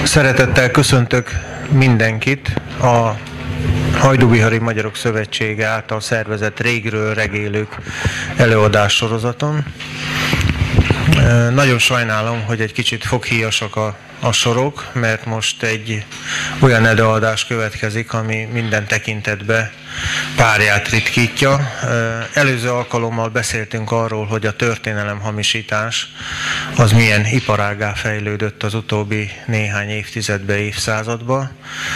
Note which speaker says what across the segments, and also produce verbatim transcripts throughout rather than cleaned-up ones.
Speaker 1: Szeretettel köszöntök mindenkit a Hajdúbihari Magyarok Szövetsége által szervezett Régről regélők előadás sorozaton. Nagyon sajnálom, hogy egy kicsit foghíjasak a, a sorok, mert most egy olyan előadás következik, ami minden tekintetben párját ritkítja. Előző alkalommal beszéltünk arról, hogy a történelemhamisítás az milyen iparággá fejlődött az utóbbi néhány évtizedbe, évszázadba,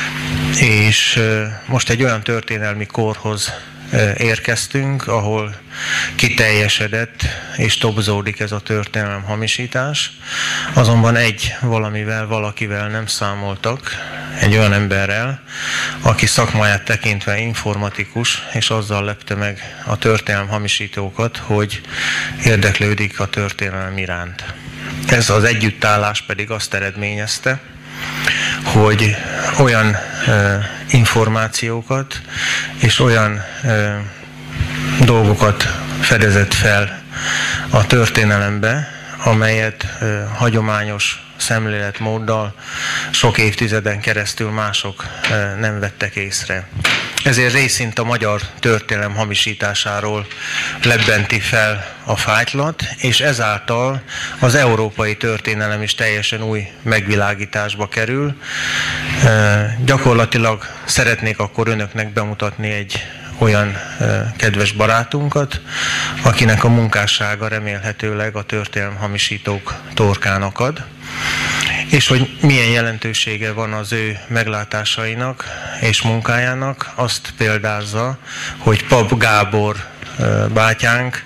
Speaker 1: és most egy olyan történelmi korhoz érkeztünk, ahol kiteljesedett és tobzódik ez a történelemhamisítás. Azonban egy valamivel, valakivel nem számoltak, egy olyan emberrel, aki szakmáját tekintve informatikus, és azzal lepte meg a történelemhamisítókat, hogy érdeklődik a történelem iránt. Ez az együttállás pedig azt eredményezte, hogy olyan e, információkat és olyan e, dolgokat fedezett fel a történelembe, amelyet e, hagyományos szemléletmóddal sok évtizeden keresztül mások e, nem vettek észre. Ezért részint a magyar történelem hamisításáról lebbenti fel a fájtlat, és ezáltal az európai történelem is teljesen új megvilágításba kerül. E, gyakorlatilag szeretnék akkor önöknek bemutatni egy olyan e, kedves barátunkat, akinek a munkássága remélhetőleg a történelemhamisítók torkán akad, és hogy milyen jelentősége van az ő meglátásainak és munkájának, azt példázza, hogy Pap Gábor bátyánk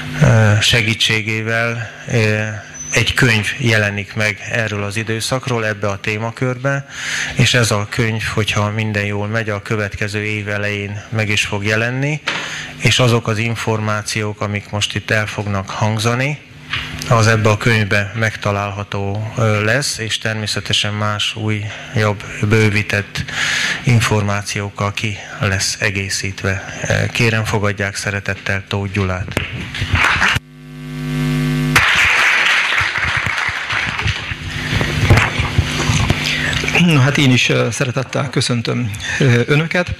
Speaker 1: segítségével egy könyv jelenik meg erről az időszakról, ebbe a témakörbe, és ez a könyv, hogyha minden jól megy, a következő év elején meg is fog jelenni, és azok az információk, amik most itt el fognak hangzani, az ebbe a könyvbe megtalálható lesz, és természetesen más új, jobb, bővített információkkal ki lesz egészítve. Kérem, fogadják szeretettel Tóth Gyulát.
Speaker 2: No, hát én is szeretettel köszöntöm önöket.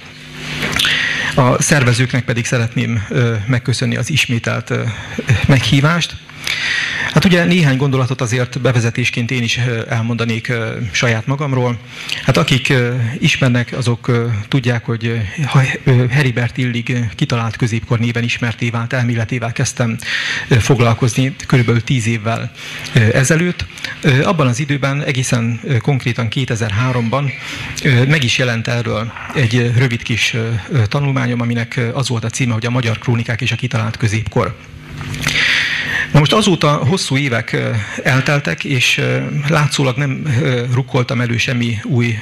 Speaker 2: A szervezőknek pedig szeretném megköszönni az ismételt meghívást. Hát ugye néhány gondolatot azért bevezetésként én is elmondanék saját magamról. Hát akik ismernek, azok tudják, hogy Heribert Illig kitalált középkor néven ismerté vált elméletével kezdtem foglalkozni körülbelül tíz évvel ezelőtt. Abban az időben, egészen konkrétan kétezer-háromban meg is jelent erről egy rövid kis tanulmányom, aminek az volt a címe, hogy a magyar krónikák és a kitalált középkor. Na most azóta hosszú évek elteltek, és látszólag nem rukkoltam elő semmi új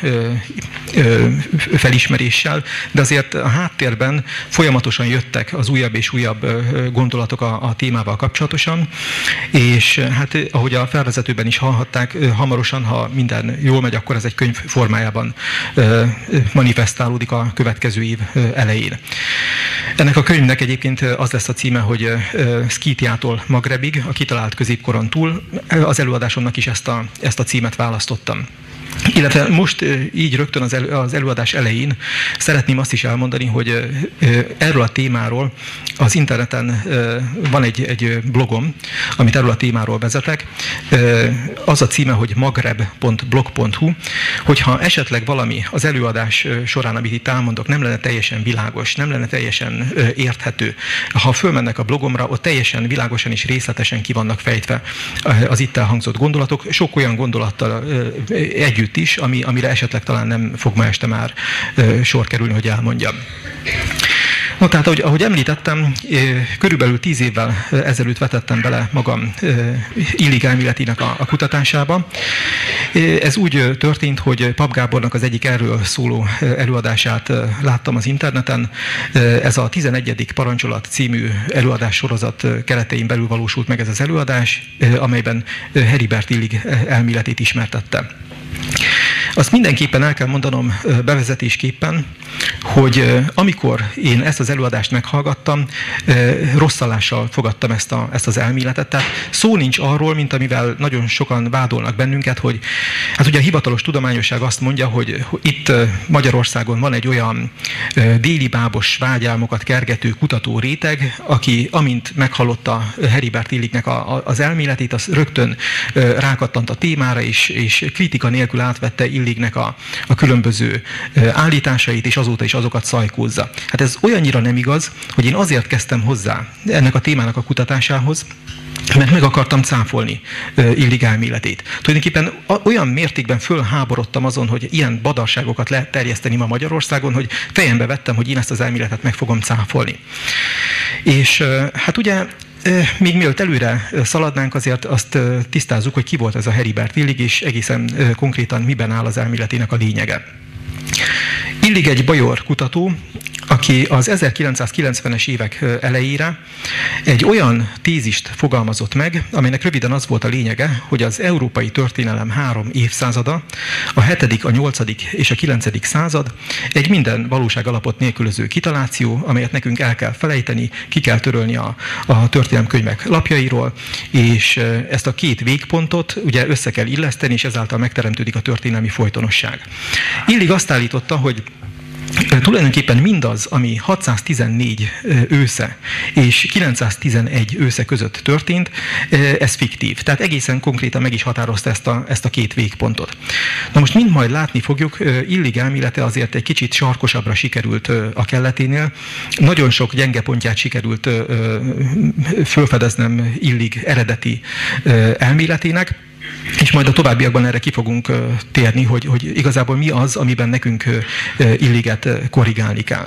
Speaker 2: felismeréssel, de azért a háttérben folyamatosan jöttek az újabb és újabb gondolatok a, a témával kapcsolatosan, és hát ahogy a felvezetőben is hallhatták, hamarosan, ha minden jól megy, akkor ez egy könyv formájában manifestálódik a következő év elején. Ennek a könyvnek egyébként az lesz a címe, hogy Szkítiától Magrebig, a kitalált középkoron túl. Az előadásomnak is ezt a, ezt a címet választottam. Illetve most így rögtön az, elő, az előadás elején szeretném azt is elmondani, hogy erről a témáról az interneten van egy, egy blogom, amit erről a témáról vezetek. Az a címe, hogy magreb pont blog pont hu. Hogyha esetleg valami az előadás során, amit itt elmondok, nem lenne teljesen világos, nem lenne teljesen érthető, ha fölmennek a blogomra, ott teljesen világosan és részletesen ki vannak fejtve az itt elhangzott gondolatok, sok olyan gondolattal együtt is, ami, amire esetleg talán nem fog ma este már e, sor kerülni, hogy elmondjam. No, tehát, ahogy, ahogy említettem, e, körülbelül tíz évvel ezelőtt vetettem bele magam e, Illig elméletének a, a kutatásába. E, ez úgy történt, hogy Pap Gábornak az egyik erről szóló előadását e, láttam az interneten. E, ez a tizenegyedik parancsolat című előadás sorozat keretein belül valósult meg ez az előadás, e, amelyben Heribert Illig elméletét ismertette. Azt mindenképpen el kell mondanom bevezetésképpen, hogy amikor én ezt az előadást meghallgattam, rosszallással fogadtam ezt, a, ezt az elméletet. Tehát szó nincs arról, mint amivel nagyon sokan vádolnak bennünket, hogy hát ugye a hivatalos tudományosság azt mondja, hogy itt Magyarországon van egy olyan déli bábos vágyálmokat kergető kutató réteg, aki amint meghallotta Heribert Illignek a, a, az elméletét, az rögtön rákattant a témára, és, és kritika nélkül átvette Illignek a, a különböző állításait, és azóta is azokat szajkózza. Hát ez olyannyira nem igaz, hogy én azért kezdtem hozzá ennek a témának a kutatásához, mert meg akartam cáfolni Illig elméletét. Tulajdonképpen olyan mértékben fölháborodtam azon, hogy ilyen badarságokat lehet terjeszteni ma Magyarországon, hogy fejembe vettem, hogy én ezt az elméletet meg fogom cáfolni. És hát ugye, még mielőtt előre szaladnánk, azért azt tisztázzuk, hogy ki volt ez a Heribert Illig, és egészen konkrétan miben áll az elméletének a lényege. Illig egy bajor kutató, aki az ezerkilencszázkilencvenes évek elejére egy olyan tézist fogalmazott meg, amelynek röviden az volt a lényege, hogy az európai történelem három évszázada, a hetedik, a nyolcadik és a kilencedik század egy minden valóság alapot nélkülöző kitaláció, amelyet nekünk el kell felejteni, ki kell törölni a, a történelemkönyvek lapjairól, és ezt a két végpontot ugye össze kell illeszteni, és ezáltal megteremtődik a történelmi folytonosság. Illig azt állította, hogy tulajdonképpen mindaz, ami hatszáztizennégy ősze és kilencszáztizenegy ősze között történt, ez fiktív. Tehát egészen konkrétan meg is határozta ezt a, ezt a két végpontot. Na most mind majd látni fogjuk, Illig elmélete azért egy kicsit sarkosabbra sikerült a kelleténél. Nagyon sok gyenge pontját sikerült fölfedeznem Illig eredeti elméletének, és majd a továbbiakban erre ki fogunk uh, térni, hogy, hogy igazából mi az, amiben nekünk uh, Illiget uh, korrigálni kell.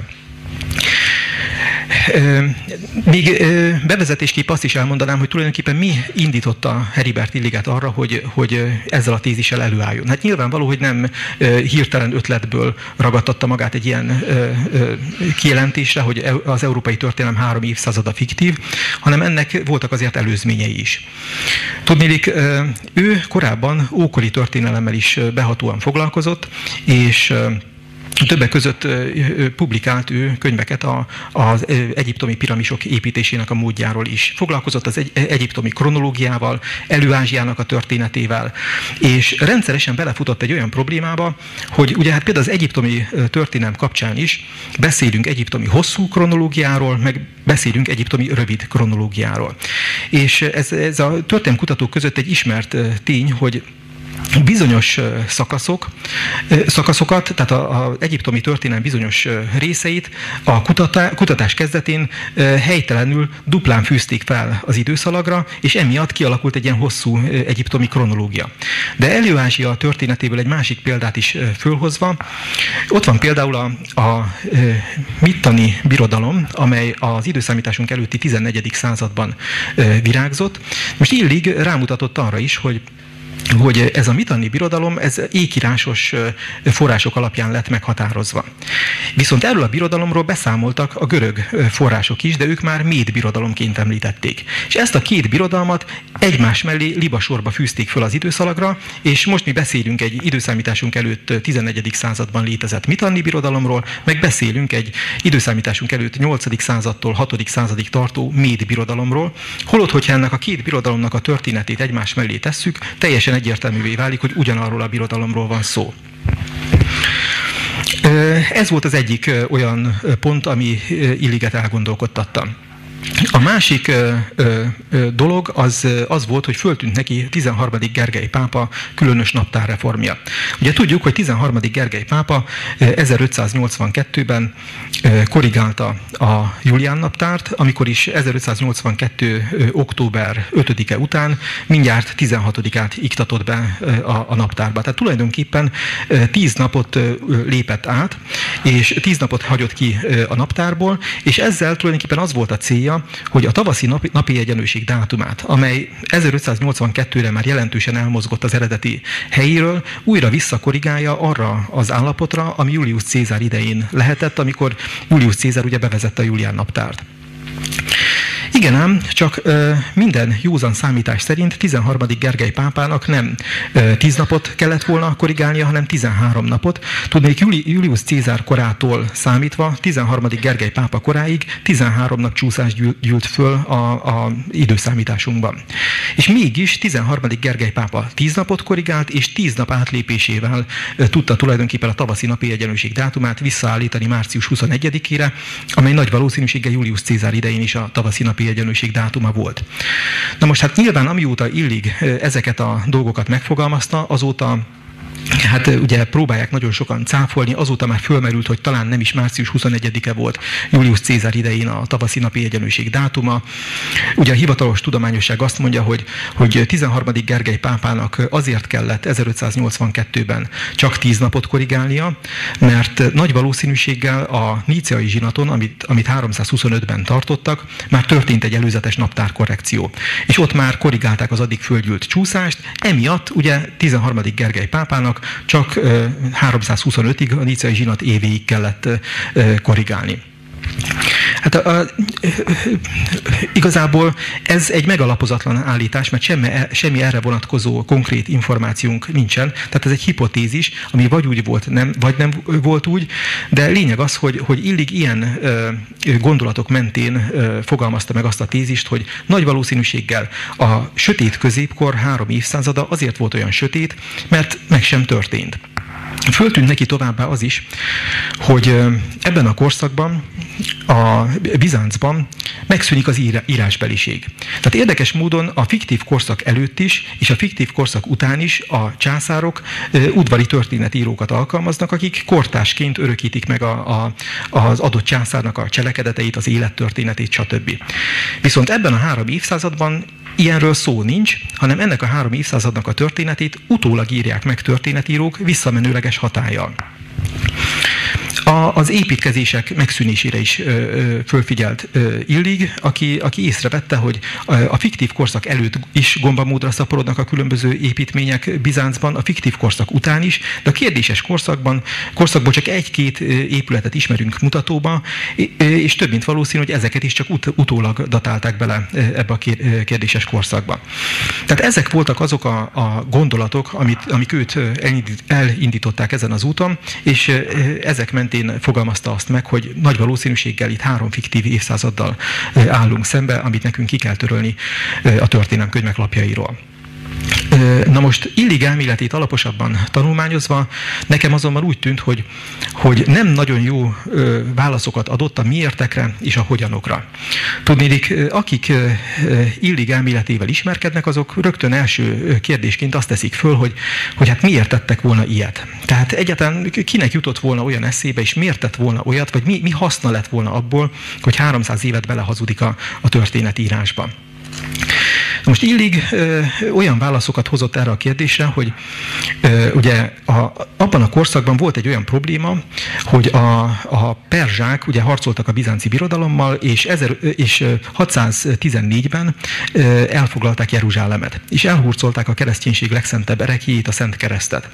Speaker 2: Uh, még uh, bevezetésképp azt is elmondanám, hogy tulajdonképpen mi indította Heribert Illiget arra, hogy, hogy uh, ezzel a tézissel előálljon. Hát nyilvánvaló, hogy nem uh, hirtelen ötletből ragadtatta magát egy ilyen uh, uh, kijelentésre, hogy az európai történelem három évszázada fiktív, hanem ennek voltak azért előzményei is. Tudniillik, uh, ő korábban ókori történelemmel is behatóan foglalkozott, és uh, többek között publikált ő könyveket az egyiptomi piramisok építésének a módjáról is. Foglalkozott az egy, egyiptomi kronológiával, Elő-Ázsiának a történetével, és rendszeresen belefutott egy olyan problémába, hogy ugye hát például az egyiptomi történelem kapcsán is beszélünk egyiptomi hosszú kronológiáról, meg beszélünk egyiptomi rövid kronológiáról. És ez, ez a történelemkutatók között egy ismert tény, hogy bizonyos szakaszok, szakaszokat, tehát az egyiptomi történelem bizonyos részeit a kutatás kezdetén helytelenül duplán fűzték fel az időszalagra, és emiatt kialakult egy ilyen hosszú egyiptomi kronológia. De Elő-Ázsia történetéből egy másik példát is fölhozva, ott van például a, a mittani birodalom, amely az időszámításunk előtti tizennegyedik században virágzott. Most Illig rámutatott arra is, hogy hogy ez a mitanni birodalom, ez ékírásos források alapján lett meghatározva. Viszont erről a birodalomról beszámoltak a görög források is, de ők már méd birodalomként említették. És ezt a két birodalmat egymás mellé libasorba fűzték föl az időszalagra, és most mi beszélünk egy időszámításunk előtt tizennegyedik században létezett mitanni birodalomról, meg beszélünk egy időszámításunk előtt nyolcadik századtól hatodik századig tartó méd birodalomról, holott, hogyha ennek a két birodalomnak a történetét egymás mellé tesszük, teljesen egyértelművé válik, hogy ugyanarról a birodalomról van szó. Ez volt az egyik olyan pont, ami Illiget elgondolkodtatta. A másik ö, ö, dolog az, az volt, hogy föltűnt neki tizenharmadik Gergely pápa különös naptárreformja. Ugye tudjuk, hogy tizenharmadik Gergely pápa ezerötszáznyolcvankettőben korrigálta a Julián naptárt, amikor is ezerötszáznyolcvankettő. október ötödike után mindjárt tizenhatodikát iktatott be a, a naptárba. Tehát tulajdonképpen tíz napot lépett át, és tíz napot hagyott ki a naptárból, és ezzel tulajdonképpen az volt a célja, hogy a tavaszi napi, napi egyenlőség dátumát, amely ezerötszáznyolcvankettőre már jelentősen elmozgott az eredeti helyéről, újra visszakorrigálja arra az állapotra, ami Julius Cézár idején lehetett, amikor Julius Cézár ugye bevezette a Julián naptárt. Igen ám, csak minden józan számítás szerint tizenharmadik Gergely pápának nem tíz napot kellett volna korrigálnia, hanem tizenhárom napot. Tudnék, Juli, Julius Cézár korától számítva tizenharmadik Gergely pápa koráig tizenhárom nap csúszás gyűlt, gyűlt föl a, a időszámításunkban. És mégis tizenharmadik Gergely pápa tíz napot korrigált, és tíz nap átlépésével tudta tulajdonképpen a tavaszi napi egyenlőség dátumát visszaállítani március huszonegyedikére, amely nagy valószínűséggel Julius Cézár idején is a tavaszi napi egyenlőség dátuma volt. Na most hát nyilván amióta illig ezeket a dolgokat megfogalmazta, azóta hát ugye próbálják nagyon sokan cáfolni, azóta már fölmerült, hogy talán nem is március huszonegyedike volt Julius Cézár idején a tavaszi napi egyenlőség dátuma. Ugye a hivatalos tudományosság azt mondja, hogy, hogy tizenharmadik Gergely pápának azért kellett ezerötszáznyolcvankettőben csak tíz napot korrigálnia, mert nagy valószínűséggel a níceai zsinaton, amit, amit háromszázhuszonötben tartottak, már történt egy előzetes naptárkorrekció. És ott már korrigálták az addig földgyűlt csúszást, emiatt ugye tizenharmadik Gergely pápának csak háromszázhuszonötig, a níceai zsinat évéig kellett korrigálni. Hát a, a, igazából ez egy megalapozatlan állítás, mert semmi, semmi erre vonatkozó konkrét információnk nincsen. Tehát ez egy hipotézis, ami vagy úgy volt, nem, vagy nem volt úgy, de lényeg az, hogy, hogy illig ilyen ö, gondolatok mentén ö, fogalmazta meg azt a tézist, hogy nagy valószínűséggel a sötét középkor három évszázada azért volt olyan sötét, mert meg sem történt. Föltűnt neki továbbá az is, hogy ebben a korszakban, a Bizáncban megszűnik az írásbeliség. Tehát érdekes módon a fiktív korszak előtt is, és a fiktív korszak után is a császárok udvari történetírókat alkalmaznak, akik kortársként örökítik meg a, a, az adott császárnak a cselekedeteit, az élettörténetét, stb. Viszont ebben a három évszázadban ilyenről szó nincs, hanem ennek a három évszázadnak a történetét utólag írják meg történetírók visszamenőleges hatállyal. A, az építkezések megszűnésére is ö, ö, fölfigyelt ö, Illig, aki, aki észrevette, hogy a fiktív korszak előtt is gombamódra szaporodnak a különböző építmények Bizáncban, a fiktív korszak után is, de a kérdéses korszakban, korszakból csak egy-két épületet ismerünk mutatóba, és több mint valószínű, hogy ezeket is csak ut- utólag datálták bele ebbe a kérdéses korszakba. Tehát ezek voltak azok a, a gondolatok, amit, amik őt elindították ezen az úton, és ezek mentén fogalmazta azt meg, hogy nagy valószínűséggel itt három fiktív évszázaddal állunk szembe, amit nekünk ki kell törölni a történelemkönyvek lapjairól. Na most Illig elméletét alaposabban tanulmányozva, nekem azonban úgy tűnt, hogy, hogy nem nagyon jó válaszokat adott a miértekre és a hogyanokra. Tudnélik, akik Illig elméletével ismerkednek, azok rögtön első kérdésként azt teszik föl, hogy, hogy hát miért tettek volna ilyet. Tehát egyáltalán kinek jutott volna olyan eszébe, és miért tett volna olyat, vagy mi, mi haszna lett volna abból, hogy háromszáz évet belehazudik a, a történetírásba. Most Illig ö, olyan válaszokat hozott erre a kérdésre, hogy ö, ugye a, abban a korszakban volt egy olyan probléma, hogy a, a perzsák ugye harcoltak a bizánci birodalommal, és, ezer, és hatszáztizennégyben ö, elfoglalták Jeruzsálemet, és elhurcolták a kereszténység legszentebb ereklyét, a Szent Keresztet.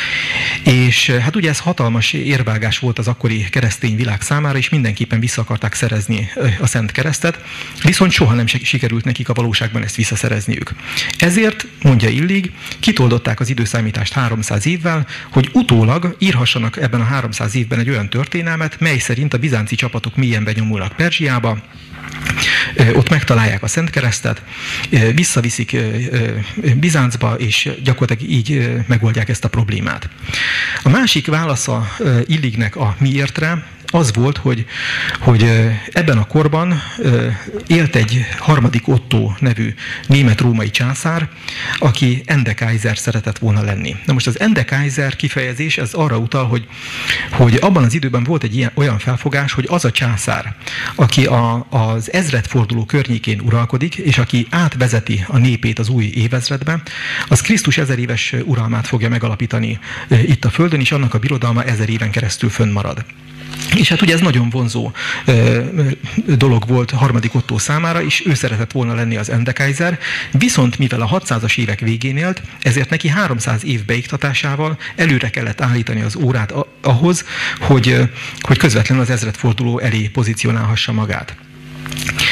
Speaker 2: És hát ugye ez hatalmas érvágás volt az akkori keresztény világ számára, és mindenképpen vissza akarták szerezni a Szent Keresztet, viszont soha nem sikerült nekik a valóságban ezt visszaszerezniük. Ezért, mondja Illig, kitoldották az időszámítást háromszáz évvel, hogy utólag írhassanak ebben a háromszáz évben egy olyan történelmet, mely szerint a bizánci csapatok mélyen benyomulnak Perzsiába, ott megtalálják a Szent Keresztet, visszaviszik Bizáncba, és gyakorlatilag így megoldják ezt a problémát. A másik válasza Illignek a miértre az volt, hogy, hogy ebben a korban élt egy harmadik Ottó nevű német-római császár, aki Ende Kaiser szeretett volna lenni. Na most az Ende Kaiser kifejezés ez arra utal, hogy, hogy abban az időben volt egy ilyen, olyan felfogás, hogy az a császár, aki a, az ezredforduló környékén uralkodik, és aki átvezeti a népét az új évezredbe, az Krisztus ezer éves uralmát fogja megalapítani itt a Földön, és annak a birodalma ezer éven keresztül fönnmarad. És hát ugye ez nagyon vonzó ö, dolog volt harmadik Ottó számára, és ő szeretett volna lenni az Ende Kaiser, viszont mivel a hatszázas évek végén élt, ezért neki háromszáz év beiktatásával előre kellett állítani az órát ahhoz, hogy, hogy közvetlenül az ezredforduló elé pozícionálhassa magát.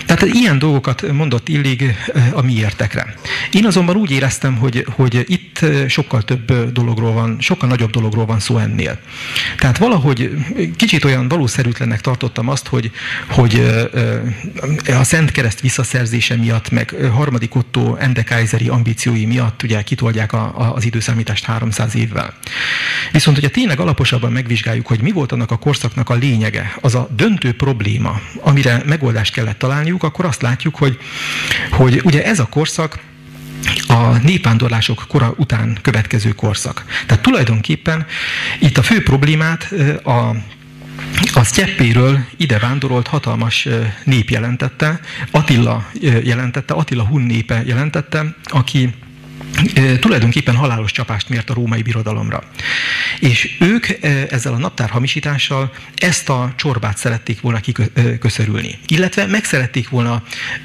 Speaker 2: Tehát ilyen dolgokat mondott Illig a mi értekre. Én azonban úgy éreztem, hogy, hogy itt sokkal több dologról van, sokkal nagyobb dologról van szó ennél. Tehát valahogy kicsit olyan valószerűtlennek tartottam azt, hogy, hogy a Szent Kereszt visszaszerzése miatt, meg harmadik Ottó endekázeri ambíciói miatt ugye kitolják a, a, az időszámítást háromszáz évvel. Viszont, hogyha tényleg alaposabban megvizsgáljuk, hogy mi volt annak a korszaknak a lényege, az a döntő probléma, amire megoldást kellett találniuk, akkor azt látjuk, hogy, hogy ugye ez a korszak a népvándorlások kora után következő korszak. Tehát tulajdonképpen itt a fő problémát a A sztyeppéről ide vándorolt hatalmas nép jelentette, Attila jelentette, Attila hun népe jelentette, aki tulajdonképpen halálos csapást mért a római birodalomra. És ők ezzel a naptárhamisítással ezt a csorbát szerették volna kiköszörülni. Illetve meg szerették volna,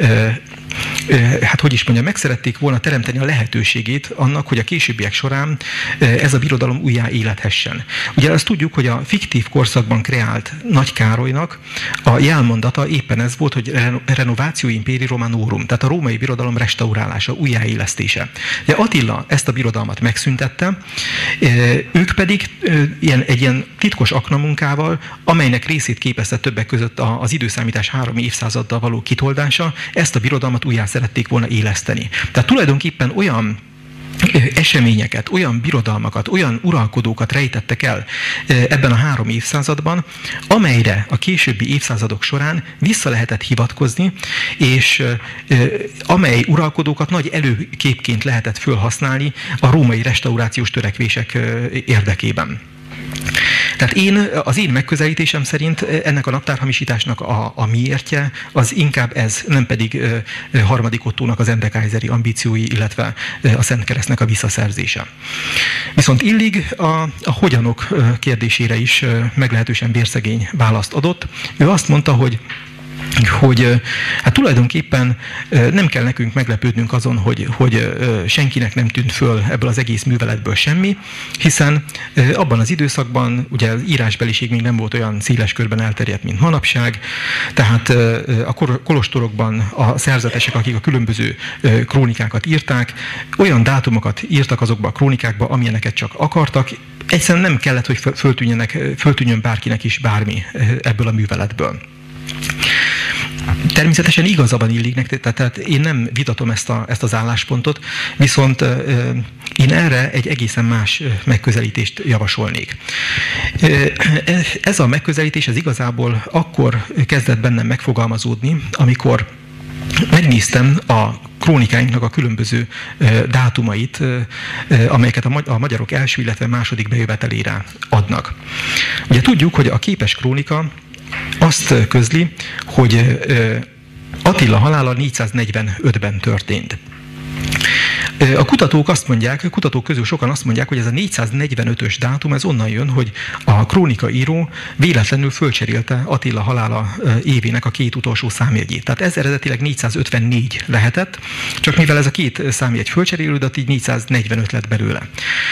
Speaker 2: hát hogy is mondjam, meg szerették volna teremteni a lehetőségét annak, hogy a későbbiek során ez a birodalom újjá élethessen. Ugye azt tudjuk, hogy a fiktív korszakban kreált Nagy Károlynak a jelmondata éppen ez volt, hogy renovatio imperii romanorum, tehát a római birodalom restaurálása, újjáélesztése. De Attila ezt a birodalmat megszüntette, ők pedig ilyen, egy ilyen titkos aknamunkával, amelynek részét képezte többek között az időszámítás három évszázaddal való kitoldása, ezt a birodalmat újjá szerették volna éleszteni. Tehát tulajdonképpen olyan eseményeket, olyan birodalmakat, olyan uralkodókat rejtettek el ebben a három évszázadban, amelyre a későbbi évszázadok során vissza lehetett hivatkozni, és amely uralkodókat nagy előképként lehetett fölhasználni a római restaurációs törekvések érdekében. Tehát én, az én megközelítésem szerint ennek a naptárhamisításnak a, a miértje az inkább ez, nem pedig harmadik Ottónak az endekázeri ambíciói, illetve a Szent Keresztnek a visszaszerzése. Viszont Illig a, a hogyanok kérdésére is meglehetősen vérszegény választ adott. Ő azt mondta, hogy hogy hát tulajdonképpen nem kell nekünk meglepődnünk azon, hogy, hogy senkinek nem tűnt föl ebből az egész műveletből semmi, hiszen abban az időszakban ugye az írásbeliség még nem volt olyan széles körben elterjedt, mint manapság, tehát a kolostorokban a szerzetesek, akik a különböző krónikákat írták, olyan dátumokat írtak azokba a krónikákba, amilyeneket csak akartak, egyszerűen nem kellett, hogy föltűnjenek, föltűnjön bárkinek is bármi ebből a műveletből. Természetesen igazabban Illignek, tehát én nem vitatom ezt, a, ezt az álláspontot, viszont én erre egy egészen más megközelítést javasolnék. Ez a megközelítés ez igazából akkor kezdett bennem megfogalmazódni, amikor megnéztem a krónikáinknak a különböző dátumait, amelyeket a magyarok első, illetve második bejövetelére adnak. Ugye tudjuk, hogy a képes krónika azt közli, hogy Attila halála négyszáznegyvenötben történt. A kutatók azt mondják, a kutatók közül sokan azt mondják, hogy ez a négyszáznegyvenötös dátum, ez onnan jön, hogy a krónikaíró véletlenül fölcserélte Attila halála évének a két utolsó számjegyét. Tehát ez eredetileg négyszázötvennégy lehetett, csak mivel ez a két számjegy fölcserélődött, így négyszáznegyvenöt lett belőle.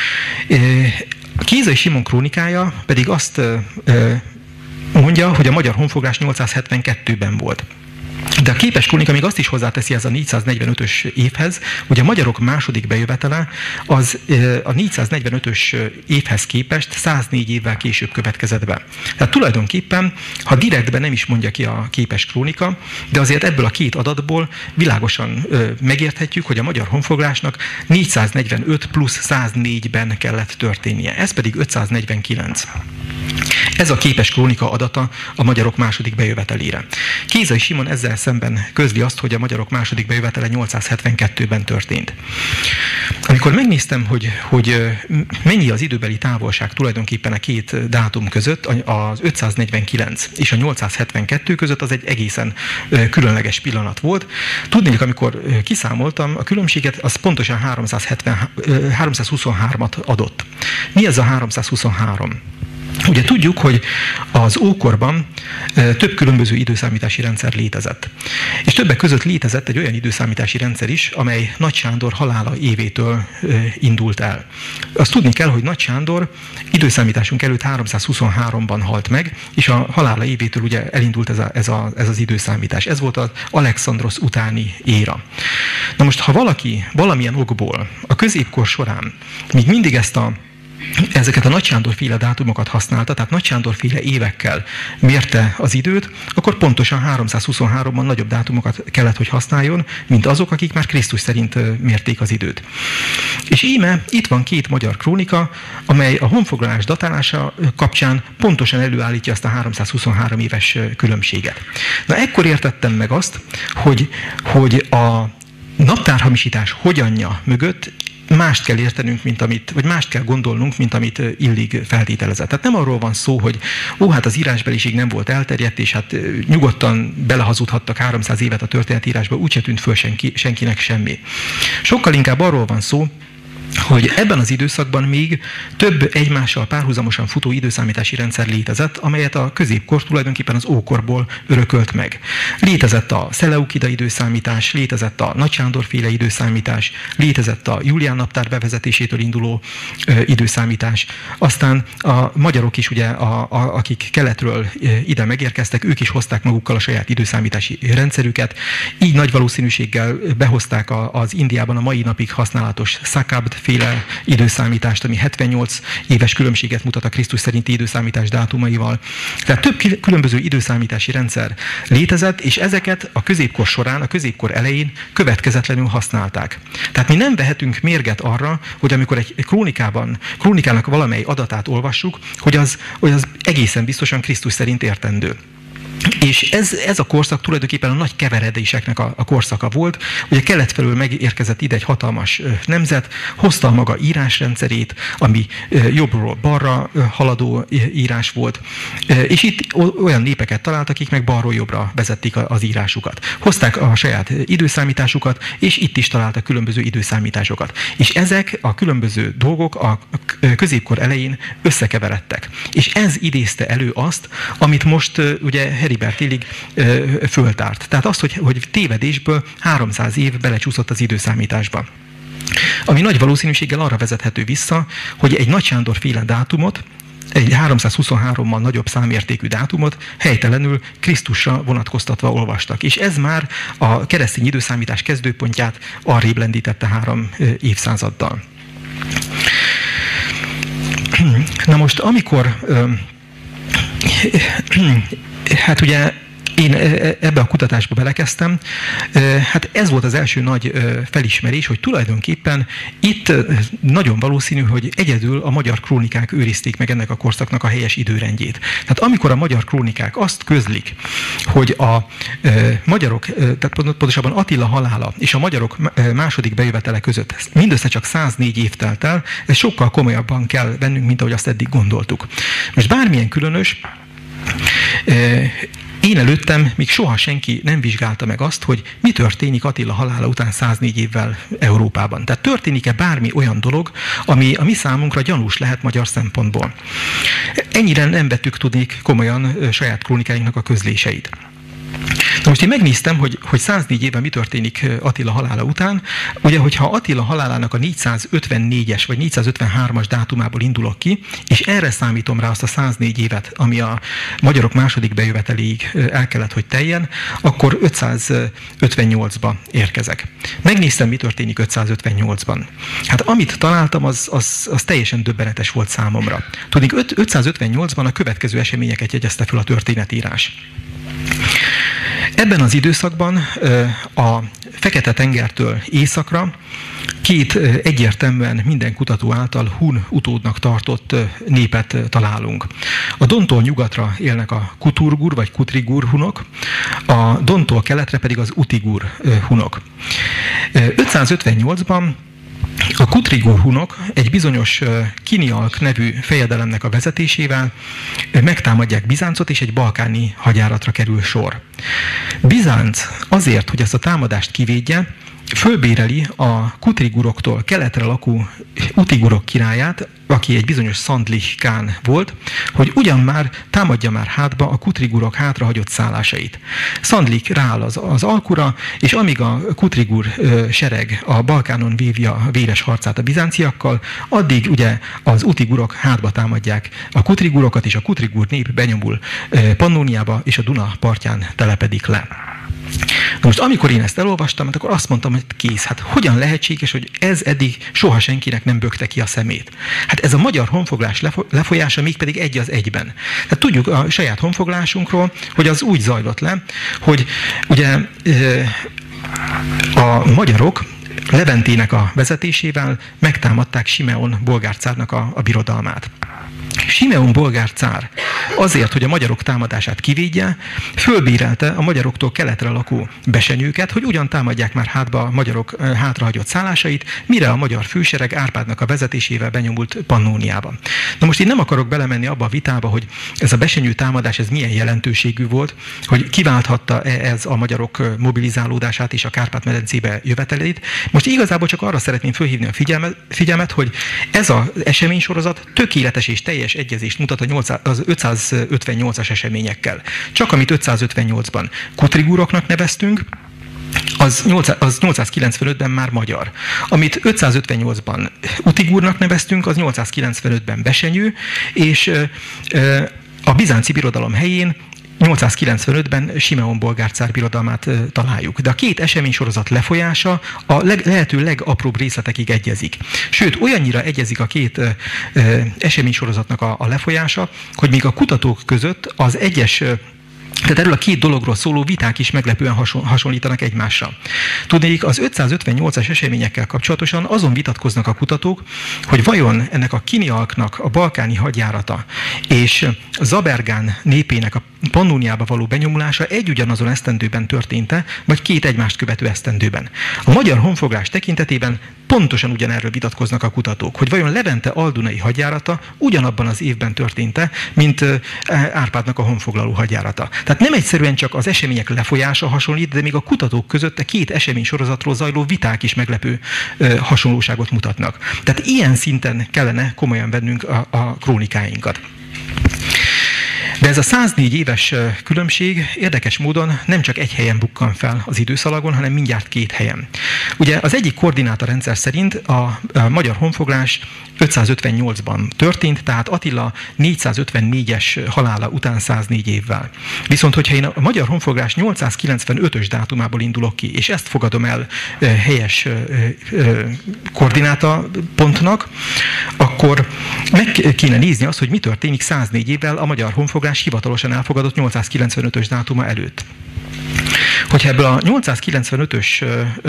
Speaker 2: A Kézai Simon krónikája pedig azt mondja, hogy a magyar honfoglás nyolcszázhetvenkettőben volt. De a képes krónika még azt is hozzáteszi ez a négyszáznegyvenötös évhez, hogy a magyarok második bejövetele az a négyszáznegyvenötös évhez képest száznégy évvel később következett be. Tehát tulajdonképpen, ha direktben nem is mondja ki a képes krónika, de azért ebből a két adatból világosan megérthetjük, hogy a magyar honfoglásnak négyszáznegyvenöt plusz száznégyben kellett történnie. Ez pedig ötszáznegyvenkilenc. Ez a képes krónika adata a magyarok második bejövetelére. Kézai Simon ezzel szemben közli azt, hogy a magyarok második bejövetele nyolcszázhetvenkettőben történt. Amikor megnéztem, hogy, hogy mennyi az időbeli távolság tulajdonképpen a két dátum között, az ötszáznegyvenkilenc és a nyolcszázhetvenkettő között, az egy egészen különleges pillanat volt. Tudnék, amikor kiszámoltam a különbséget, az pontosan háromszázhuszonhármat adott. Mi ez a háromszázhuszonhárom? Ugye tudjuk, hogy az ókorban több különböző időszámítási rendszer létezett. És többek között létezett egy olyan időszámítási rendszer is, amely Nagy Sándor halála évétől indult el. Azt tudni kell, hogy Nagy Sándor időszámításunk előtt háromszázhuszonháromban halt meg, és a halála évétől ugye elindult ez, a, ez, a, ez az időszámítás. Ez volt az Alexandrosz utáni éra. Na most, ha valaki valamilyen okból a középkor során még mindig ezt a ezeket a Nagy Sándor-féle dátumokat használta, tehát Nagy Sándor-féle évekkel mérte az időt, akkor pontosan háromszázhuszonháromban nagyobb dátumokat kellett, hogy használjon, mint azok, akik már Krisztus szerint mérték az időt. És íme itt van két magyar krónika, amely a honfoglalás datálása kapcsán pontosan előállítja ezt a háromszázhuszonhárom éves különbséget. Na ekkor értettem meg azt, hogy, hogy a naptárhamisítás hogyanja mögött mást kell értenünk, mint amit, vagy mást kell gondolnunk, mint amit Illig feltételezett. Tehát nem arról van szó, hogy ó, hát az írásbeliség nem volt elterjedt, és hát nyugodtan belehazudhattak háromszáz évet a történetírásba, úgyse tűnt föl senki, senkinek semmi. Sokkal inkább arról van szó, hogy ebben az időszakban még több egymással párhuzamosan futó időszámítási rendszer létezett, amelyet a középkor tulajdonképpen az ókorból örökölt meg. Létezett a szeleukida időszámítás, létezett a Nagy Sándor-féle időszámítás, létezett a Julián naptár bevezetésétől induló ö, időszámítás. Aztán a magyarok is, ugye, a, a, akik keletről ide megérkeztek, ők is hozták magukkal a saját időszámítási rendszerüket. Így nagy valószínűséggel behozták a, az Indiában a mai napig használatos Sakabd féle időszámítást, ami hetvennyolc éves különbséget mutat a Krisztus szerinti időszámítás dátumaival. Tehát több különböző időszámítási rendszer létezett, és ezeket a középkor során, a középkor elején következetlenül használták. Tehát mi nem vehetünk mérget arra, hogy amikor egy krónikában, krónikának valamely adatát olvassuk, hogy az, hogy az egészen biztosan Krisztus szerint értendő. És ez, ez a korszak tulajdonképpen a nagy keveredéseknek a, a korszaka volt. Ugye kelet felől megérkezett ide egy hatalmas nemzet, hozta a maga írásrendszerét, ami jobbról balra haladó írás volt, és itt olyan népeket találtak, akik meg balról jobbra vezették az írásukat. Hozták a saját időszámításukat, és itt is találtak különböző időszámításokat. És ezek a különböző dolgok a középkor elején összekeveredtek. És ez idézte elő azt, amit most ugye Heribert Illig föltárt. Tehát azt, hogy, hogy tévedésből háromszáz év belecsúszott az időszámításba. Ami nagy valószínűséggel arra vezethető vissza, hogy egy Nagy Sándor-féle dátumot, egy háromszázhuszonhárommal nagyobb számértékű dátumot helytelenül Krisztusra vonatkoztatva olvastak. És ez már a keresztény időszámítás kezdőpontját arrébb lendítette három évszázaddal. Na most, amikor hát ugye én ebbe a kutatásba belekezdtem, hát ez volt az első nagy felismerés, hogy tulajdonképpen itt nagyon valószínű, hogy egyedül a magyar krónikák őrizték meg ennek a korszaknak a helyes időrendjét. Tehát amikor a magyar krónikák azt közlik, hogy a magyarok, tehát pontosabban Attila halála és a magyarok második bejövetele között mindössze csak száznégy év telt el, ez sokkal komolyabban kell vennünk, mint ahogy azt eddig gondoltuk. Most bármilyen különös, én előttem még soha senki nem vizsgálta meg azt, hogy mi történik Attila halála után száznégy évvel Európában. Tehát történik-e bármi olyan dolog, ami a mi számunkra gyanús lehet magyar szempontból. Ennyire nem vettük tudnék komolyan saját krónikáinknak a közléseit. Na most én megnéztem, hogy, hogy száznégy éve mi történik Attila halála után. Ugye, hogyha Attila halálának a négyszázötvennégyes vagy négyszázötvenhármas dátumából indulok ki, és erre számítom rá azt a száznégy évet, ami a magyarok második bejöveteléig el kellett, hogy teljen, akkor ötszázötvennyolcba érkezek. Megnéztem, mi történik ötszázötvennyolcban. Hát amit találtam, az, az, az teljesen döbbenetes volt számomra. Tudnék, ötszázötvennyolcban a következő eseményeket jegyezte fel a történetírás. Ebben az időszakban a Fekete-tengertől északra két egyértelműen minden kutató által hun utódnak tartott népet találunk. A Dontól nyugatra élnek a Kuturgur vagy Kutrigur hunok, a Dontól keletre pedig az Utigur hunok. ötszázötvennyolcban a Kutrigur hunok egy bizonyos Kinialk nevű fejedelemnek a vezetésével megtámadják Bizáncot, és egy balkáni hadjáratra kerül sor. Bizánc azért, hogy ezt a támadást kivédje, fölbéreli a Kutriguroktól keletre lakó Utigurok királyát, aki egy bizonyos Szandlich Kán volt, hogy ugyan már támadja már hátba a kutrigurok hátrahagyott szállásait. Szandlich rááll az, az alkura, és amíg a kutrigur sereg a Balkánon vívja a véres harcát a bizánciakkal, addig ugye az utigurok hátba támadják a kutrigurokat, és a kutrigur nép benyomul Pannóniába, és a Duna partján telepedik le. Na most, amikor én ezt elolvastam, akkor azt mondtam, hogy kész, hát hogyan lehetséges, hogy ez eddig soha senkinek nem bökte ki a szemét. Hát ez a magyar honfoglás lefolyása mégpedig egy az egyben. Tehát tudjuk a saját honfoglásunkról, hogy az úgy zajlott le, hogy ugye a magyarok Leventének a vezetésével megtámadták Simeon bolgár cárnak a, a birodalmát. Simeon bolgár cár azért, hogy a magyarok támadását kivédje, fölbérelte a magyaroktól keletre lakó besenyőket, hogy ugyan támadják már hátba a magyarok hátrahagyott szállásait, mire a magyar fősereg Árpádnak a vezetésével benyomult Pannóniába. Na most én nem akarok belemenni abba a vitába, hogy ez a besenyő támadás ez milyen jelentőségű volt, hogy kiválthatta ez a magyarok mobilizálódását és a Kárpát-medencébe jövetelét. Most igazából csak arra szeretném fölhívni a figyelmet, figyelmet hogy ez az eseménysorozat tökéletes és teljes egyezést mutat az ötszázötvennyolcas eseményekkel. Csak amit ötszázötvennyolcban kutriguroknak neveztünk, az, az nyolcszázkilencvenötben már magyar. Amit ötszázötvennyolcban utigurnak neveztünk, az nyolcszázkilencvenötben besenyő, és a bizánci birodalom helyén nyolcszázkilencvenötben Simeon bolgár cár birodalmát találjuk. De a két eseménysorozat lefolyása a leg, lehető legapróbb részletekig egyezik. Sőt, olyannyira egyezik a két eseménysorozatnak a, a lefolyása, hogy még a kutatók között az egyes Tehát erről a két dologról szóló viták is meglepően hasonlítanak egymásra. Tudnék, az ötszázötvennyolcas eseményekkel kapcsolatosan azon vitatkoznak a kutatók, hogy vajon ennek a kinialknak a balkáni hadjárata és Zabergán népének a Pannóniába való benyomulása egy ugyanazon esztendőben történt-e, vagy két egymást követő esztendőben. A magyar honfoglás tekintetében pontosan ugyanerről vitatkoznak a kutatók, hogy vajon Levente aldunai hadjárata ugyanabban az évben történt-e, mint Árpádnak a honfoglaló hadjárata. Tehát nem egyszerűen csak az események lefolyása hasonlít, de még a kutatók között a két eseménysorozatról zajló viták is meglepő hasonlóságot mutatnak. Tehát ilyen szinten kellene komolyan vennünk a, a krónikáinkat. De ez a száznégy éves különbség érdekes módon nem csak egy helyen bukkan fel az időszalagon, hanem mindjárt két helyen. Ugye az egyik koordinátarendszer szerint a, a magyar honfoglás ötszázötvennyolcban történt, tehát Attila négyszázötvennégyes halála után száznégy évvel. Viszont, hogyha én a magyar honfoglás nyolcszázkilencvenötös dátumából indulok ki, és ezt fogadom el helyes koordinátapontnak, akkor meg kéne nézni azt, hogy mi történik száznégy évvel a magyar honfoglás hivatalosan elfogadott nyolcszázkilencvenötös dátuma előtt. Hogyha ebből a nyolcszázkilencvenötös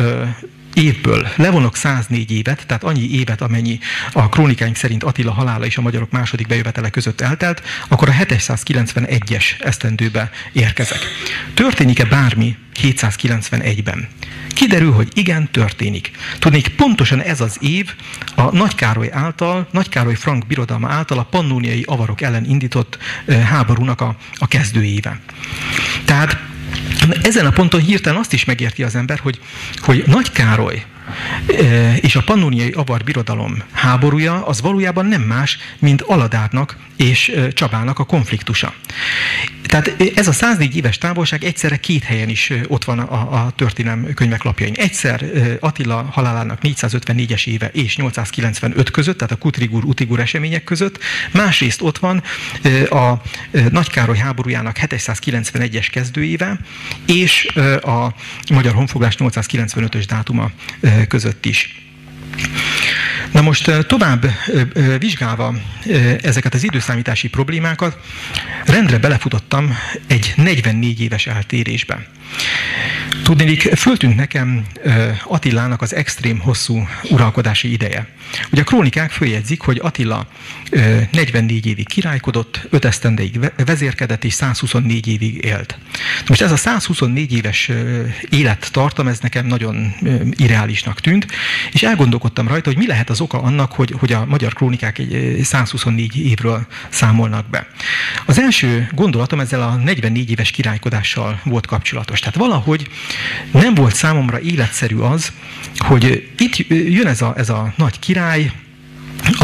Speaker 2: évből levonok száznégy évet, tehát annyi évet, amennyi a krónikáink szerint Attila halála és a magyarok második bejövetele között eltelt, akkor a hétszázkilencvenegyes esztendőbe érkezek. Történik-e bármi hétszázkilencvenegyben? Kiderül, hogy igen, történik. Tudnék, pontosan ez az év a Nagy Károly által, Nagy Károly frank birodalma által a pannóniai avarok ellen indított háborúnak a, a kezdőéve. Tehát ezen a ponton hirtelen azt is megérti az ember, hogy, hogy Nagy Károly és a pannóniai avar birodalom háborúja az valójában nem más, mint Aladárnak és Csabának a konfliktusa. Tehát ez a száznégy éves távolság egyszerre két helyen is ott van a, a történelem könyvek lapjain. Egyszer Attila halálának négyszázötvennégyes éve és nyolcszázkilencvenöt között, tehát a Kutrigur-Utigur események között. Másrészt ott van a Nagy Károly háborújának hétszázkilencvenegyes kezdőéve, és a magyar honfoglás nyolcszázkilencvenötös dátuma között is. Na most tovább vizsgálva ezeket az időszámítási problémákat, rendre belefutottam egy negyvennégy éves eltérésbe. Tudnék, föltűnt nekem Attilának az extrém hosszú uralkodási ideje. Ugye a krónikák följegyzik, hogy Attila negyvennégy évig királykodott, öt esztendeig vezérkedett és százhuszonnégy évig élt. Most ez a százhuszonnégy éves élettartam, ez nekem nagyon irreálisnak tűnt, és elgondolkodtam rajta, hogy mi lehet az oka annak, hogy, hogy a magyar krónikák egy százhuszonnégy évről számolnak be. Az első gondolatom ezzel a negyvennégy éves királykodással volt kapcsolatos. Tehát valahogy nem volt számomra életszerű az, hogy itt jön ez a, ez a nagy király,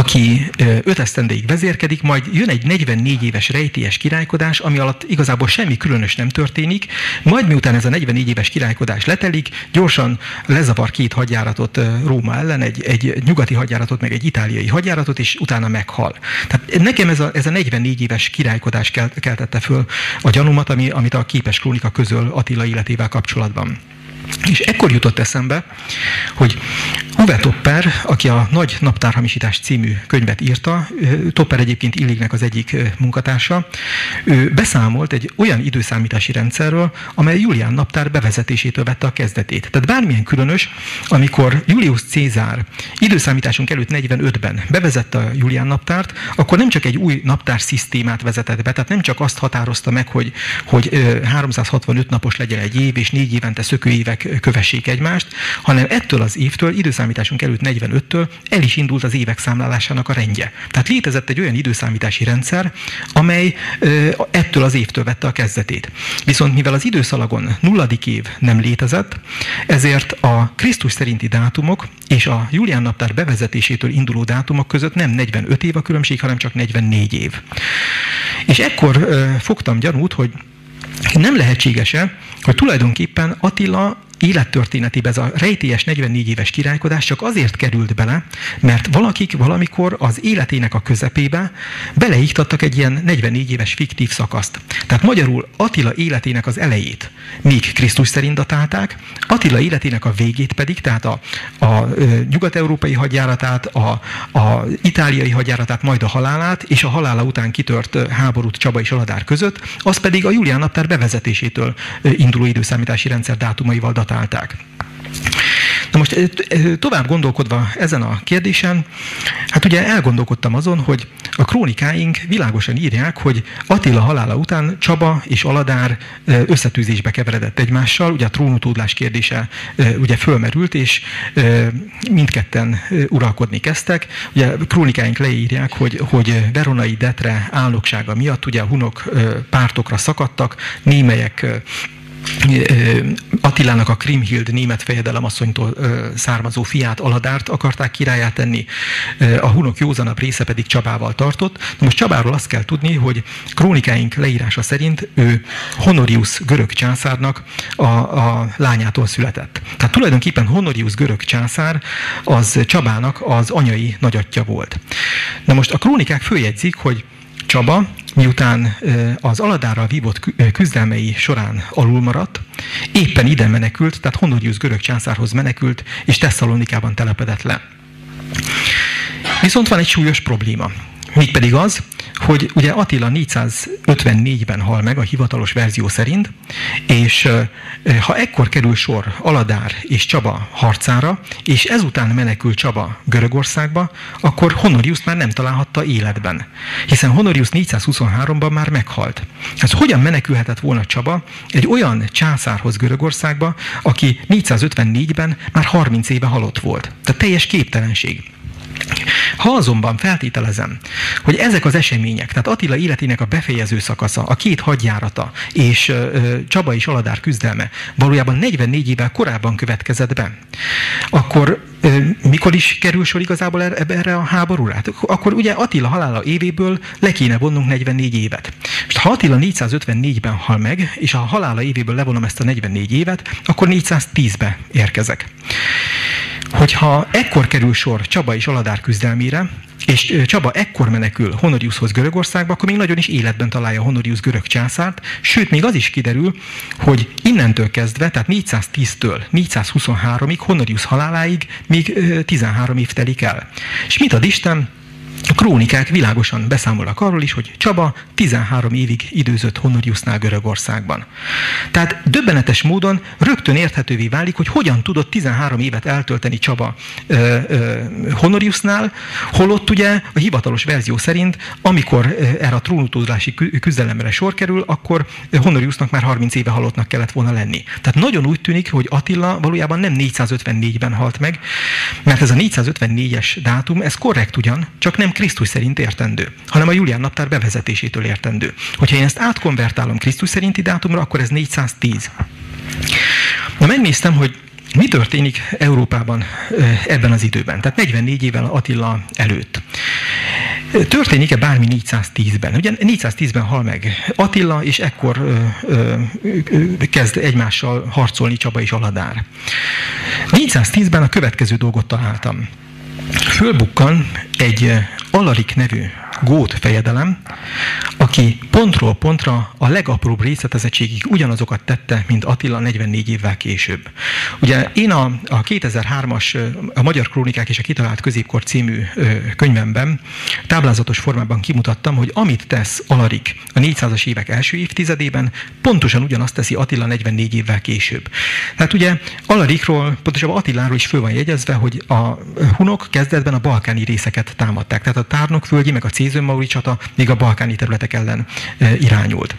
Speaker 2: aki öt esztendéig vezérkedik, majd jön egy negyvennégy éves rejtélyes királykodás, ami alatt igazából semmi különös nem történik, majd miután ez a negyvennégy éves királykodás letelik, gyorsan lezavar két hadjáratot Róma ellen, egy, egy nyugati hadjáratot, meg egy itáliai hadjáratot, és utána meghal. Tehát nekem ez a, ez a negyvennégy éves királykodás kelt, keltette föl a gyanúmat, ami, amit a Képes Krónika közöl Attila életével kapcsolatban. És ekkor jutott eszembe, hogy Uwe Topper, aki a Nagy naptárhamisítás című könyvet írta, Topper egyébként Illignek az egyik munkatársa, ő beszámolt egy olyan időszámítási rendszerről, amely Julián naptár bevezetésétől vette a kezdetét. Tehát bármilyen különös, amikor Julius Cézár időszámításunk előtt negyvenötben bevezette a Julián naptárt, akkor nem csak egy új naptárszisztémát vezetett be, tehát nem csak azt határozta meg, hogy, hogy háromszázhatvanöt napos legyen egy év, és négy évente szökőévek kövessék egymást, hanem ettől az évtől, időszámításunk előtt negyvenöttől el is indult az évek számlálásának a rendje. Tehát létezett egy olyan időszámítási rendszer, amely ettől az évtől vette a kezdetét. Viszont mivel az időszalagon nulladik év nem létezett, ezért a Krisztus szerinti dátumok és a Julián naptár bevezetésétől induló dátumok között nem negyvenöt év a különbség, hanem csak negyvennégy év. És ekkor fogtam gyanút, hogy nem lehetséges-e, hogy tulajdonképpen Attila élettörténetében ez a rejtélyes negyvennégy éves királykodás csak azért került bele, mert valakik valamikor az életének a közepébe beleiktattak egy ilyen negyvennégy éves fiktív szakaszt. Tehát magyarul Attila életének az elejét még Krisztus szerint datálták, Attila életének a végét pedig, tehát a, a, a nyugat-európai hadjáratát, a, a itáliai hadjáratát, majd a halálát, és a halála után kitört háborút Csaba és Aladár között, az pedig a Julián naptár bevezetésétől induló időszámítási rendszer dátumaival datálták. Na most tovább gondolkodva ezen a kérdésen, hát ugye elgondolkodtam azon, hogy a krónikáink világosan írják, hogy Attila halála után Csaba és Aladár összetűzésbe keveredett egymással, ugye a trónutódlás kérdése ugye fölmerült, és mindketten uralkodni kezdtek. Ugye a krónikáink leírják, hogy, hogy Veronai Detre álnoksága miatt ugye a hunok pártokra szakadtak, némelyek Attilának a Kriemhild német fejedelemasszonytól származó fiát, Aladárt akarták királlyá tenni, a hunok józanabb része pedig Csabával tartott. Na most Csabáról azt kell tudni, hogy krónikáink leírása szerint ő Honorius görög császárnak a, a lányától született. Tehát tulajdonképpen Honorius görög császár az Csabának az anyai nagyattya volt. Na most a krónikák följegyzik, hogy Csaba, miután az Aladárral vívott küzdelmei során alulmaradt, éppen ide menekült, tehát Honorius görög császárhoz menekült, és Tesszalonikában telepedett le. Viszont van egy súlyos probléma. Mégpedig az, hogy ugye Attila négyszázötvennégyben hal meg a hivatalos verzió szerint, és ha ekkor kerül sor Aladár és Csaba harcára, és ezután menekül Csaba Görögországba, akkor Honorius már nem találhatta életben. Hiszen Honorius négyszázhuszonháromban már meghalt. Ez hogyan menekülhetett volna Csaba egy olyan császárhoz Görögországba, aki négyszázötvennégyben már harminc éve halott volt. Tehát teljes képtelenség. Ha azonban feltételezem, hogy ezek az események, tehát Attila életének a befejező szakasza, a két hadjárata és ö, Csaba és Aladár küzdelme valójában negyvennégy évvel korábban következett be, akkor ö, mikor is kerül sor igazából erre a háborúra? Akkor ugye Attila halála évéből le kéne vonnunk negyvennégy évet. Most ha Attila négyszázötvennégyben hal meg, és a halála évéből levonom ezt a negyvennégy évet, akkor négyszáztízbe érkezek. Hogyha ekkor kerül sor Csaba és Aladár küzdelmére, és Csaba ekkor menekül Honoriushoz Görögországba, akkor még nagyon is életben találja Honorius görög császárt, sőt, még az is kiderül, hogy innentől kezdve, tehát négyszáztíztől négyszázhuszonháromig, Honorius haláláig még tizenhárom év telik el. És mit ad Isten? A krónikák világosan beszámolnak arról is, hogy Csaba tizenhárom évig időzött Honoriusnál Görögországban. Tehát döbbenetes módon rögtön érthetővé válik, hogy hogyan tudott tizenhárom évet eltölteni Csaba ö, ö, Honoriusnál, holott ugye a hivatalos verzió szerint, amikor erre a trónutódlási küzdelemre sor kerül, akkor Honoriusnak már harminc éve halottnak kellett volna lenni. Tehát nagyon úgy tűnik, hogy Attila valójában nem négyszázötvennégyben halt meg, mert ez a négyszázötvennégyes dátum, ez korrekt ugyan, csak nem Krisztus szerint értendő, hanem a Julián naptár bevezetésétől értendő. Hogyha én ezt átkonvertálom Krisztus szerinti dátumra, akkor ez négyszáztíz. Na megnéztem, hogy Mi történik Európában ebben az időben? Tehát negyvennégy évvel Attila előtt. Történik-e bármi négyszáztízben? Ugye négyszáztízben hal meg Attila, és ekkor ö, ö, ö, kezd egymással harcolni Csaba és Aladár. négyszáztízben a következő dolgot találtam. Fölbukkan egy Alarik nevű gót fejedelem, aki pontról pontra a legapróbb részletezettségig ugyanazokat tette, mint Attila negyvennégy évvel később. Ugye én a, a kétezer-hármas a Magyar Krónikák és a Kitalált Középkor című könyvemben táblázatos formában kimutattam, hogy amit tesz Alarik a négyszázas évek első évtizedében, pontosan ugyanazt teszi Attila negyvennégy évvel később. Tehát ugye Alarikról, pontosabban Attiláról is föl van jegyezve, hogy a hunok kezdetben a balkáni részeket támadták. Tehát a Tárnokvölgyi, meg a Cézőn-Mauri csata még a balkáni területek ellen e, irányult.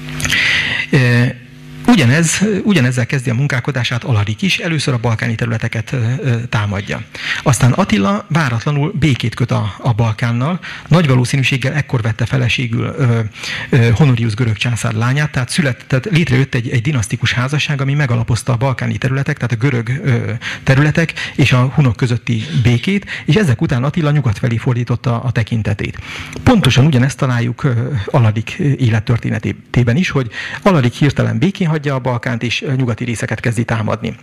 Speaker 2: E, Ugyanez, ugyanezzel kezdi a munkálkodását Alarik is, először a balkáni területeket támadja. Aztán Attila váratlanul békét köt a, a Balkánnal, nagy valószínűséggel ekkor vette feleségül ö, ö, Honorius görög császár lányát, tehát, szület, tehát létrejött egy, egy dinasztikus házasság, ami megalapozta a balkáni területek, tehát a görög ö, területek és a hunok közötti békét, és ezek után Attila nyugat felé fordította a tekintetét. Pontosan ugyanezt találjuk ö, Alarik élettörténetében is, hogy Alarik hirtelen békén hagyja a Balkánt, és nyugati részeket kezdi támadni.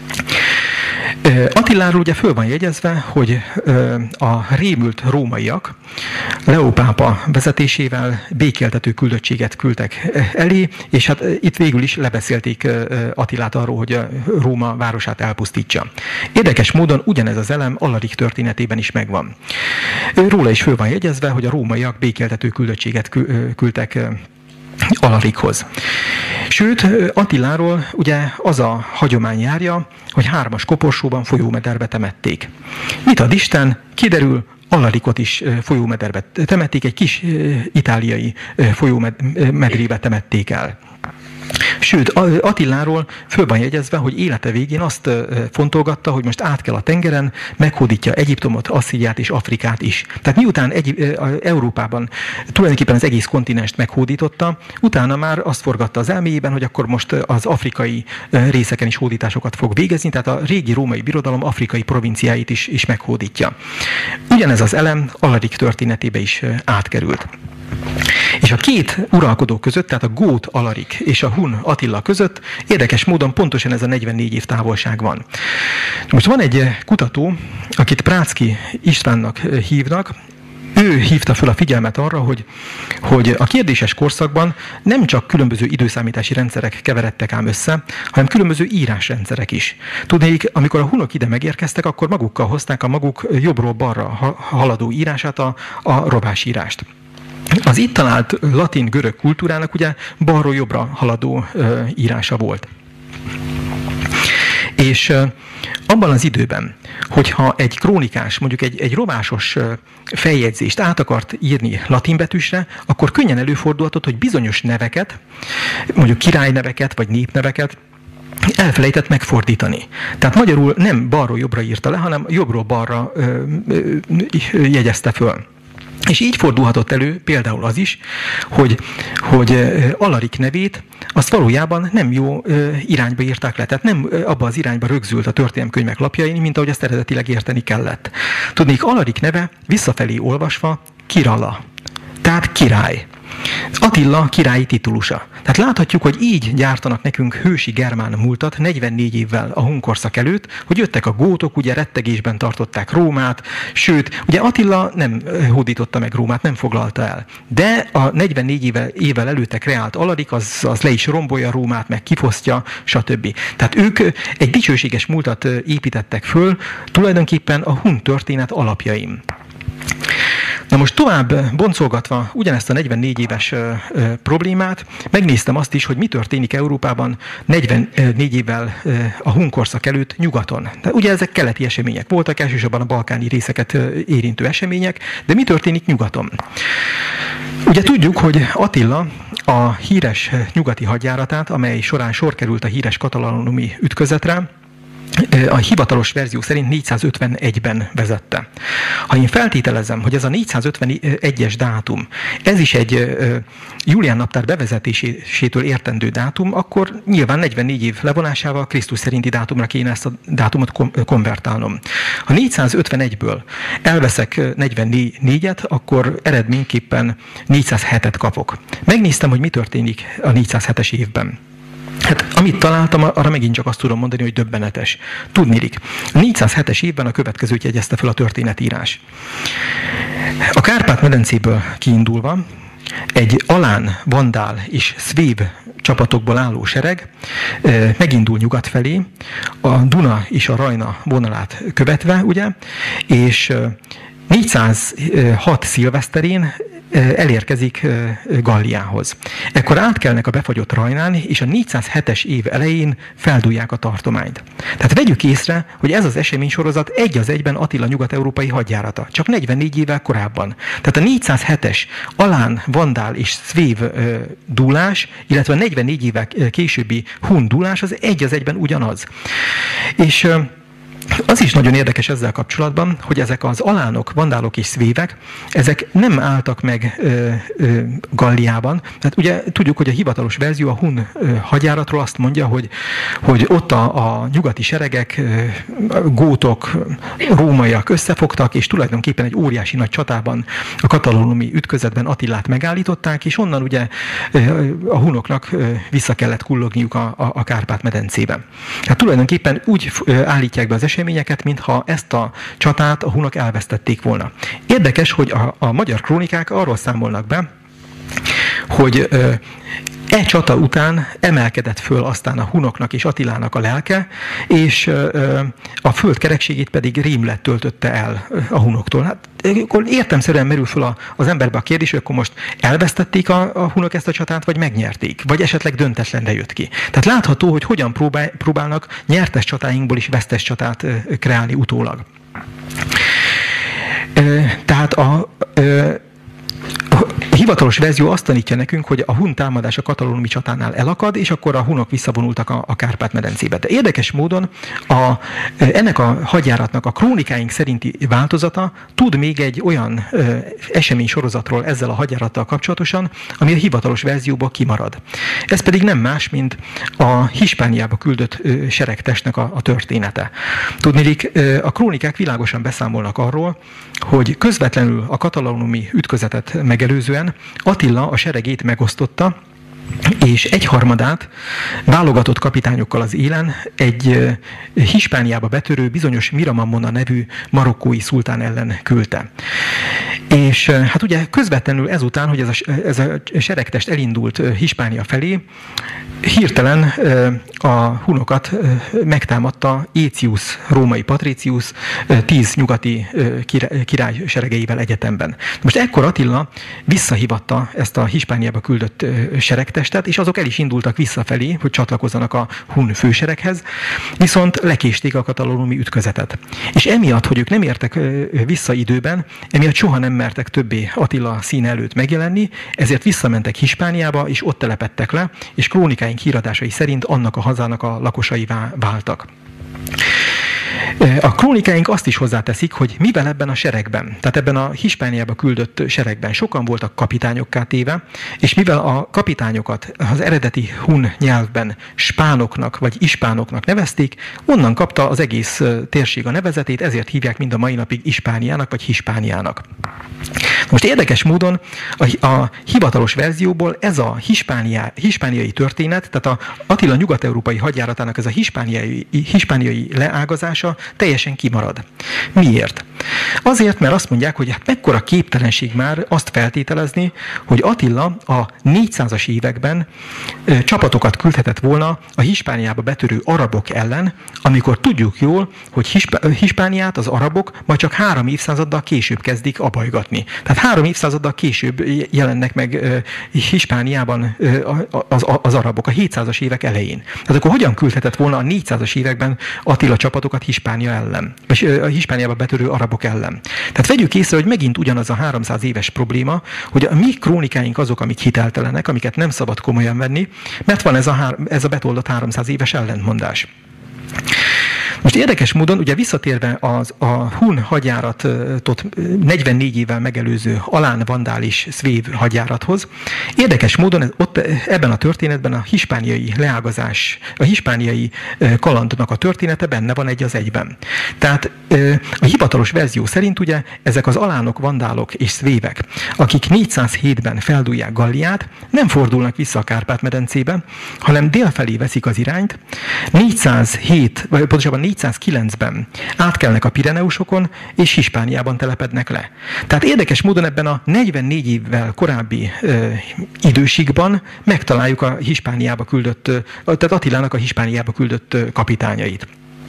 Speaker 2: Attiláról ugye föl van jegyezve, hogy a rémült rómaiak Leó pápa vezetésével békéltető küldöttséget küldtek elé, és hát itt végül is lebeszélték Attilát arról, hogy Róma városát elpusztítsa. Érdekes módon ugyanez az elem Alarik történetében is megvan. Róla is föl van jegyezve, hogy a rómaiak békéltető küldöttséget küldtek Alarikhoz. Sőt, Attiláról ugye az a hagyomány járja, hogy hármas koporsóban folyómederbe temették. Mit ad Isten? Kiderül, Alarikot is folyómederbe temették, egy kis itáliai folyómedrébe temették el. Sőt, Attiláról föl van jegyezve, hogy élete végén azt fontolgatta, hogy most át kell a tengeren, meghódítja Egyiptomot, Asszíriát és Afrikát is. Tehát miután egy, Európában tulajdonképpen az egész kontinenst meghódította, utána már azt forgatta az elméjében, hogy akkor most az afrikai részeken is hódításokat fog végezni, tehát a régi római birodalom afrikai provinciáit is, is meghódítja. Ugyanez az elem Alarik történetébe is átkerült. És a két uralkodó között, tehát a gót Alarik és a hun Attila között érdekes módon pontosan ez a negyvennégy év távolság van. Most van egy kutató, akit Prácki Istvánnak hívnak, ő hívta fel a figyelmet arra, hogy, hogy a kérdéses korszakban nem csak különböző időszámítási rendszerek keveredtek ám össze, hanem különböző írásrendszerek is. Tudnék, amikor a hunok ide megérkeztek, akkor magukkal hozták a maguk jobbról balra haladó írását, a, a rovásírást. Az itt talált latin-görög kultúrának ugye balról jobbra haladó ö, írása volt. És ö, abban az időben, hogyha egy krónikás, mondjuk egy, egy rovásos ö, feljegyzést át akart írni latinbetűsre, akkor könnyen előfordulhatott, hogy bizonyos neveket, mondjuk királyneveket vagy népneveket elfelejtett megfordítani. Tehát magyarul nem balról jobbra írta le, hanem jobbról balra ö, ö, ö, jegyezte föl. És így fordulhatott elő például az is, hogy, hogy Alarik nevét azt valójában nem jó irányba írták le. Tehát nem abba az irányba rögzült a történelemkönyvek lapjain, mint ahogy azt eredetileg érteni kellett. Tudnék, Alarik neve visszafelé olvasva Kirala, tehát király. Attila királyi titulusa. Tehát láthatjuk, hogy így gyártanak nekünk hősi germán múltat negyvennégy évvel a hunkorszak előtt, hogy jöttek a gótok, ugye rettegésben tartották Rómát, sőt, ugye Attila nem hódította meg Rómát, nem foglalta el. De a negyvennégy évvel, évvel előtte kreált Alarik, az, az le is rombolja Rómát, meg kifosztja, stb. Tehát ők egy dicsőséges múltat építettek föl, tulajdonképpen a hun történet alapjain. Na most tovább boncolgatva ugyanezt a negyvennégy éves ö, ö, problémát, megnéztem azt is, hogy mi történik Európában negyvennégy évvel ö, a hunkorszak előtt nyugaton. De ugye ezek keleti események voltak, elsősorban a balkáni részeket ö, érintő események, de mi történik nyugaton? Ugye tudjuk, hogy Attila a híres nyugati hadjáratát, amely során sor került a híres katalonumi ütközetre, a hivatalos verzió szerint négyszázötvenegyben vezette. Ha én feltételezem, hogy ez a négyszázötvenegyes dátum, ez is egy Julián naptár bevezetésétől értendő dátum, akkor nyilván negyvennégy év levonásával Krisztus szerinti dátumra kéne ezt a dátumot konvertálnom. Ha négyszázötvenegyből elveszek negyvennégyet, akkor eredményképpen négyszázhetet kapok. Megnéztem, hogy mi történik a négyszázhetes évben. Hát, amit találtam, arra megint csak azt tudom mondani, hogy döbbenetes. Tudniillik, a négyszázhetes évben a következőt jegyezte fel a történetírás. A Kárpát-medencéből kiindulva egy alán, vandál és szvév csapatokból álló sereg megindul nyugat felé, a Duna és a Rajna vonalát követve, ugye, és négyszázhat szilveszterén elérkezik Galliához. Ekkor átkelnek a befagyott Rajnán, és a négyszázhetes év elején feldúlják a tartományt. Tehát vegyük észre, hogy ez az eseménysorozat egy az egyben Attila nyugat-európai hadjárata, csak negyvennégy évvel korábban. Tehát a négyszázhetes alán, vandál és szvév dúlás, illetve a negyvennégy évvel későbbi hun dúlás az egy az egyben ugyanaz. És az is nagyon érdekes ezzel kapcsolatban, hogy ezek az alánok, vandálok és szvévek, ezek nem álltak meg ö, ö, Galliában. Hát ugye tudjuk, hogy a hivatalos verzió a hun ö, hadjáratról azt mondja, hogy, hogy ott a, a nyugati seregek, ö, gótok, rómaiak összefogtak, és tulajdonképpen egy óriási nagy csatában, a katalónumi ütközetben Attilát megállították, és onnan ugye ö, a hunoknak ö, vissza kellett kullogniuk a, a, a Kárpát-medencébe. Hát tulajdonképpen úgy ö, állítják be az eseményeket, mintha ezt a csatát a hunok elvesztették volna. Érdekes, hogy a, a magyar krónikák arról számolnak be, hogy ö, e csata után emelkedett föl aztán a hunoknak és Attilának a lelke, és ö, a föld kerekségét pedig rémület töltötte el a hunoktól. Hát akkor értelemszerűen merül föl a, az emberbe a kérdés, hogy akkor most elvesztették a, a hunok ezt a csatát, vagy megnyerték, vagy esetleg döntetlenre jött ki. Tehát látható, hogy hogyan próbál, próbálnak nyertes csatáinkból is vesztes csatát ö, kreálni utólag. Ö, tehát a ö, A hivatalos verzió azt tanítja nekünk, hogy a hun támadás a katalónumi csatánál elakad, és akkor a hunok visszavonultak a, a Kárpát-medencébe. De érdekes módon a, ennek a hadjáratnak a krónikáink szerinti változata tud még egy olyan ö, eseménysorozatról ezzel a hadjárattal kapcsolatosan, ami a hivatalos verzióból kimarad. Ez pedig nem más, mint a Hispániába küldött ö, seregtestnek a, a története. Tudniillik, ö, a krónikák világosan beszámolnak arról, hogy közvetlenül a katalónumi ütközetet megelőzően Attila a seregét megosztotta, és egyharmadát válogatott kapitányokkal az élen egy Hispániába betörő bizonyos Miramamona nevű marokkói szultán ellen küldte. És hát ugye közvetlenül ezután, hogy ez a, ez a seregtest elindult Hispánia felé, hirtelen a hunokat megtámadta Aetius, római patricius, tíz nyugati király seregeivel egyetemben. Most ekkor Attila visszahívatta ezt a Hispániába küldött seregtestet, és azok el is indultak visszafelé, hogy csatlakozzanak a hun fősereghez, viszont lekésték a katalónumi ütközetet. És emiatt, hogy ők nem értek vissza időben, emiatt soha nem mertek többé Attila színe előtt megjelenni, ezért visszamentek Hispániába, és ott telepedtek le, és krónikáink híradásai szerint annak a hazának a lakosaivá váltak. A krónikáink azt is hozzáteszik, hogy mivel ebben a seregben, tehát ebben a Hispániába küldött seregben sokan voltak kapitányokká téve, és mivel a kapitányokat az eredeti hun nyelvben spánoknak vagy ispánoknak nevezték, onnan kapta az egész térség a nevezetét, ezért hívják mind a mai napig Ispániának vagy Hispániának. Most érdekes módon a, a hivatalos verzióból ez a hispániá, hispániai történet, tehát a Attila nyugat-európai hadjáratának ez a hispániai, hispániai leágazása teljesen kimarad. Miért? Azért, mert azt mondják, hogy hát mekkora képtelenség már azt feltételezni, hogy Attila a négyszázas években ö, csapatokat küldhetett volna a Hispániába betörő arabok ellen, amikor tudjuk jól, hogy Hisp- Hispániát az arabok majd csak három évszázaddal később kezdik abajgatni. Tehát három évszázaddal később jelennek meg ö, Hispániában ö, az, az arabok, a hétszázas évek elején. Tehát akkor hogyan küldhetett volna a négyszázas években Attila csapatokat Hispánia ellen, vagy ö, a Hispániába betörő arabok ellen? Tehát vegyük észre, hogy megint ugyanaz a háromszáz éves probléma, hogy a mi krónikáink azok, amik hiteltelenek, amiket nem szabad komolyan venni, mert van ez a, ez a betoldott háromszáz éves ellentmondás. Most érdekes módon, ugye visszatérve az, a hun hadjáratot negyvennégy évvel megelőző alán, vandál és szvév hadjárathoz, érdekes módon ez, ott ebben a történetben a hispániai leágazás, a hispániai kalandnak a története benne van egy az egyben. Tehát a hivatalos verzió szerint ugye ezek az alánok, vandálok és szvévek, akik négyszázhétben feldúlják Galliát, nem fordulnak vissza a Kárpát-medencébe, hanem délfelé veszik az irányt, négyszázhét, vagy pontosabban négyszázkilencben átkelnek a Pireneusokon, és Hispániában telepednek le. Tehát érdekes módon ebben a negyvennégy évvel korábbi ö, időségben megtaláljuk a Hispániába küldött, tehát Attilának a Hispániába küldött kapitányait.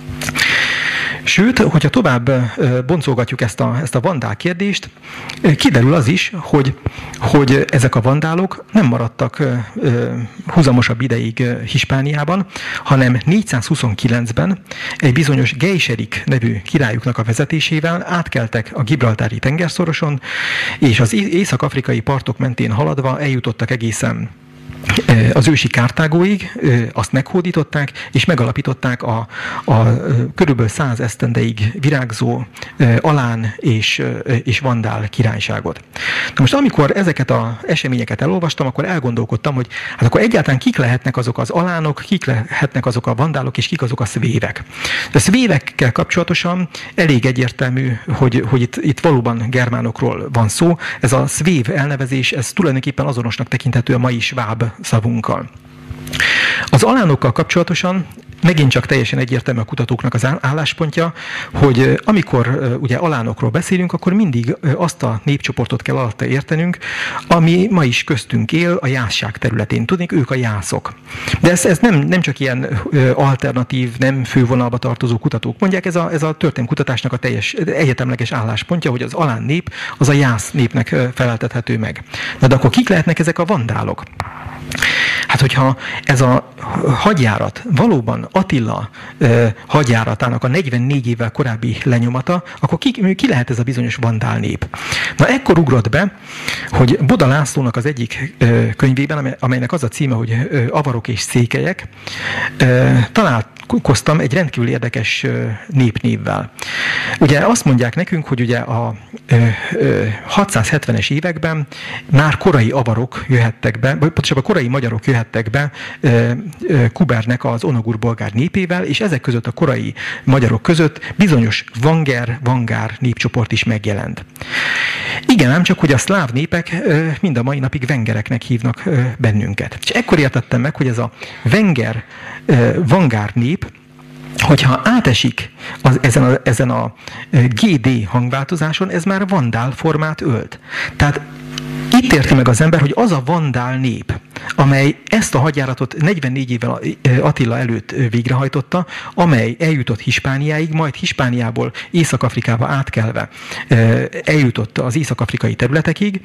Speaker 2: Sőt, hogyha tovább boncolgatjuk ezt a, ezt a vandál kérdést, kiderül az is, hogy, hogy ezek a vandálok nem maradtak húzamosabb ideig Hispániában, hanem négyszázhuszonkilencben egy bizonyos Geiserik nevű királyuknak a vezetésével átkeltek a Gibraltári tengerszoroson, és az észak-afrikai partok mentén haladva eljutottak egészen az ősi Kartágóig, azt meghódították, és megalapították a, a körülbelül száz esztendeig virágzó alán és, és vandál királyságot. Na most amikor ezeket az eseményeket elolvastam, akkor elgondolkodtam, hogy hát akkor egyáltalán kik lehetnek azok az alánok, kik lehetnek azok a vandálok, és kik azok a szvévek. A szvévekkel kapcsolatosan elég egyértelmű, hogy, hogy itt, itt valóban germánokról van szó. Ez a szvév elnevezés, ez tulajdonképpen azonosnak tekinthető a mai sváb szavunkkal. Az alánokkal kapcsolatosan megint csak teljesen egyértelmű a kutatóknak az álláspontja, hogy amikor ugye alánokról beszélünk, akkor mindig azt a népcsoportot kell alatta értenünk, ami ma is köztünk él a jászság területén. Tudnék, ők a jászok. De ez, ez nem, nem csak ilyen alternatív, nem fővonalba tartozó kutatók mondják, ez a, ez a történelemkutatásnak a teljes egyetemleges álláspontja, hogy az alán nép az a jász népnek feleltethető meg. Na de akkor kik lehetnek ezek a vandálok? Hát, hogyha ez a hadjárat valóban Attila eh, hadjáratának a negyvennégy évvel korábbi lenyomata, akkor ki, ki lehet ez a bizonyos vandál nép? Na, ekkor ugrott be, hogy Boda Lászlónak az egyik eh, könyvében, amelynek az a címe, hogy eh, Avarok és székelyek, eh, találkoztam egy rendkívül érdekes eh, népnévvel. Ugye azt mondják nekünk, hogy ugye a eh, eh, hatszázhetvenes években már korai avarok jöhettek be, vagy pontosabban korai magyarok jöhettek be Kubernek az onogur-bolgár népével, és ezek között a korai magyarok között bizonyos vanger, vangár népcsoport is megjelent. Igen, ám csak, hogy a szláv népek mind a mai napig vengereknek hívnak bennünket. És ekkor értettem meg, hogy ez a venger, vangár nép, hogyha átesik az, ezen, a, ezen a gé dé hangváltozáson, ez már vandál formát ölt. Tehát itt érti meg az ember, hogy az a vandál nép, amely ezt a hadjáratot negyvennégy évvel Attila előtt végrehajtotta, amely eljutott Hispániáig, majd Hispániából Észak-Afrikába átkelve eljutott az észak-afrikai területekig.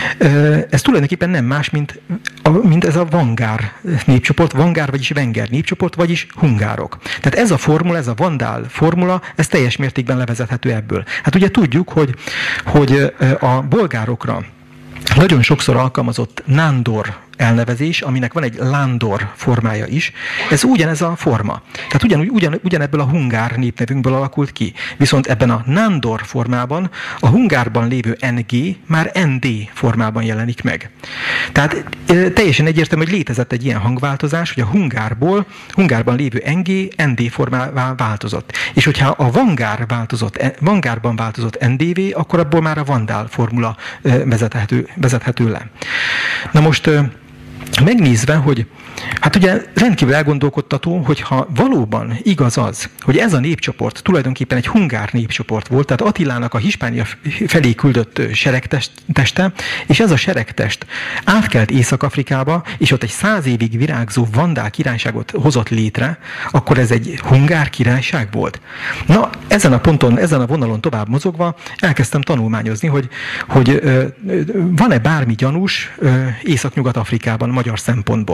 Speaker 2: Ez tulajdonképpen nem más, mint, mint ez a vangár népcsoport, vangár, vagyis venger népcsoport, vagyis hungárok. Tehát ez a formula, ez a vandál formula, ez teljes mértékben levezethető ebből. Hát ugye tudjuk, hogy, hogy a bolgárokra nagyon sokszor alkalmazott nándor elnevezés, aminek van egy lándor formája is, ez ugyanez a forma. Tehát ugyan, ugyan, ugyanebből a hungár népnevünkből alakult ki. Viszont ebben a nándor formában a hungárban lévő en gé már en dé formában jelenik meg. Tehát e, teljesen egyértelmű, hogy létezett egy ilyen hangváltozás, hogy a hungárból, hungárban lévő en gé en dé formává változott. És hogyha a vangár változott, vangárban változott en dé vé, akkor abból már a vandál formula e, vezethető, vezethető le. Na most e, megnézve, hogy hát ugye rendkívül elgondolkodtató, hogyha valóban igaz az, hogy ez a népcsoport tulajdonképpen egy hungár népcsoport volt, tehát Attilának a Hispánia felé küldött seregteste, és ez a seregtest átkelt Észak-Afrikába, és ott egy száz évig virágzó vandál királyságot hozott létre, akkor ez egy hungár királyság volt. Na, ezen a ponton, ezen a vonalon tovább mozogva elkezdtem tanulmányozni, hogy, hogy van-e bármi gyanús Észak-Nyugat-Afrikában magyar szempontból.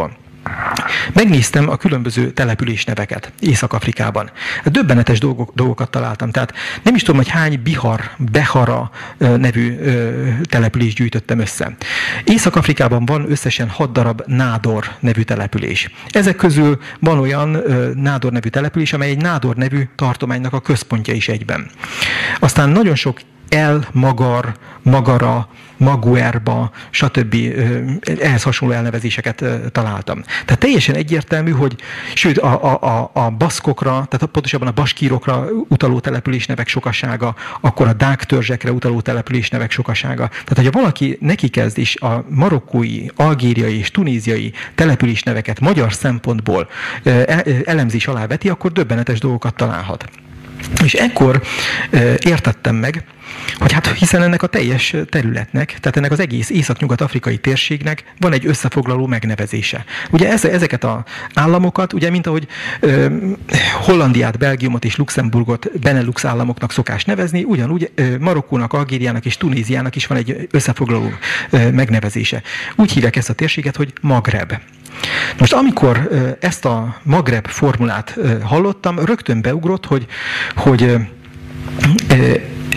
Speaker 2: megnéztem a különböző településneveket Észak-Afrikában. Döbbenetes dolgok, dolgokat találtam. Tehát nem is tudom, hogy hány Bihar, Behara nevű települést gyűjtöttem össze. Észak-Afrikában van összesen hat darab Nádor nevű település. Ezek közül van olyan Nádor nevű település, amely egy Nádor nevű tartománynak a központja is egyben. Aztán nagyon sok El, Magar, Magara, Maguerba, stb. Ehhez hasonló elnevezéseket találtam. Tehát teljesen egyértelmű, hogy sőt a, a, a, a baszkokra, tehát pontosabban a baskírokra utaló településnevek sokasága, akkor a dák törzsekre utaló településnevek sokasága. Tehát, hogyha valaki neki kezd is a marokkói, algériai és tunéziai településneveket magyar szempontból elemzés alá veti, akkor döbbenetes dolgokat találhat. És ekkor értettem meg, hogy hát hiszen ennek a teljes területnek, tehát ennek az egész észak-nyugat-afrikai térségnek van egy összefoglaló megnevezése. Ugye ezeket az államokat, ugye mint ahogy ö, Hollandiát, Belgiumot és Luxemburgot Benelux államoknak szokás nevezni, ugyanúgy ö, Marokkónak, Algériának és Tunéziának is van egy összefoglaló ö, megnevezése. Úgy hívják ezt a térséget, hogy Magreb. Most amikor ö, ezt a Magreb formulát ö, hallottam, rögtön beugrott, hogy, hogy ö, ö,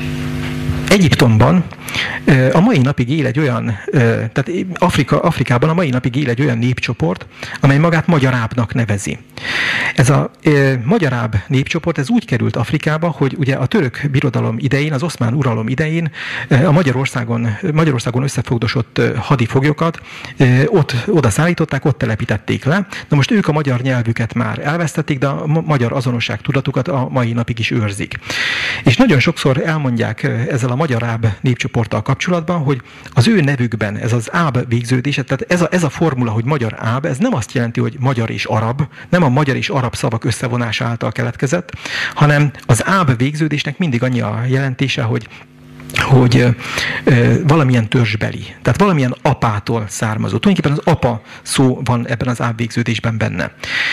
Speaker 2: Egyiptomban a mai napig él egy olyan, tehát Afrika, Afrikában a mai napig él egy olyan népcsoport, amely magát magyarábnak nevezi. Ez a e, magyaráb népcsoport, ez úgy került Afrikába, hogy ugye a török birodalom idején, az oszmán uralom idején a Magyarországon, Magyarországon összefogdosott hadifoglyokat e, ott oda szállították, ott telepítették le. Na most ők a magyar nyelvüket már elvesztették, de a magyar azonosság tudatukat a mai napig is őrzik. És nagyon sokszor elmondják ezzel a magyaráb népcsoporttal kapcsolatban, hogy az ő nevükben ez az áb végződés, tehát ez a, ez a formula, hogy magyar áb, ez nem azt jelenti, hogy magyar és arab, nem a magyar és arab szavak összevonása által keletkezett, hanem az áb végződésnek mindig annyi a jelentése, hogy hogy ö, valamilyen törzsbeli, tehát valamilyen apától származó. Tulajdonképpen az apa szó van ebben az ábvégződésben benne.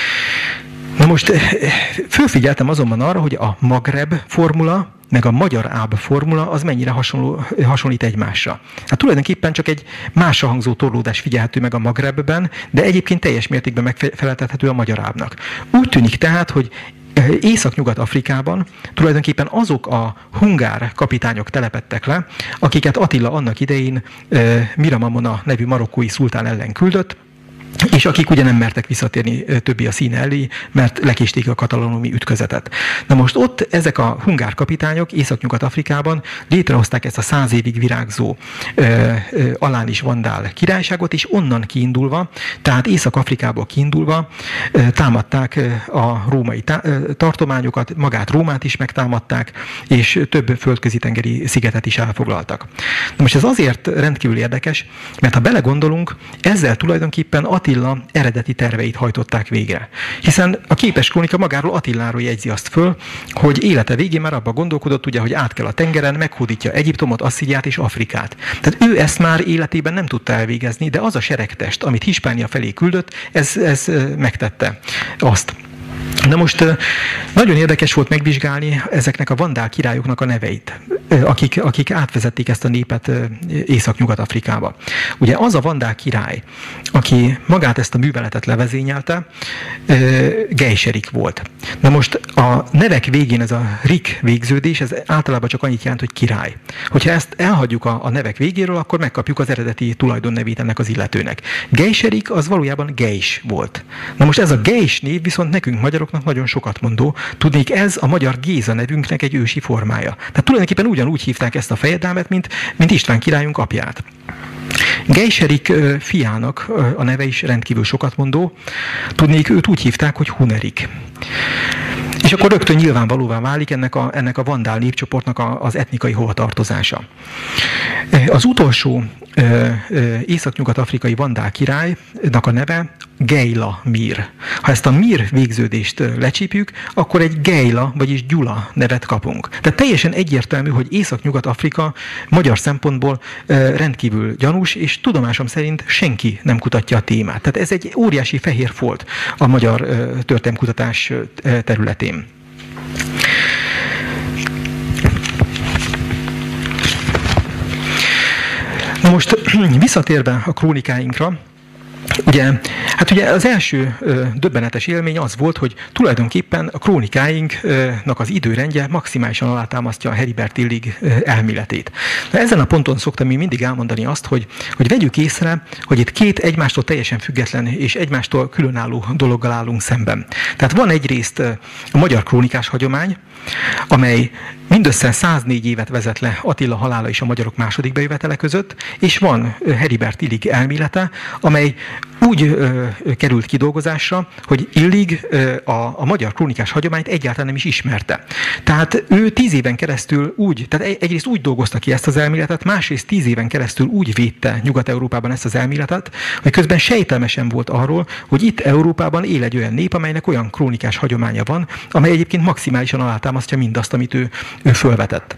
Speaker 2: Na most fölfigyeltem azonban arra, hogy a Magreb formula, meg a magyar áb formula az mennyire hasonló, hasonlít egymásra. Hát tulajdonképpen csak egy másra hangzó torlódás figyelhető meg a Magrebben, de egyébként teljes mértékben megfeleltethető a magyar ábnak. Úgy tűnik tehát, hogy Észak-Nyugat-Afrikában tulajdonképpen azok a hungár kapitányok telepedtek le, akiket Attila annak idején Miramamona nevű marokkói szultán ellen küldött, és akik ugye nem mertek visszatérni többi a színe elé, mert lekésték a katalonumi ütközetet. Na most ott ezek a hungár kapitányok Észak-Nyugat-Afrikában létrehozták ezt a száz évig virágzó ö, ö, alán vandál királyságot, és onnan kiindulva, tehát Észak-Afrikából kiindulva ö, támadták a római tá- ö, tartományokat, magát Rómát is megtámadták, és több földközi-tengeri szigetet is elfoglaltak. Na most ez azért rendkívül érdekes, mert ha belegondolunk, ezzel tulajdonképpen Attila eredeti terveit hajtották végre. Hiszen a képes krónika magáról Attiláról jegyzi azt föl, hogy élete végén már abban gondolkodott, ugye, hogy át kell a tengeren, meghódítja Egyiptomot, Asszíriát és Afrikát. Tehát ő ezt már életében nem tudta elvégezni, de az a seregtest, amit Hispánia felé küldött, ez, ez megtette azt. Na most nagyon érdekes volt megvizsgálni ezeknek a vandál királyoknak a neveit, akik, akik átvezették ezt a népet Észak-Nyugat-Afrikába. Ugye az a vandál király, aki magát ezt a műveletet levezényelte, Geiserik volt. Na most a nevek végén ez a rik végződés, ez általában csak annyit jelent, hogy király. Hogyha ezt elhagyjuk a, a nevek végéről, akkor megkapjuk az eredeti tulajdonnevét ennek az illetőnek. Geiserik az valójában Geis volt. Na most ez a Geis név viszont nekünk magyaroknak nagyon sokat mondó. Tudnék, ez a magyar Géza nevünknek egy ősi formája. Tehát tulajdonképpen ugyanúgy hívták ezt a fejedelmet, mint, mint István királyunk apját. Geiserik fiának a neve is rendkívül sokat mondó. Tudnék, őt úgy hívták, hogy Hunerik. És akkor rögtön nyilvánvalóvá válik ennek a, ennek a vandál népcsoportnak a, az etnikai hovatartozása. Az utolsó észak-nyugat-afrikai vandál királynak a neve Gejla Mir. Ha ezt a Mir végződést lecsípjük, akkor egy Gejla, vagyis Gyula nevet kapunk. Tehát teljesen egyértelmű, hogy Észak-Nyugat-Afrika magyar szempontból rendkívül gyanús, és tudomásom szerint senki nem kutatja a témát. Tehát ez egy óriási fehér folt a magyar történelemkutatás területén. Na most visszatérve a krónikáinkra, Ugye, hát ugye az első ö, döbbenetes élmény az volt, hogy tulajdonképpen a krónikáinknak az időrendje maximálisan alátámasztja a Heribert Illig ö, elméletét. De ezen a ponton szoktam én mindig elmondani azt, hogy, hogy vegyük észre, hogy itt két egymástól teljesen független és egymástól különálló dologgal állunk szemben. Tehát van egyrészt a magyar krónikás hagyomány, amely mindössze száznégy évet vezet le Attila halála és a magyarok második bejövetele között, és van Heribert Illig elmélete, amely úgy ö, került kidolgozásra, hogy Illig ö, a, a magyar krónikás hagyományt egyáltalán nem is ismerte. Tehát ő tíz éven keresztül úgy, tehát egyrészt úgy dolgozta ki ezt az elméletet, másrészt tíz éven keresztül úgy védte Nyugat-Európában ezt az elméletet, hogy közben sejtelmesen volt arról, hogy itt Európában él egy olyan nép, amelynek olyan krónikás hagyománya van, amely egyébként maximálisan alátámasztja mindazt, amit ő, ő fölvetett.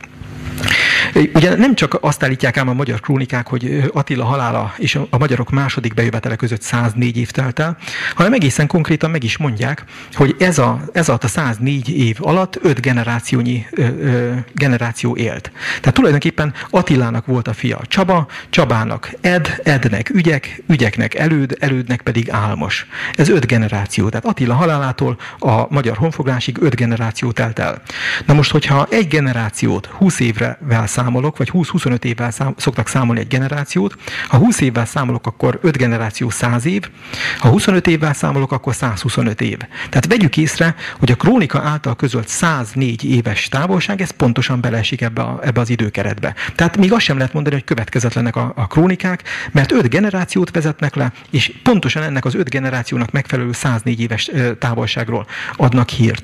Speaker 2: Ugye nem csak azt állítják ám a magyar krónikák, hogy Attila halála és a magyarok második bejövetele között száznégy év telt el, hanem egészen konkrétan meg is mondják, hogy ez, a, ez alatt a száznégy év alatt öt generációnyi ö, ö, generáció élt. Tehát tulajdonképpen Attilának volt a fia Csaba, Csabának Ed, Ednek Ügyek, Ügyeknek Előd, Elődnek pedig Álmos. Ez öt generáció. Tehát Attila halálától a magyar honfoglásig öt generáció telt el. Na most, hogyha egy generációt húsz évvel számolok, vagy húsz-huszonöt évvel szám, szoktak számolni egy generációt. Ha húsz évvel számolok, akkor öt generáció száz év, ha huszonöt évvel számolok, akkor százhuszonöt év. Tehát vegyük észre, hogy a krónika által közölt száznégy éves távolság, ez pontosan beleesik ebbe, a, ebbe az időkeretbe. Tehát még azt sem lehet mondani, hogy következetlenek a, a krónikák, mert öt generációt vezetnek le, és pontosan ennek az öt generációnak megfelelő száznégy éves távolságról adnak hírt.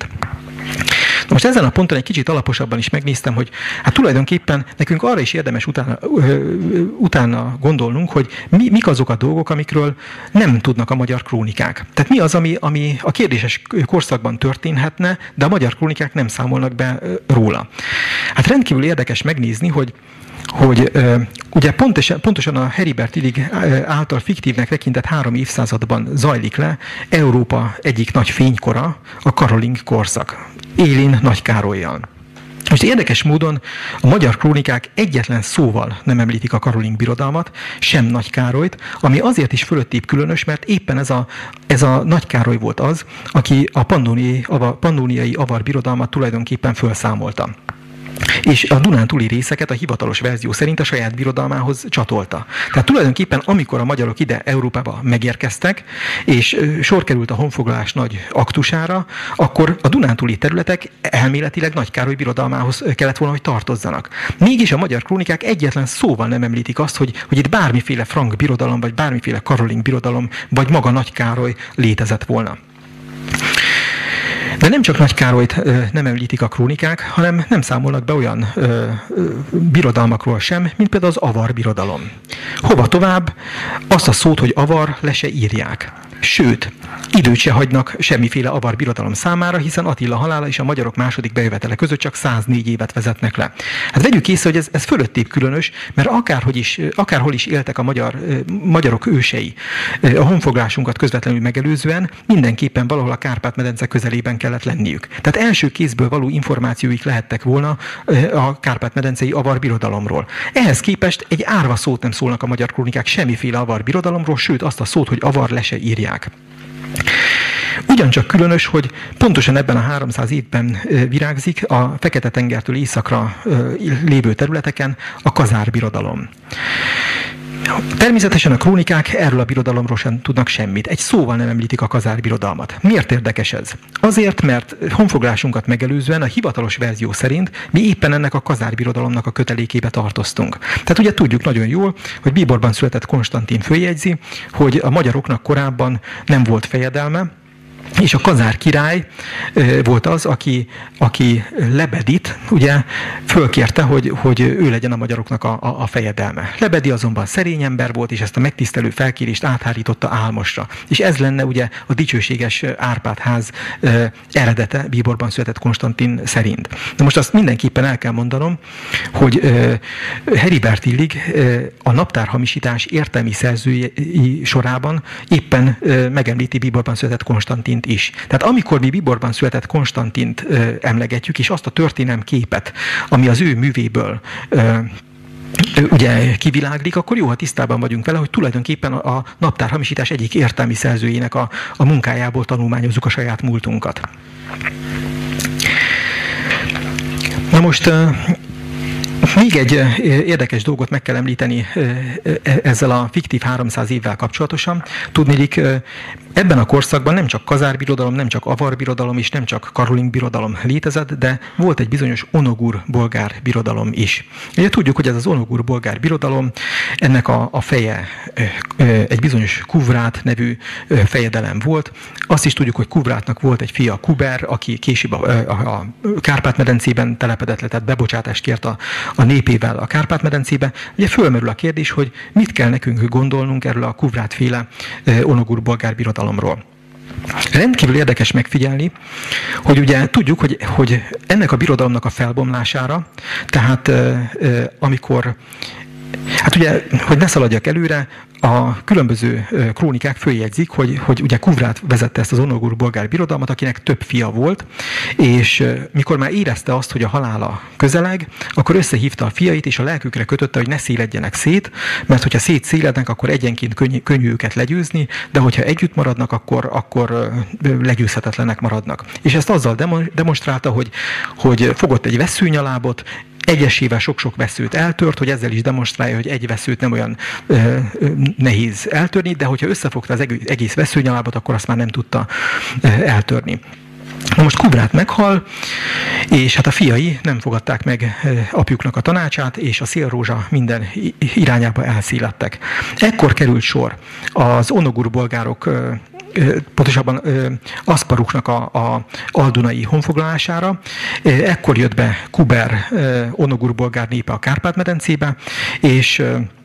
Speaker 2: Most ezen a ponton egy kicsit alaposabban is megnéztem, hogy hát tulajdonképpen nekünk arra is érdemes utána, utána gondolnunk, hogy mi, mik azok a dolgok, amikről nem tudnak a magyar krónikák. Tehát mi az, ami, ami a kérdéses korszakban történhetne, de a magyar krónikák nem számolnak be róla. Hát rendkívül érdekes megnézni, hogy hogy uh, ugye pontosan, pontosan a Heribert Illig által fiktívnek tekintett három évszázadban zajlik le Európa egyik nagy fénykora, a karoling korszak, élén Nagy Károllyal. Most érdekes módon a magyar krónikák egyetlen szóval nem említik a karoling birodalmat, sem Nagy Károlyt, ami azért is fölöttébb különös, mert éppen ez a, ez a Nagy Károly volt az, aki a pannóniai, avar, pannóniai avar birodalmat tulajdonképpen felszámolta. És a Dunántúli részeket a hivatalos verzió szerint a saját birodalmához csatolta. Tehát tulajdonképpen amikor a magyarok ide Európába megérkeztek, és sor került a honfoglalás nagy aktusára, akkor a Dunántúli területek elméletileg Nagy Károly birodalmához kellett volna, hogy tartozzanak. Mégis a magyar krónikák egyetlen szóval nem említik azt, hogy, hogy itt bármiféle frank birodalom, vagy bármiféle karoling birodalom, vagy maga Nagy Károly létezett volna. De nem csak Nagy Károlyt ö, nem említik a krónikák, hanem nem számolnak be olyan ö, ö, birodalmakról sem, mint például az avar birodalom. Hova tovább? Azt a szót, hogy avar, le se írják. Sőt, időt se hagynak semmiféle avar birodalom számára, hiszen Attila halála és a magyarok második bejövetele között csak száznégy évet vezetnek le. Hát vegyük észre, hogy ez, ez fölöttébb különös, mert akárhogy is, akárhol is éltek a magyar, magyarok ősei a honfoglásunkat közvetlenül megelőzően, mindenképpen valahol a Kárpát-medence közelében kellett lenniük. Tehát első kézből való információik lehettek volna a Kárpát-medencei avar birodalomról. Ehhez képest egy árva szót nem szólnak a magyar krónikák semmiféle avar birodalomról, sőt azt a szót, hogy avar, le se írják. Ugyancsak különös, hogy pontosan ebben a háromszáz évben virágzik a Fekete-tengertől északra lévő területeken a kazár birodalom. Természetesen a krónikák erről a birodalomról sem tudnak semmit. Egy szóval nem említik a kazár birodalmat. Miért érdekes ez? Azért, mert honfoglásunkat megelőzően a hivatalos verzió szerint mi éppen ennek a kazár birodalomnak a kötelékébe tartoztunk. Tehát ugye tudjuk nagyon jól, hogy Bíborban született Konstantin följegyzi, hogy a magyaroknak korábban nem volt fejedelme, és a kazár király volt az, aki, aki Lebedit ugye fölkérte, hogy, hogy ő legyen a magyaroknak a, a, a fejedelme. Lebedi azonban szerény ember volt, és ezt a megtisztelő felkérést áthárította Álmosra. És ez lenne ugye a dicsőséges Árpád-ház eredete Bíborban született Konstantin szerint. Na most azt mindenképpen el kell mondanom, hogy Heribert Illig a naptárhamisítás értelmi szerzői sorában éppen megemlíti Bíborban született Konstantin is. Tehát amikor mi Bíborban született Konstantint ö, emlegetjük, és azt a történelem képet, ami az ő művéből ö, ugye kiviláglik, akkor jó, ha tisztában vagyunk vele, hogy tulajdonképpen a naptárhamisítás egyik értelmi szerzőjének a, a munkájából tanulmányozzuk a saját múltunkat. Na most még egy érdekes dolgot meg kell említeni ezzel a fiktív háromszáz évvel kapcsolatosan. Tudniillik, ebben a korszakban nem csak kazárbirodalom, nem csak avarbirodalom és nem csak karoling birodalom létezett, de volt egy bizonyos onogur-bolgár birodalom is. Ugye tudjuk, hogy ez az onogur-bolgár birodalom, ennek a, a feje egy bizonyos Kuvrát nevű fejedelem volt. Azt is tudjuk, hogy Kuvrátnak volt egy fia, Kuber, aki később a, a, a Kárpát-medencében telepedett le, tehát bebocsátást kért a, a népével a Kárpát-medencébe. Ugye fölmerül a kérdés, hogy mit kell nekünk gondolnunk erről a Kuvrát-féle onogur-bolgár birodalomról. Rendkívül érdekes megfigyelni, hogy ugye tudjuk, hogy, hogy ennek a birodalomnak a felbomlására, tehát amikor, hát ugye, hogy ne szaladjak előre, a különböző krónikák följegyzik, hogy, hogy ugye Kuvrát vezette ezt az onogur-bolgár birodalmat, akinek több fia volt, és mikor már érezte azt, hogy a halála közeleg, akkor összehívta a fiait, és a lelkükre kötötte, hogy ne széledjenek szét, mert hogyha szétszélednek, akkor egyenként könnyű, könnyű őket legyőzni, de hogyha együtt maradnak, akkor, akkor legyőzhetetlenek maradnak. És ezt azzal demonstrálta, hogy, hogy fogott egy vesszőnyalábot, egyesével sok-sok veszőt eltört, hogy ezzel is demonstrálja, hogy egy veszőt nem olyan ö, ö, nehéz eltörni, de hogyha összefogta az egész veszőnyalábot, akkor azt már nem tudta ö, eltörni. Na most Kuvrát meghal, és hát a fiai nem fogadták meg apjuknak a tanácsát, és a szélrózsa minden irányába elszéledtek. Ekkor került sor az onogur-bolgárok, pontosabban Aszparuknak a, a aldunai honfoglalására. Ekkor jött be Kuber onogur-bolgár népe a Kárpát-medencébe, és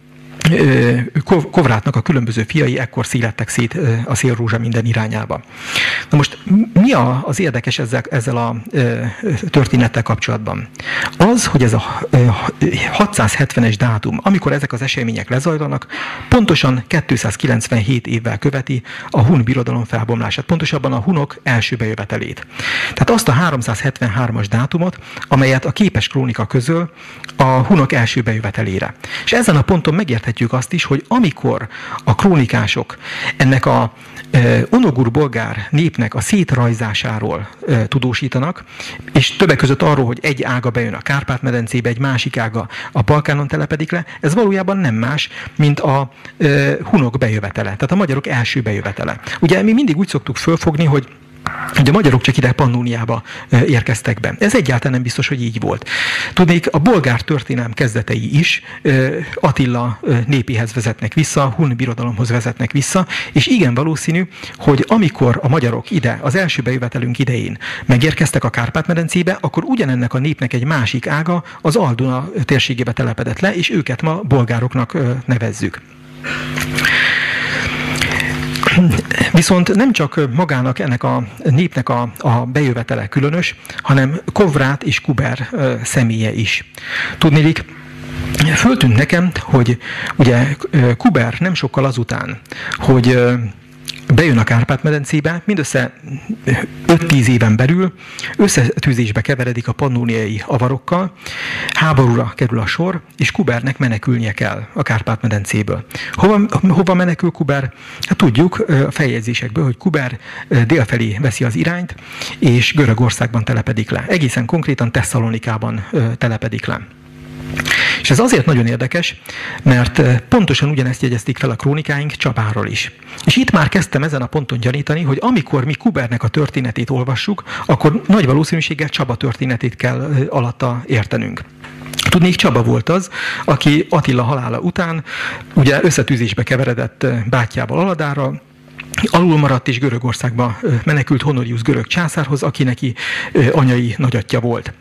Speaker 2: Kovrátnak a különböző fiai ekkor széledtek szét a szélrózsa minden irányába. Na most mi az érdekes ezzel, ezzel a történettel kapcsolatban? Az, hogy ez a hatszázhetvenes dátum, amikor ezek az események lezajlanak, pontosan kétszázkilencvenhét évvel követi a hun birodalom felbomlását, pontosabban a hunok első bejövetelét. Tehát azt a háromszázhetvenhármas dátumot, amelyet a képes krónika közöl a hunok első bejövetelére. És ezen a ponton megérthetjük azt is, hogy amikor a krónikások ennek a e, onogur-bolgár népnek a szétrajzásáról e, tudósítanak, és többek között arról, hogy egy ága bejön a Kárpát-medencébe, egy másik ága a Balkánon telepedik le, ez valójában nem más, mint a e, hunok bejövetele, tehát a magyarok első bejövetele. Ugye mi mindig úgy szoktuk fölfogni, hogy hogy a magyarok csak ide Pannóniába érkeztek be. Ez egyáltalán nem biztos, hogy így volt. Tudnék, a bolgár történelem kezdetei is Attila népéhez vezetnek vissza, hun birodalomhoz vezetnek vissza, és igen valószínű, hogy amikor a magyarok ide, az első bejövetelünk idején megérkeztek a Kárpát-medencébe, akkor ugyanennek a népnek egy másik ága az Alduna térségébe telepedett le, és őket ma bolgároknak nevezzük. Viszont nem csak magának ennek a népnek a, a bejövetele különös, hanem Kovrát és Kuber személye is. Tudniillik, föltűnt nekem, hogy ugye Kuber nem sokkal azután, hogy bejön a Kárpát-medencébe, mindössze öt-tíz éven belül összetűzésbe keveredik a pannóniai avarokkal, háborúra kerül a sor, és Kubernek menekülnie kell a Kárpát-medencéből. Hova, hova menekül Kuber? Hát tudjuk a feljegyzésekből, hogy Kuber délfelé veszi az irányt, és Görögországban telepedik le. Egészen konkrétan Tesszalonikában telepedik le. És ez azért nagyon érdekes, mert pontosan ugyanezt jegyezték fel a krónikáink Csabáról is. És itt már kezdtem ezen a ponton gyanítani, hogy amikor mi Kubernek a történetét olvassuk, akkor nagy valószínűséggel Csaba történetét kell alatta értenünk. Tudnék, Csaba volt az, aki Attila halála után ugye összetűzésbe keveredett bátyjával, Aladárral, alul maradt és Görögországba menekült Honorius görög császárhoz, aki neki anyai nagyatja volt.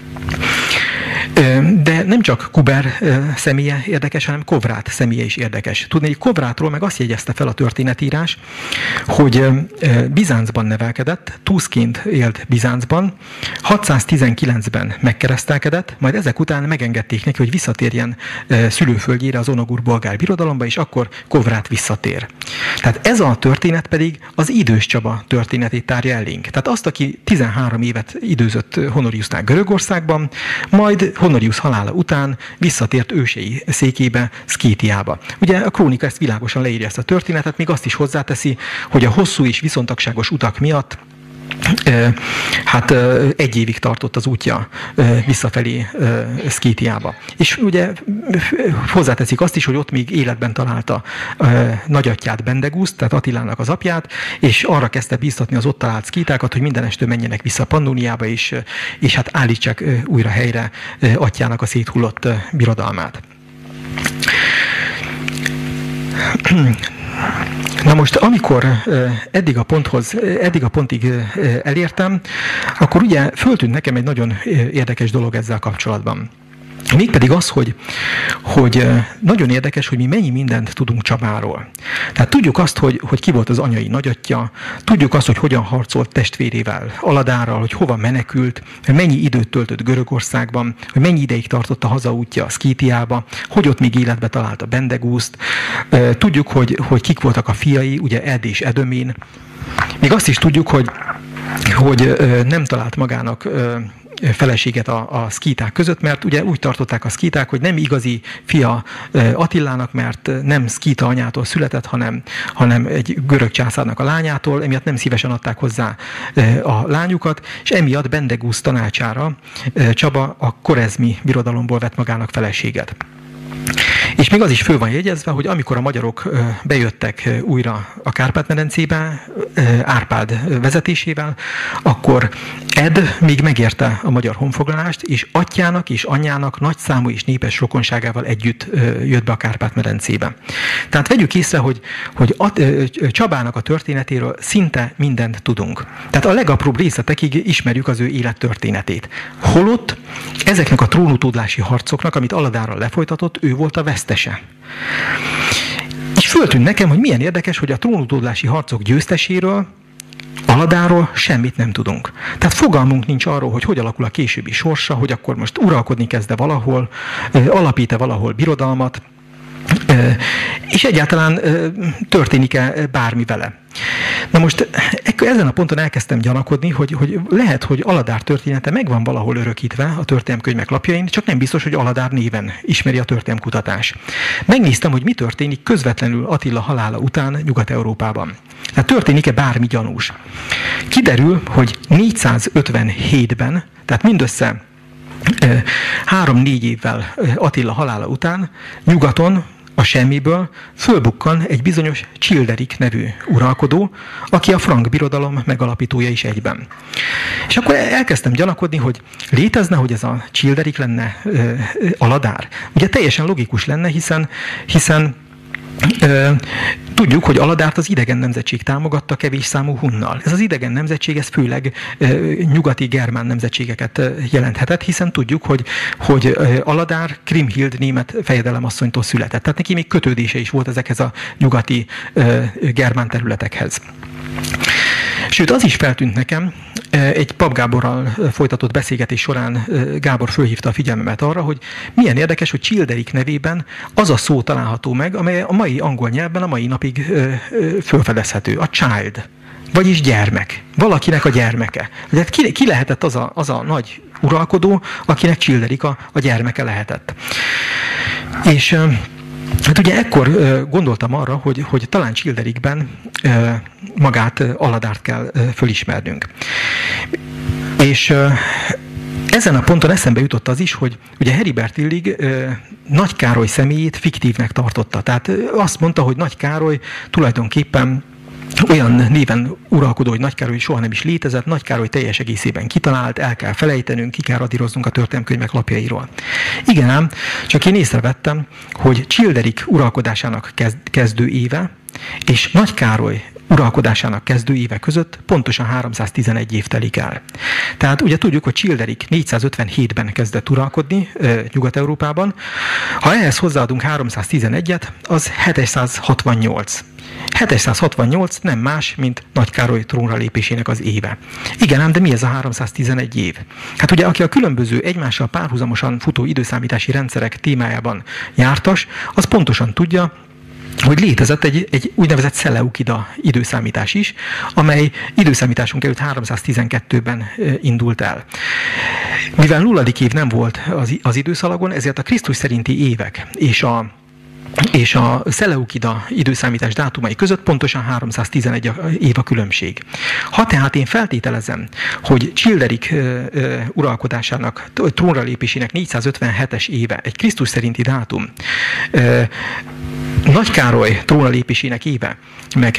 Speaker 2: De nem csak Kuber személye érdekes, hanem Kovrát személye is érdekes. Tudni, hogy Kovrátról meg azt jegyezte fel a történetírás, hogy Bizáncban nevelkedett, túszként élt Bizáncban, hatszáztizenkilencben megkeresztelkedett, majd ezek után megengedték neki, hogy visszatérjen szülőföldjére, az onogur-bolgár birodalomba, és akkor Kovrát visszatér. Tehát ez a történet pedig az idős Csaba történetét tárja elénk. Tehát azt, aki tizenhárom évet időzött Honoriusnál Görögországban, majd Honorius halála után visszatért ősei székébe, Szkítiába. Ugye a krónika ezt világosan leírja ezt a történetet, még azt is hozzáteszi, hogy a hosszú és viszontagságos utak miatt hát egy évig tartott az útja visszafelé Szkítiába. És ugye hozzáteszik azt is, hogy ott még életben találta nagyatyját, Bendeguszt, tehát Attilának az apját, és arra kezdte bíztatni az ott talált szkítákat, hogy minden estől menjenek vissza Pannóniába, és, és hát állítsák újra helyre atyának a széthullott birodalmát. Na most, amikor eddig a ponthoz, eddig a pontig elértem, akkor ugye föltűnt nekem egy nagyon érdekes dolog ezzel kapcsolatban. Mégpedig az, hogy, hogy nagyon érdekes, hogy mi mennyi mindent tudunk Csabáról. Tehát tudjuk azt, hogy, hogy ki volt az anyai nagyatja, tudjuk azt, hogy hogyan harcolt testvérével, Aladárral, hogy hova menekült, mennyi időt töltött Görögországban, hogy mennyi ideig tartott a hazaútja a Szkítiába, hogy ott még életbe találta Bendeguszt. Tudjuk, hogy, hogy kik voltak a fiai, ugye Ed és Edömén. Még azt is tudjuk, hogy, hogy nem talált magának feleséget a, a szkíták között, mert ugye úgy tartották a szkíták, hogy nem igazi fia Attilának, mert nem szkíta anyától született, hanem, hanem egy görög császárnak a lányától, emiatt nem szívesen adták hozzá a lányukat, és emiatt Bendeguszt tanácsára Csaba a korezmi birodalomból vett magának feleséget. És még az is föl van jegyezve, hogy amikor a magyarok bejöttek újra a Kárpát-medencébe Árpád vezetésével, akkor Ed még megérte a magyar honfoglalást, és atyának és anyjának nagyszámú és népes rokonságával együtt jött be a Kárpát-medencébe. Tehát vegyük észre, hogy, hogy Csabának a történetéről szinte mindent tudunk. Tehát a legapróbb részletekig ismerjük az ő élettörténetét. Holott ezeknek a trónutódlási harcoknak, amit Aladárral lefolytatott, ő volt a vesztese. És föltűnt nekem, hogy milyen érdekes, hogy a trónutódlási harcok győzteséről, Aladárról semmit nem tudunk. Tehát fogalmunk nincs arról, hogy hogy alakul a későbbi sorsa, hogy akkor most uralkodni kezde valahol, alapít-e valahol birodalmat, és egyáltalán történik-e bármi vele. Na most ezen a ponton elkezdtem gyanakodni, hogy, hogy lehet, hogy Aladár története megvan valahol örökítve a történelemkönyvek lapjain, csak nem biztos, hogy Aladár néven ismeri a történelemkutatás. Megnéztem, hogy mi történik közvetlenül Attila halála után Nyugat-Európában. Tehát történik-e bármi gyanús. Kiderül, hogy négyszázötvenhétben, tehát mindössze három-négy évvel Attila halála után nyugaton, a semmiből fölbukkan egy bizonyos Childerik nevű uralkodó, aki a frank birodalom megalapítója is egyben. És akkor elkezdtem gyanakodni, hogy létezne, hogy ez a Childerik lenne ö, Aladár. Ugye teljesen logikus lenne, hiszen, hiszen Ö, tudjuk, hogy Aladárt az idegen nemzetség támogatta kevés számú hunnal. Ez az idegen nemzetség, ez főleg ö, nyugati germán nemzetségeket ö, jelenthetett, hiszen tudjuk, hogy, hogy ö, Aladár Kriemhild német fejedelemasszonytól született. Tehát neki még kötődése is volt ezekhez a nyugati ö, germán területekhez. Sőt, az is feltűnt nekem, egy Pap Gáborral folytatott beszélgetés során Gábor fölhívta a figyelmemet arra, hogy milyen érdekes, hogy Childerik nevében az a szó található meg, amely a mai angol nyelvben a mai napig fölfedezhető, a child, vagyis gyermek, valakinek a gyermeke. Tehát ki, ki lehetett az a, az a nagy uralkodó, akinek Childerik a, a gyermeke lehetett. És hát ugye ekkor gondoltam arra, hogy, hogy talán Childerikben magát, Aladárt kell fölismernünk. És ezen a ponton eszembe jutott az is, hogy ugye Heribert Illig Nagy Károly személyét fiktívnek tartotta. Tehát azt mondta, hogy Nagy Károly tulajdonképpen olyan néven uralkodó, hogy Nagy Károly soha nem is létezett, Nagy Károly teljes egészében kitalált, el kell felejtenünk, ki kell radíroznunk a történelemkönyvek lapjairól. Igen ám, csak én észrevettem, hogy Childerik uralkodásának kezdő éve és Nagy Károly uralkodásának kezdő éve között pontosan háromszáztizenegy év telik el. Tehát ugye tudjuk, hogy Childerik négyszázötvenhétben kezdett uralkodni e, Nyugat-Európában. Ha ehhez hozzáadunk háromszáztizenegyet, az hétszázhatvannyolc. hétszázhatvannyolc nem más, mint Nagy Károly trónra lépésének az éve. Igen ám, de mi ez a háromszáztizenegy év? Hát ugye, aki a különböző egymással párhuzamosan futó időszámítási rendszerek témájában jártas, az pontosan tudja, hogy létezett egy, egy úgynevezett Szeleukida időszámítás is, amely időszámításunk előtt háromszáztizenkettőben indult el. Mivel nulladik év nem volt az, az időszalagon, ezért a Krisztus szerinti évek és a és a Szeleukida időszámítás dátumai között pontosan háromszáztizenegy év a különbség. Ha tehát én feltételezem, hogy Childerik uralkodásának, trónra lépésének négyszázötvenhetes éve egy Krisztus szerinti dátum, Nagy Károly trónra lépésének éve, meg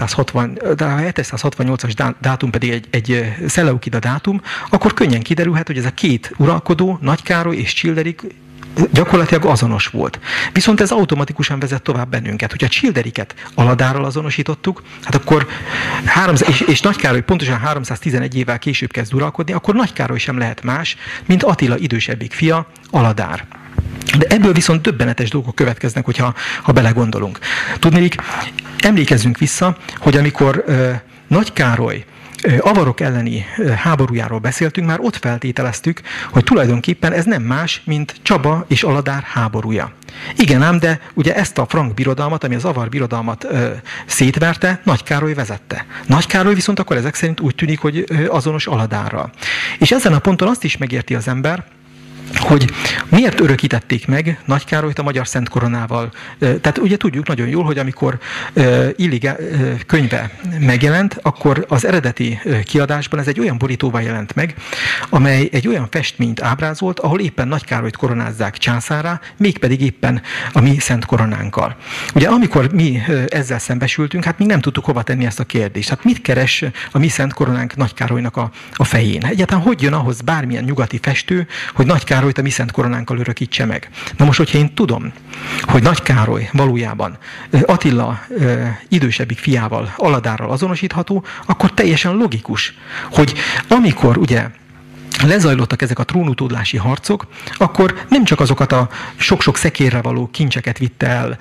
Speaker 2: hetszázhatvannyolcas dátum pedig egy, egy Szeleukida dátum, akkor könnyen kiderülhet, hogy ez a két uralkodó, Nagy Károly és Childerik gyakorlatilag azonos volt. Viszont ez automatikusan vezet tovább bennünket. Hogyha Childeriket Aladárral azonosítottuk, hát akkor háromszáz, és, és Nagy Károly pontosan háromszáztizenegy évvel később kezd uralkodni, akkor Nagy Károly sem lehet más, mint Attila idősebbik fia, Aladár. De ebből viszont döbbenetes dolgok következnek, hogyha ha belegondolunk. Tudnék, emlékezzünk vissza, hogy amikor uh, Nagy Károly avarok elleni háborújáról beszéltünk, már ott feltételeztük, hogy tulajdonképpen ez nem más, mint Csaba és Aladár háborúja. Igen ám, de ugye ezt a frank birodalmat, ami az avar birodalmat ö, szétverte, Nagy Károly vezette. Nagy Károly viszont akkor ezek szerint úgy tűnik, hogy azonos Aladárral. És ezen a ponton azt is megérti az ember, hogy miért örökítették meg Nagy Károlyt a magyar Szent Koronával. Tehát ugye tudjuk nagyon jól, hogy amikor Illig könyve megjelent, akkor az eredeti kiadásban ez egy olyan borítóval jelent meg, amely egy olyan festményt ábrázolt, ahol éppen Nagy Károlyt koronázzák császárrá, mégpedig éppen a mi Szent Koronánkkal. Ugye amikor mi ezzel szembesültünk, hát még nem tudtuk hova tenni ezt a kérdést. Hát mit keres a mi Szent Koronánk Nagy Károlynak a, a fején? Egyáltalán hogy jön ahhoz bármilyen nyugati festő, hogy Nagy Károlyt a mi Szent Koronánkkal örökítse meg. Na most, hogyha én tudom, hogy Nagy Károly valójában Attila idősebbik fiával, Aladárral azonosítható, akkor teljesen logikus, hogy amikor ugye lezajlottak ezek a trónutódlási harcok, akkor nem csak azokat a sok-sok szekérre való kincseket vitte el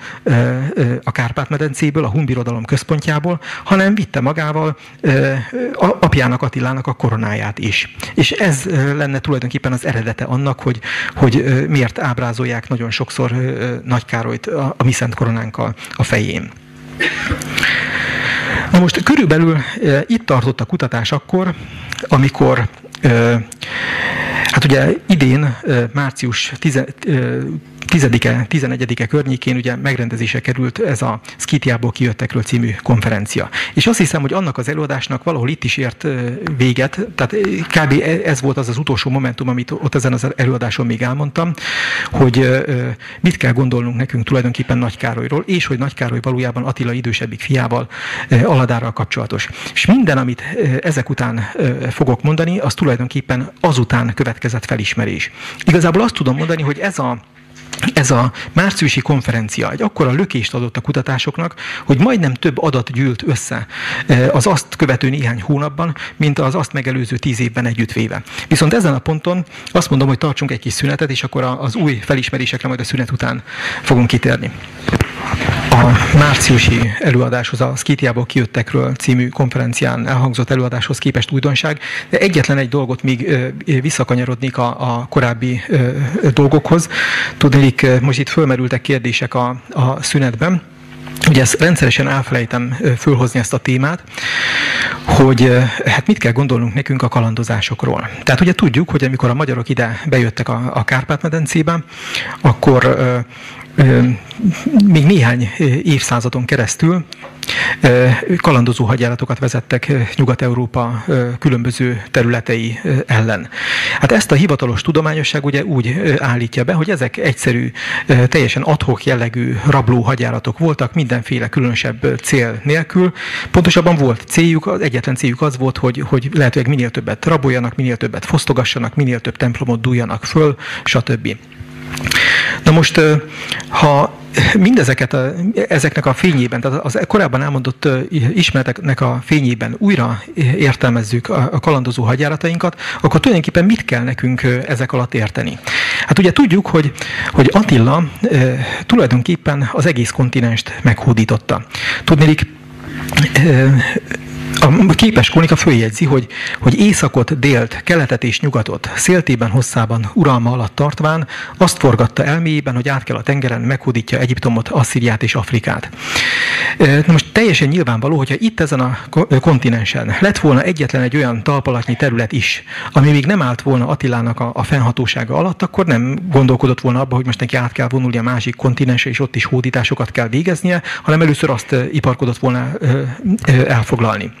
Speaker 2: a Kárpát-medencéből, a Hun birodalom központjából, hanem vitte magával apjának, Attilának a koronáját is. És ez lenne tulajdonképpen az eredete annak, hogy, hogy miért ábrázolják nagyon sokszor Nagy Károlyt a, a mi Szent Koronánkkal a fején. Na most körülbelül itt tartott a kutatás akkor, amikor hát ugye idén, március tizedike, tizenegyedike környékén ugye megrendezésre került ez a Szkítiából kijöttekről című konferencia. És azt hiszem, hogy annak az előadásnak valahol itt is ért véget, tehát kb. Ez volt az az utolsó momentum, amit ott ezen az előadáson még elmondtam, hogy mit kell gondolnunk nekünk tulajdonképpen Nagy Károlyról, és hogy Nagy Károly valójában Attila idősebbik fiával, Aladárral kapcsolatos. És minden, amit ezek után fogok mondani, az tulajdonképpen azután következett felismerés. Igazából azt tudom mondani, hogy ez a Ez a márciusi konferencia egy akkora lökést adott a kutatásoknak, hogy majdnem több adat gyűlt össze az azt követő néhány hónapban, mint az azt megelőző tíz évben együttvéve. Viszont ezen a ponton azt mondom, hogy tartsunk egy kis szünetet, és akkor az új felismerésekre majd a szünet után fogunk kitérni. A márciusi előadáshoz, a Szkítiából kijöttekről című konferencián elhangzott előadáshoz képest újdonság, de egyetlen egy dolgot még visszakanyarodnék a, a korábbi dolgokhoz. Tudnék, most itt fölmerültek kérdések a, a szünetben. Ugye ezt rendszeresen elfelejtem fölhozni ezt a témát, hogy hát mit kell gondolnunk nekünk a kalandozásokról. Tehát ugye tudjuk, hogy amikor a magyarok ide bejöttek a, a Kárpát-medencébe, akkor ö, ö, még néhány évszázadon keresztül kalandozó hadjáratokat vezettek Nyugat-Európa különböző területei ellen. Hát ezt a hivatalos tudományosság ugye úgy állítja be, hogy ezek egyszerű, teljesen ad-hoc jellegű rabló hadjáratok voltak, mindenféle különösebb cél nélkül. Pontosabban volt céljuk, az egyetlen céljuk az volt, hogy, hogy lehetőleg minél többet raboljanak, minél többet fosztogassanak, minél több templomot dúljanak föl, stb. Na most, ha mindezeket a, ezeknek a fényében, tehát az korábban elmondott ismereteknek a fényében újra értelmezzük a kalandozó hadjáratainkat, akkor tulajdonképpen mit kell nekünk ezek alatt érteni? Hát ugye tudjuk, hogy, hogy Attila e, tulajdonképpen az egész kontinenst meghódította. Tudnélik, e, A képes krónika följegyzi, hogy, hogy északot, délt, keletet és nyugatot széltében hosszában uralma alatt tartván azt forgatta elméjében, hogy át kell a tengeren, meghódítja Egyiptomot, Asszíriát és Afrikát. Na most teljesen nyilvánvaló, hogyha itt ezen a kontinensen lett volna egyetlen egy olyan talpalatnyi terület is, ami még nem állt volna Attilának a, a fennhatósága alatt, akkor nem gondolkodott volna abba, hogy most neki át kell vonulni a másik kontinensre, és ott is hódításokat kell végeznie, hanem először azt iparkodott volna elfoglalni.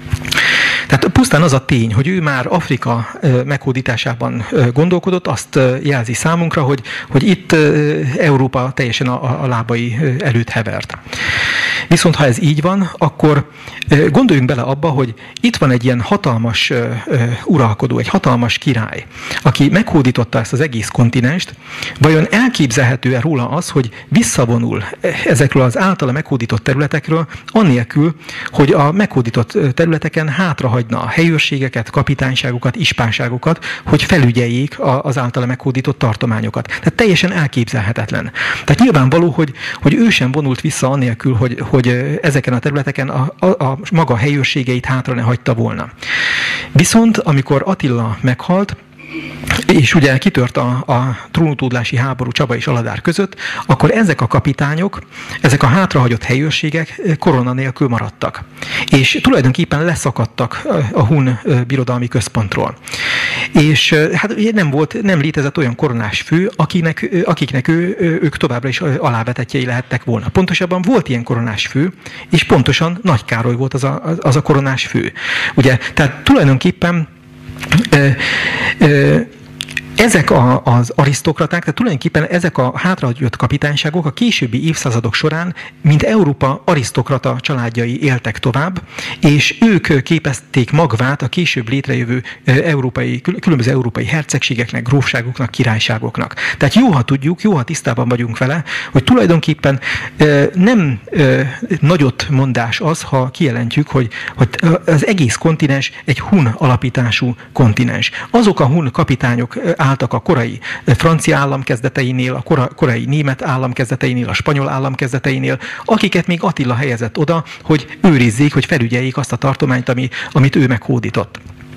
Speaker 2: Tehát pusztán az a tény, hogy ő már Afrika meghódításában gondolkodott, azt jelzi számunkra, hogy, hogy itt Európa teljesen a, a lábai előtt hevert. Viszont ha ez így van, akkor gondoljunk bele abba, hogy itt van egy ilyen hatalmas uralkodó, egy hatalmas király, aki meghódította ezt az egész kontinenst. Vajon elképzelhető-e róla az, hogy visszavonul ezekről az általa meghódított területekről, annélkül, hogy a meghódított területeken hátrahagyna a helyőrségeket, kapitányságokat, ispánságokat, hogy felügyeljék az általa meghódított tartományokat. Tehát teljesen elképzelhetetlen. Tehát nyilvánvaló, hogy, hogy ő sem vonult vissza annélkül, hogy, hogy ezeken a területeken a, a, a maga helyőrségeit hátra ne hagyta volna. Viszont amikor Attila meghalt, és ugye kitört a, a trónutódlási háború Csaba és Aladár között, akkor ezek a kapitányok, ezek a hátrahagyott helyőrségek korona nélkül maradtak. És tulajdonképpen leszakadtak a hun birodalmi központról. És hát nem volt, nem létezett olyan koronás fő, akinek, akiknek ő, ők továbbra is alávetetjei lehettek volna. Pontosabban volt ilyen koronás fő, és pontosan Nagy Károly volt az a, az a koronás fő. Ugye, tehát tulajdonképpen Ö, ö, ezek a, az arisztokraták, tehát tulajdonképpen ezek a hátrahagyott kapitányságok a későbbi évszázadok során, mint Európa arisztokrata családjai éltek tovább, és ők képezték magvát a később létrejövő európai, különböző európai hercegségeknek, grófságoknak, királyságoknak. Tehát jó, ha tudjuk, jó, ha tisztában vagyunk vele, hogy tulajdonképpen nem nagyot mondás az, ha kijelentjük, hogy, hogy az egész kontinens egy hun alapítású kontinens. Azok a hun kapitányok álltak a korai francia állam kezdeteinél, a kora, korai német állam kezdeteinél, a spanyol állam kezdeteinél, akiket még Attila helyezett oda, hogy őrizzék, hogy felügyeljék azt a tartományt, ami, amit ő meghódított.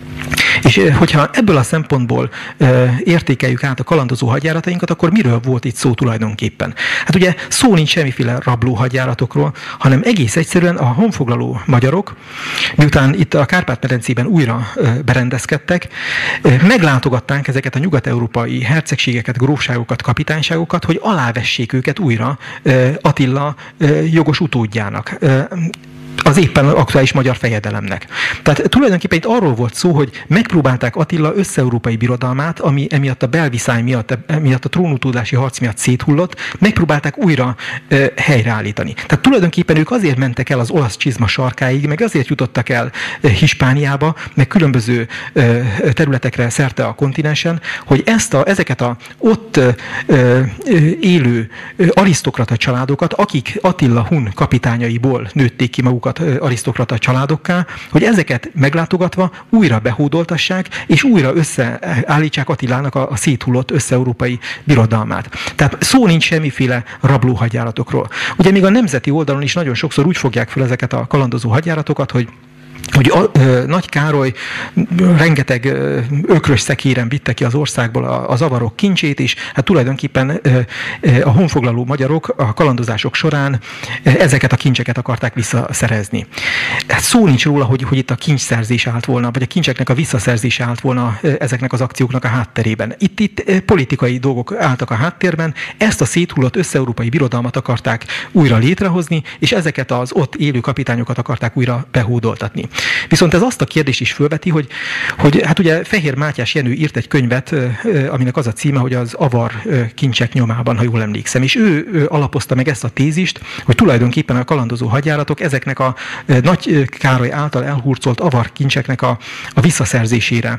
Speaker 2: És hogyha ebből a szempontból e, értékeljük át a kalandozó hadjáratainkat, akkor miről volt itt szó tulajdonképpen? Hát ugye szó nincs semmiféle rabló hadjáratokról, hanem egész egyszerűen a honfoglaló magyarok, miután itt a Kárpát-medencében újra e, berendezkedtek, e, meglátogatták ezeket a nyugat-európai hercegségeket, grófságokat, kapitányságokat, hogy alávessék őket újra e, Attila e, jogos utódjának. E, az éppen aktuális magyar fejedelemnek. Tehát tulajdonképpen itt arról volt szó, hogy megpróbálták Attila össze-európai birodalmát, ami emiatt a belviszály miatt, emiatt a trónutódlási harc miatt széthullott, megpróbálták újra e, helyreállítani. Tehát tulajdonképpen ők azért mentek el az olasz csizma sarkáig, meg azért jutottak el e, Hispániába, meg különböző e, területekre szerte a kontinensen, hogy ezt a, ezeket a ott e, e, élő e, arisztokrata családokat, akik Attila hun kapitányaiból nőtték ki magukat arisztokrata családokká, hogy ezeket meglátogatva újra behódoltassák, és újra összeállítsák Attilának a, a széthullott össze-európai birodalmát. Tehát szó nincs semmiféle rabló hadjáratokról. Ugye még a nemzeti oldalon is nagyon sokszor úgy fogják fel ezeket a kalandozó hadjáratokat, hogy hogy a, ö, Nagy Károly rengeteg ö, ökrös szekéren vitte ki az országból a, az avarok kincsét, és hát tulajdonképpen ö, ö, a honfoglaló magyarok a kalandozások során ö, ezeket a kincseket akarták visszaszerezni. Hát szó nincs róla, hogy, hogy itt a kincsszerzés állt volna, vagy a kincseknek a visszaszerzése állt volna ö, ezeknek az akcióknak a hátterében. Itt, itt ö, politikai dolgok álltak a háttérben, ezt a széthullott össze-európai birodalmat akarták újra létrehozni, és ezeket az ott élő kapitányokat akarták újra behódoltatni. Viszont ez azt a kérdést is fölveti, hogy, hogy hát ugye Fehér Mátyás Jenő írt egy könyvet, aminek az a címe, hogy az avar kincsek nyomában, ha jól emlékszem, és ő alapozta meg ezt a tézist, hogy tulajdonképpen a kalandozó hadjáratok ezeknek a Nagy Károly által elhurcolt avar kincseknek a, a visszaszerzésére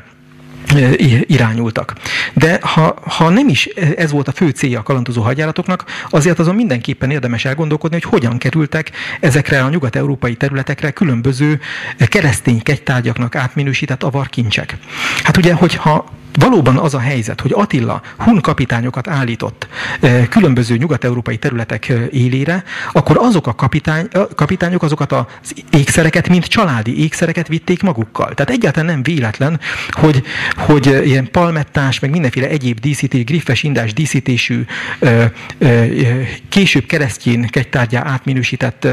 Speaker 2: irányultak. De ha, ha nem is ez volt a fő célja a kalandozó hadjáratoknak, azért azon mindenképpen érdemes elgondolkodni, hogy hogyan kerültek ezekre a nyugat-európai területekre különböző keresztény kegytárgyaknak átminősített avar kincsek. Hát ugye, hogyha valóban az a helyzet, hogy Attila hun kapitányokat állított különböző nyugat-európai területek élére, akkor azok a kapitány, kapitányok azokat az ékszereket, mint családi ékszereket vitték magukkal. Tehát egyáltalán nem véletlen, hogy, hogy ilyen palmettás, meg mindenféle egyéb díszítés, griffes indás díszítésű, később keresztjén kegytárgyá átminősített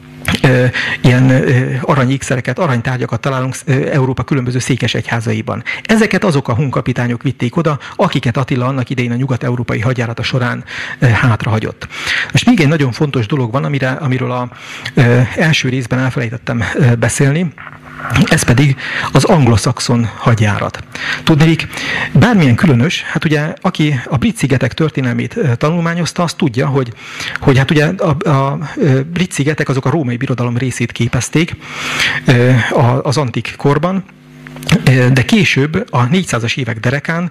Speaker 2: ilyen aranyékszereket, aranytárgyakat találunk Európa különböző székesegyházaiban. Ezeket azok a hun kapitányok vitték oda, akiket Attila annak idején a nyugat-európai hadjárata során hátrahagyott. Most még egy nagyon fontos dolog van, amire, amiről az első részben elfelejtettem beszélni, ez pedig az anglo-szaxon hadjárat. Tudnék, bármilyen különös, hát ugye, aki a Brit-szigetek történelmét tanulmányozta, az tudja, hogy, hogy hát ugye a, a Brit-szigetek azok a római birodalom részét képezték az antik korban, de később a négyszázas évek derekán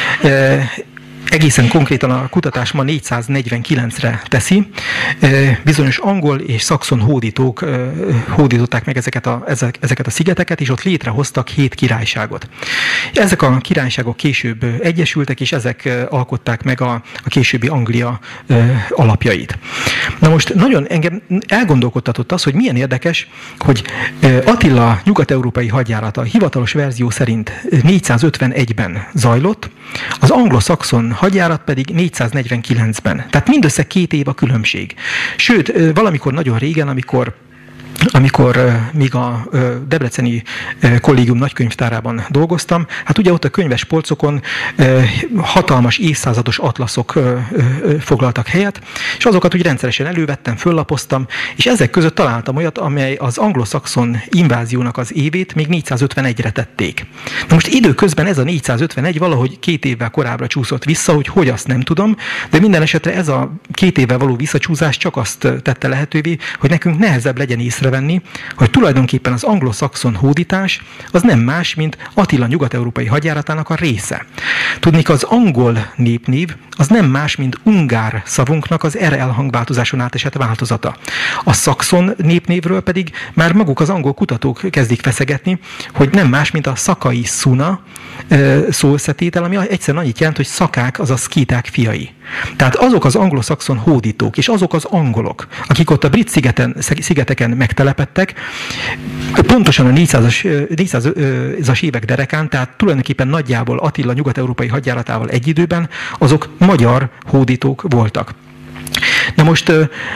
Speaker 2: egészen konkrétan a kutatás ma négyszáznegyvenkilencre teszi. Bizonyos angol és szaxon hódítók hódították meg ezeket a, ezeket a szigeteket, és ott létrehoztak hét királyságot. Ezek a királyságok később egyesültek, és ezek alkották meg a, a későbbi Anglia alapjait. Na most nagyon engem elgondolkodtatott az, hogy milyen érdekes, hogy Attila nyugat-európai hadjárata hivatalos verzió szerint négyszázötvenegyben zajlott, az anglo-szaxon hadjárat pedig négyszáznegyvenkilencben. Tehát mindössze két év a különbség. Sőt, valamikor nagyon régen, amikor amikor uh, még a uh, Debreceni uh, kollégium nagykönyvtárában dolgoztam, hát ugye ott a könyves polcokon uh, hatalmas évszázados atlaszok uh, uh, foglaltak helyet, és azokat úgy rendszeresen elővettem, föllapoztam, és ezek között találtam olyat, amely az anglo-szaxon inváziónak az évét még négyszázötvenegyre tették. Na most időközben ez a négyszázötvenegy valahogy két évvel korábbra csúszott vissza, hogy hogy azt nem tudom, de minden esetre ez a két évvel való visszacsúszás csak azt tette lehetővé, hogy nekünk nehezebb legyen észrevenni, hogy tulajdonképpen az anglo-szaxon hódítás az nem más, mint Attila nyugat-európai hadjáratának a része. Tudnék, az angol népnév az nem más, mint ungár szavunknak az er el hangváltozáson átesett változata. A szaxon népnévről pedig már maguk az angol kutatók kezdik feszegetni, hogy nem más, mint a szakai szuna szóösszetétel, ami egyszerűen annyit jelent, hogy szakák, azaz szkíták fiai. Tehát azok az anglo-szaxon hódítók, és azok az angolok, akik ott a brit szigeten, szigeteken megtelepedtek, pontosan a négyszázas évek derekán, tehát tulajdonképpen nagyjából Attila nyugat-európai hadjáratával egy időben, azok magyar hódítók voltak. Na most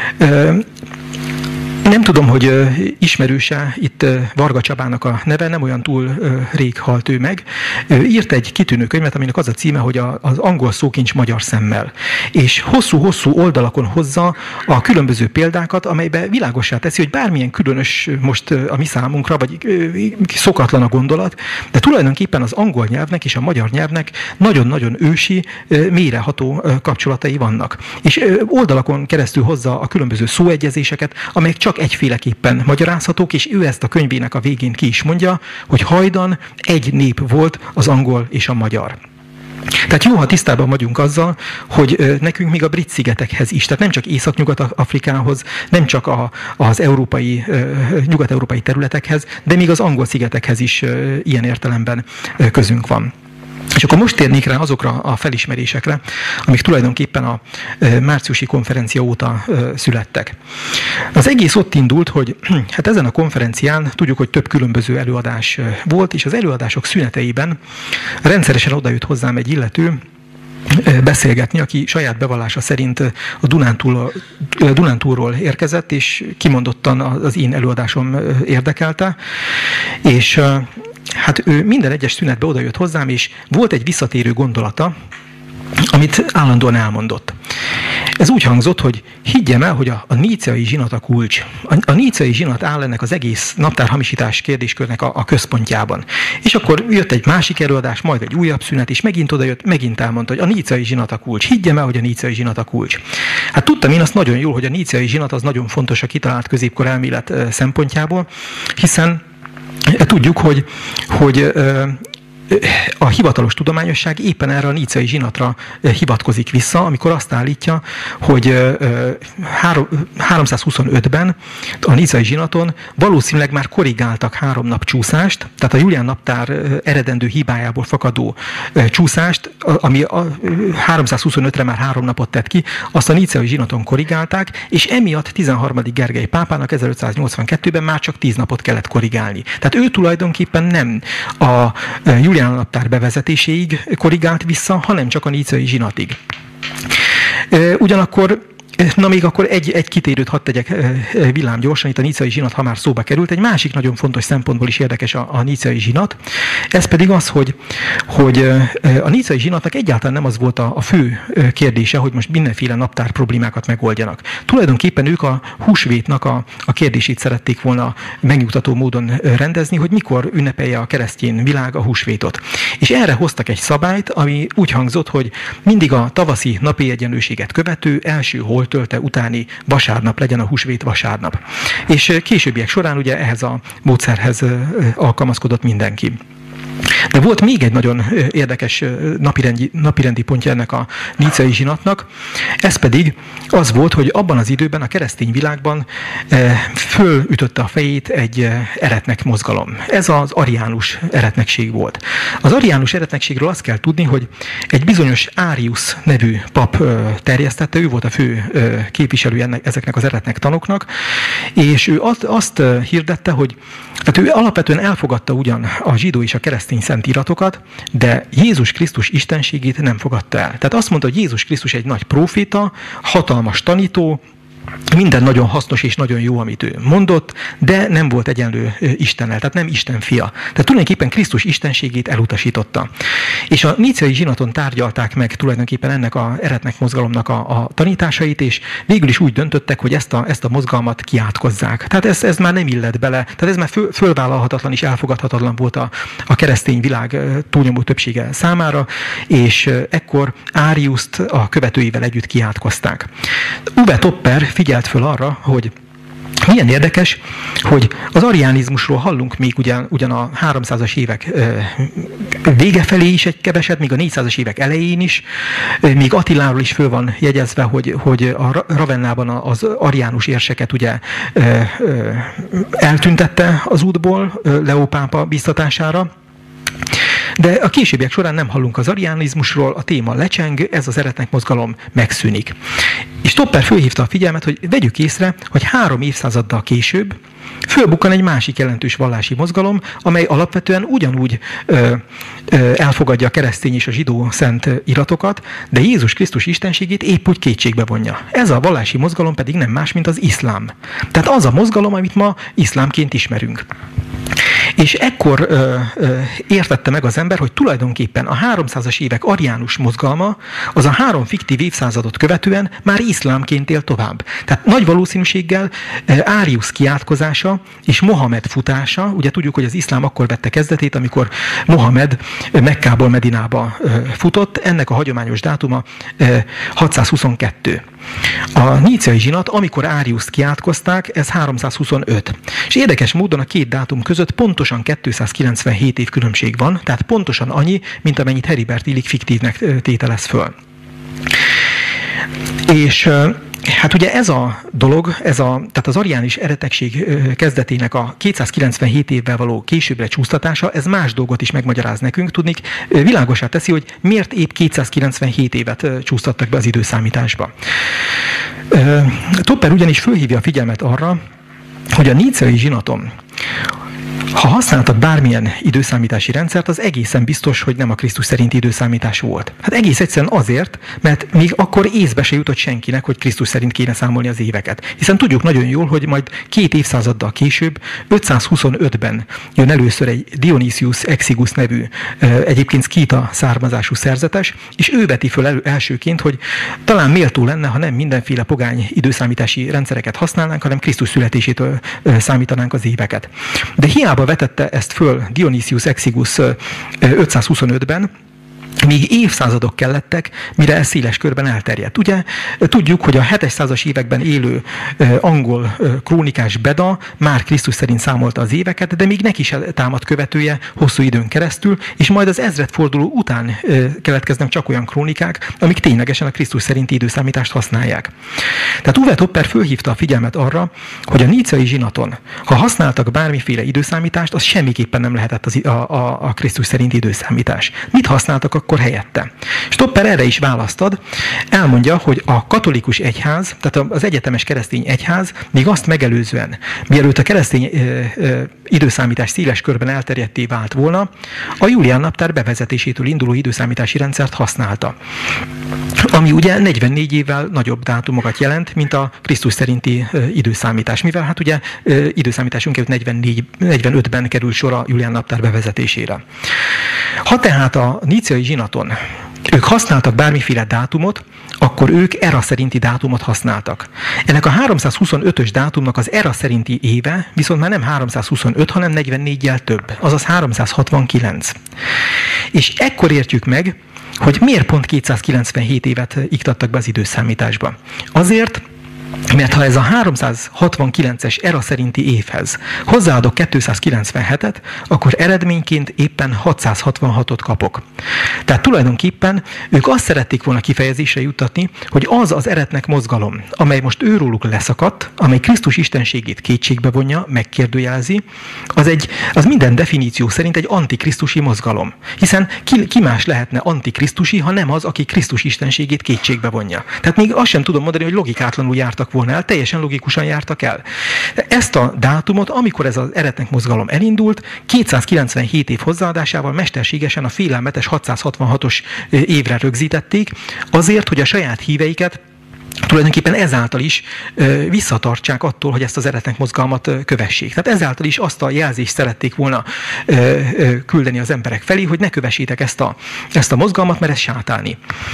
Speaker 2: nem tudom, hogy ismerőse itt Varga Csabának a neve, nem olyan túl rég halt ő meg. Írt egy kitűnő könyvet, aminek az a címe, hogy az angol szókincs magyar szemmel. És hosszú-hosszú oldalakon hozza a különböző példákat, amelybe világossá teszi, hogy bármilyen különös most a mi számunkra, vagy szokatlan a gondolat, de tulajdonképpen az angol nyelvnek és a magyar nyelvnek nagyon-nagyon ősi, mélyreható kapcsolatai vannak. És oldalakon keresztül hozza a különböző szóegyezéseket, amelyek csak egyféleképpen magyarázhatók, és ő ezt a könyvének a végén ki is mondja, hogy hajdan egy nép volt az angol és a magyar. Tehát jó, ha tisztában vagyunk azzal, hogy nekünk még a brit szigetekhez is, tehát nem csak Észak-Nyugat-Afrikához, nem csak a, az európai, nyugat-európai területekhez, de még az angol szigetekhez is ilyen értelemben közünk van. És akkor most térnék rá azokra a felismerésekre, amik tulajdonképpen a márciusi konferencia óta születtek. Az egész ott indult, hogy hát ezen a konferencián tudjuk, hogy több különböző előadás volt, és az előadások szüneteiben rendszeresen odajött hozzám egy illető, beszélgetni, aki saját bevallása szerint a Dunántúl, Dunántúlról érkezett, és kimondottan az én előadásom érdekelte, és hát ő minden egyes szünetbe odajött hozzám, és volt egy visszatérő gondolata, amit állandóan elmondott. Ez úgy hangzott, hogy higgyem el, hogy a, a níceai zsinat a kulcs. A, a níceai zsinat áll ennek az egész naptárhamisítás kérdéskörnek a, a központjában. És akkor jött egy másik előadás, majd egy újabb szünet, és megint odajött, megint elmondta, hogy a níceai zsinat a kulcs. Higgyem el, hogy a níceai zsinat a kulcs. Hát tudtam én azt nagyon jól, hogy a níceai zsinat az nagyon fontos a kitalált középkor elmélet szempontjából, hiszen tudjuk, hogy, hogy a hivatalos tudományosság éppen erre a níceai zsinatra hivatkozik vissza, amikor azt állítja, hogy háromszázhuszonötben a níceai zsinaton valószínűleg már korrigáltak három nap csúszást, tehát a Julián naptár eredendő hibájából fakadó csúszást, ami a háromszázhuszonötre már három napot tett ki, azt a níceai zsinaton korrigálták, és emiatt tizenharmadik Gergely pápának ezerötszáznyolcvankettőben már csak tíz napot kellett korrigálni. Tehát ő tulajdonképpen nem a Julián naptár bevezetéséig korrigált vissza, hanem csak a níceai zsinatig. Ugyanakkor na még akkor egy, egy kitérőt hadd tegyek villám gyorsan, itt a níceai zsinat, ha már szóba került. Egy másik nagyon fontos szempontból is érdekes a, a níceai zsinat. Ez pedig az, hogy, hogy a níceai zsinatnak egyáltalán nem az volt a, a fő kérdése, hogy most mindenféle naptár problémákat megoldjanak. Tulajdonképpen ők a húsvétnak a, a kérdését szerették volna megnyugtató módon rendezni, hogy mikor ünnepelje a keresztény világ a húsvétot. És erre hoztak egy szabályt, ami úgy hangzott, hogy mindig a tavaszi napi egyenlőséget követő első holt tölte utáni vasárnap legyen a húsvét vasárnap. És későbbiek során ugye ehhez a módszerhez alkalmazkodott mindenki. De volt még egy nagyon érdekes napirendi, napirendi pontja ennek a níceai zsinatnak, ez pedig az volt, hogy abban az időben a keresztény világban fölütötte a fejét egy eretnek mozgalom. Ez az ariánus eretnekség volt. Az ariánus eretnekségről azt kell tudni, hogy egy bizonyos Árius nevű pap terjesztette, ő volt a fő képviselő ennek, ezeknek az eretnek tanoknak, és ő azt, azt hirdette, hogy tehát ő alapvetően elfogadta ugyan a zsidó és a keresztény szentíratokat, de Jézus Krisztus istenségét nem fogadta el. Tehát azt mondta, hogy Jézus Krisztus egy nagy próféta, hatalmas tanító, minden nagyon hasznos és nagyon jó, amit ő mondott, de nem volt egyenlő Istennel, tehát nem Isten fia. Tehát tulajdonképpen Krisztus istenségét elutasította. És a níceai zsinaton tárgyalták meg tulajdonképpen ennek a eretnek mozgalomnak a, a tanításait, és végül is úgy döntöttek, hogy ezt a, ezt a mozgalmat kiátkozzák. Tehát ez, ez már nem illet bele, tehát ez már föl, fölvállalhatatlan és elfogadhatatlan volt a, a keresztény világ túlnyomó többsége számára, és ekkor Áriuszt a követőivel együtt kiátkozták. Uwe Topper figyelt föl arra, hogy milyen érdekes, hogy az ariánizmusról hallunk még ugyan, ugyan a háromszázas évek vége felé is egy keveset, még a négyszázas évek elején is, még Attiláról is föl van jegyezve, hogy, hogy a Ravennában az ariánus érseket ugye eltüntette az útból Leó pápa biztatására. De a későbbiek során nem hallunk az ariánizmusról, a téma lecseng, ez az eretnek mozgalom megszűnik. És Topper fölhívta a figyelmet, hogy vegyük észre, hogy három évszázaddal később fölbukkan egy másik jelentős vallási mozgalom, amely alapvetően ugyanúgy ö, ö, elfogadja a keresztény és a zsidó szent iratokat, de Jézus Krisztus istenségét épp úgy kétségbe vonja. Ez a vallási mozgalom pedig nem más, mint az iszlám. Tehát az a mozgalom, amit ma iszlámként ismerünk. És ekkor ö, ö, értette meg az ember, hogy tulajdonképpen a háromszázas évek ariánus mozgalma az a három fiktív évszázadot követően már iszlámként él tovább. Tehát nagy valószínűséggel Árius kiátkozása és Mohamed futása, ugye tudjuk, hogy az iszlám akkor vette kezdetét, amikor Mohamed Mekkából Medinába futott, ennek a hagyományos dátuma hatszázhuszonkettő. A níceai zsinat, amikor Áriuszt kiátkozták, ez háromszázhuszonöt. És érdekes módon a két dátum között pontosan kétszázkilencvenhét év különbség van, tehát pontosan annyi, mint amennyit Heribert Illig fiktívnek tételez föl. És hát ugye ez a dolog, ez a, tehát az ariánus eretnekség kezdetének a kétszázkilencvenhét évvel való későbbre csúsztatása, ez más dolgot is megmagyaráz nekünk. Tudnik, világossá teszi, hogy miért épp kétszázkilencvenhét évet csúsztattak be az időszámításba. Topper ugyanis fölhívja a figyelmet arra, hogy a níceai zsinaton, ha használtak bármilyen időszámítási rendszert, az egészen biztos, hogy nem a Krisztus szerinti időszámítás volt. Hát egész egyszerűen azért, mert még akkor észbe se jutott senkinek, hogy Krisztus szerint kéne számolni az éveket. Hiszen tudjuk nagyon jól, hogy majd két évszázaddal később, ötszázhuszonötben jön először egy Dionysius Exigus nevű, egyébként szkíta származású szerzetes, és ő veti föl elő elsőként, hogy talán méltó lenne, ha nem mindenféle pogány időszámítási rendszereket használnánk, hanem Krisztus születésétől számítanánk az éveket. De hiába vetette ezt föl Dionysius Exigus ötszázhuszonötben, Míg évszázadok kellettek, mire ez széles körben elterjedt. Ugye tudjuk, hogy a hétszázas években élő angol krónikás Beda már Krisztus szerint számolta az éveket, de még neki sem támad követője hosszú időn keresztül, és majd az ezredforduló után keletkeznek csak olyan krónikák, amik ténylegesen a Krisztus szerinti időszámítást használják. Tehát Uwe Topper fölhívta a figyelmet arra, hogy a níceai zsinaton, ha használtak bármiféle időszámítást, az semmiképpen nem lehetett az, a, a, a Krisztus szerinti időszámítás. Mit használtak akkor helyette? És Topper erre is választ ad, elmondja, hogy a katolikus egyház, tehát az egyetemes keresztény egyház még azt megelőzően, mielőtt a keresztény ö, ö, időszámítás széles körben elterjedté vált volna, a Julián naptár bevezetésétől induló időszámítási rendszert használta. Ami ugye negyvennégy évvel nagyobb dátumokat jelent, mint a Krisztus szerinti ö, időszámítás, mivel hát ugye ö, időszámításunk előtt negyvennégy, negyvenötben került sor a Julián naptár bevezetésére. Ha tehát a níceai zsinaton ők használtak bármiféle dátumot, akkor ők era szerinti dátumot használtak. Ennek a háromszázhuszonötös dátumnak az era szerinti éve viszont már nem háromszázhuszonöt, hanem negyvennégyel több, azaz háromszázhatvankilenc. És ekkor értjük meg, hogy miért pont kétszázkilencvenhét évet iktattak be az időszámításba. Azért, mert ha ez a háromszázhatvankilences era szerinti évhez hozzáadok kétszázkilencvenhetet, akkor eredményként éppen hatszázhatvanhatot kapok. Tehát tulajdonképpen ők azt szerették volna kifejezésre juttatni, hogy az az eretnek mozgalom, amely most őróluk leszakadt, amely Krisztus istenségét kétségbe vonja, megkérdőjelezi, az, egy, az minden definíció szerint egy antikrisztusi mozgalom. Hiszen ki, ki más lehetne antikrisztusi, ha nem az, aki Krisztus istenségét kétségbe vonja. Tehát még azt sem tudom mondani, hogy logikátlanul jártak volna el, teljesen logikusan jártak el. Ezt a dátumot, amikor ez az eretnek mozgalom elindult, kétszázkilencvenhét év hozzáadásával mesterségesen a félelmetes hatszázhatvanhatos évre rögzítették, azért, hogy a saját híveiket tulajdonképpen ezáltal is ö, visszatartsák attól, hogy ezt az eretnek mozgalmat ö, kövessék. Tehát ezáltal is azt a jelzést szerették volna ö, ö, küldeni az emberek felé, hogy ne kövessétek ezt a, ezt a mozgalmat, mert ez sátáni.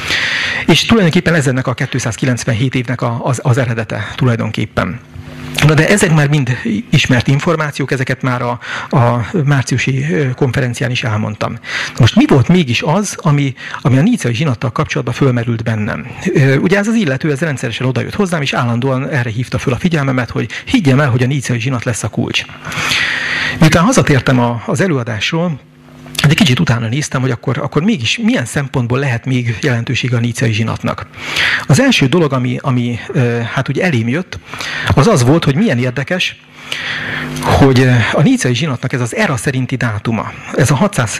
Speaker 2: És tulajdonképpen ez ennek a kétszázkilencvenhét évnek a, az, az eredete tulajdonképpen. Na de ezek már mind ismert információk, ezeket már a, a márciusi konferencián is elmondtam. Most mi volt mégis az, ami, ami a níceai zsinattal kapcsolatban fölmerült bennem? Ugye ez az illető, ez rendszeresen odajött hozzám, és állandóan erre hívta föl a figyelmemet, hogy higgyem el, hogy a níceai zsinat lesz a kulcs. Miután hazatértem a, az előadásról, egy kicsit utána néztem, hogy akkor, akkor mégis milyen szempontból lehet még jelentősége a níceai zsinatnak. Az első dolog, ami, ami hát úgy elém jött, az az volt, hogy milyen érdekes, hogy a níceai zsinatnak ez az era szerinti dátuma, ez a hatszáz,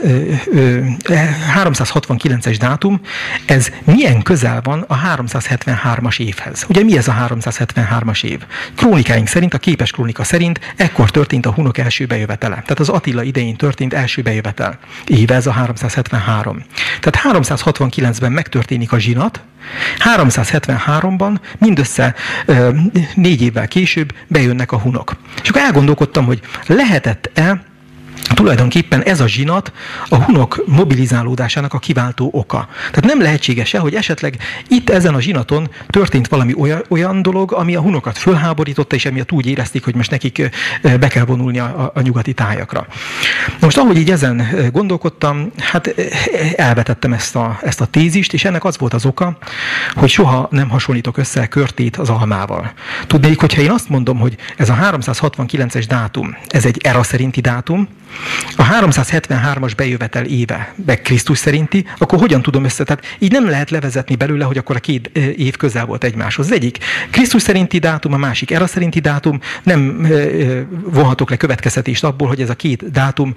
Speaker 2: háromszázhatvankilences dátum, ez milyen közel van a háromszázhetvenhármas évhez. Ugye mi ez a háromszázhetvenhármas év? Krónikáink szerint, a képes krónika szerint ekkor történt a hunok első bejövetele. Tehát az Attila idején történt első bejövetel éve ez a háromszázhetvenhárom. Tehát háromszázhatvankilencben megtörténik a zsinat, háromszázhetvenháromban mindössze ö, négy évvel később bejönnek a hunok. És akkor elgondolkodtam, hogy lehetett-e tulajdonképpen ez a zsinat a hunok mobilizálódásának a kiváltó oka. Tehát nem lehetséges-e, hogy esetleg itt ezen a zsinaton történt valami olyan, olyan dolog, ami a hunokat fölháborította, és emiatt úgy érezték, hogy most nekik be kell vonulni a, a nyugati tájakra. Most ahogy így ezen gondolkodtam, hát elvetettem ezt a, ezt a tézist, és ennek az volt az oka, hogy soha nem hasonlítok össze körtét az almával. Tudnék, hogyha én azt mondom, hogy ez a háromszázhatvankilences dátum, ez egy era szerinti dátum, a háromszázhetvenhármas bejövetel éve, meg Krisztus szerinti, akkor hogyan tudom össze? Tehát így nem lehet levezetni belőle, hogy akkor a két év közel volt egymáshoz. Az egyik Krisztus szerinti dátum, a másik era szerinti dátum, nem vonhatok le következtetést abból, hogy ez a két dátum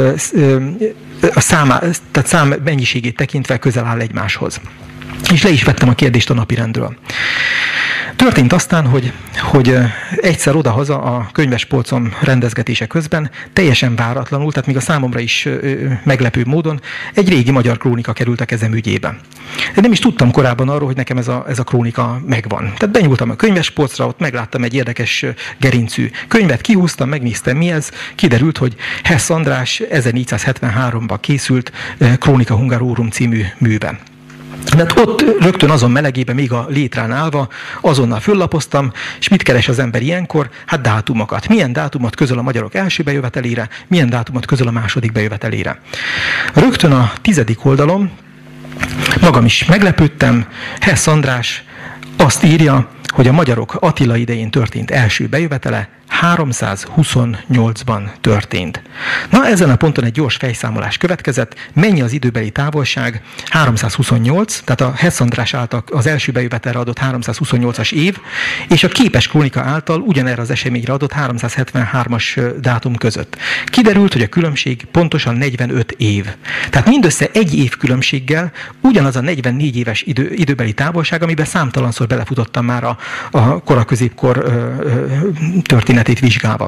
Speaker 2: a számá, tehát szám mennyiségét tekintve közel áll egymáshoz. És le is vettem a kérdést a napirendről. Történt aztán, hogy, hogy egyszer odahaza a könyvespolcom rendezgetése közben, teljesen váratlanul, tehát még a számomra is meglepő módon, egy régi magyar krónika került a kezem ügyébe. Nem is tudtam korábban arról, hogy nekem ez a, ez a krónika megvan. Tehát benyúltam a könyvespolcra, ott megláttam egy érdekes gerincű könyvet, kihúztam, megnéztem mi ez, kiderült, hogy Hess András ezernégyszázhetvenháromban készült Chronica Hungarorum című műve. Mert ott rögtön azon melegében, még a létrán állva, azonnal föllapoztam, és mit keres az ember ilyenkor? Hát dátumokat. Milyen dátumot közöl a magyarok első bejövetelére, milyen dátumot közöl a második bejövetelére. Rögtön a tizedik oldalon Magam is meglepődtem, Hess András azt írja, hogy a magyarok Attila idején történt első bejövetele háromszázhuszonnyolcban történt. Na, ezen a ponton egy gyors fejszámolás következett. Mennyi az időbeli távolság? háromszázhuszonnyolc, tehát a Hess András által az első bejövetelre adott háromszázhuszonnyolcas év, és a Képes Krónika által ugyanerre az eseményre adott háromszázhetvenhármas dátum között. Kiderült, hogy a különbség pontosan negyvenöt év. Tehát mindössze egy év különbséggel ugyanaz a negyvennégy éves idő, időbeli távolság, amiben számtalanszor belefutottam már a, a koraközépkor történetét vizsgálva.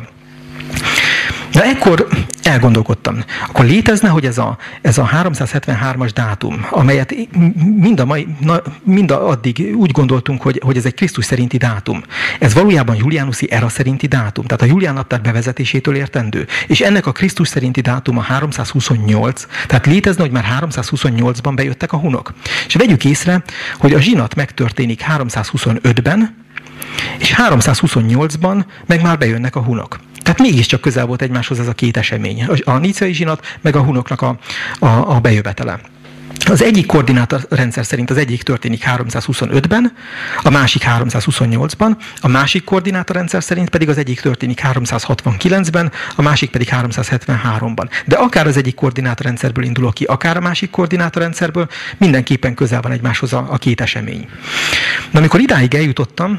Speaker 2: De ekkor elgondolkodtam, akkor létezne, hogy ez a, ez a háromszázhetvenhármas dátum, amelyet mind, a mai, na, mind a addig úgy gondoltunk, hogy, hogy ez egy Krisztus szerinti dátum. Ez valójában Julianuszi era szerinti dátum, tehát a Julián naptár bevezetésétől értendő. És ennek a Krisztus szerinti dátum a háromszázhuszonnyolc, tehát létezne, hogy már háromszázhuszonnyolcban bejöttek a hunok. És vegyük észre, hogy a zsinat megtörténik háromszázhuszonötben, és háromszázhuszonnyolcban meg már bejönnek a hunok. Tehát mégiscsak közel volt egymáshoz ez a két esemény, a níceai zsinat, meg a hunoknak a, a, a bejövetele. Az egyik koordinátorrendszer szerint az egyik történik háromszázhuszonötben, a másik háromszázhuszonnyolcban, a másik koordinátorrendszer szerint pedig az egyik történik háromszázhatvankilencben, a másik pedig háromszázhetvenháromban. De akár az egyik koordinátorrendszerből indulok ki, akár a másik koordinátorrendszerből, mindenképpen közel van egymáshoz a, a két esemény. Na, amikor idáig eljutottam,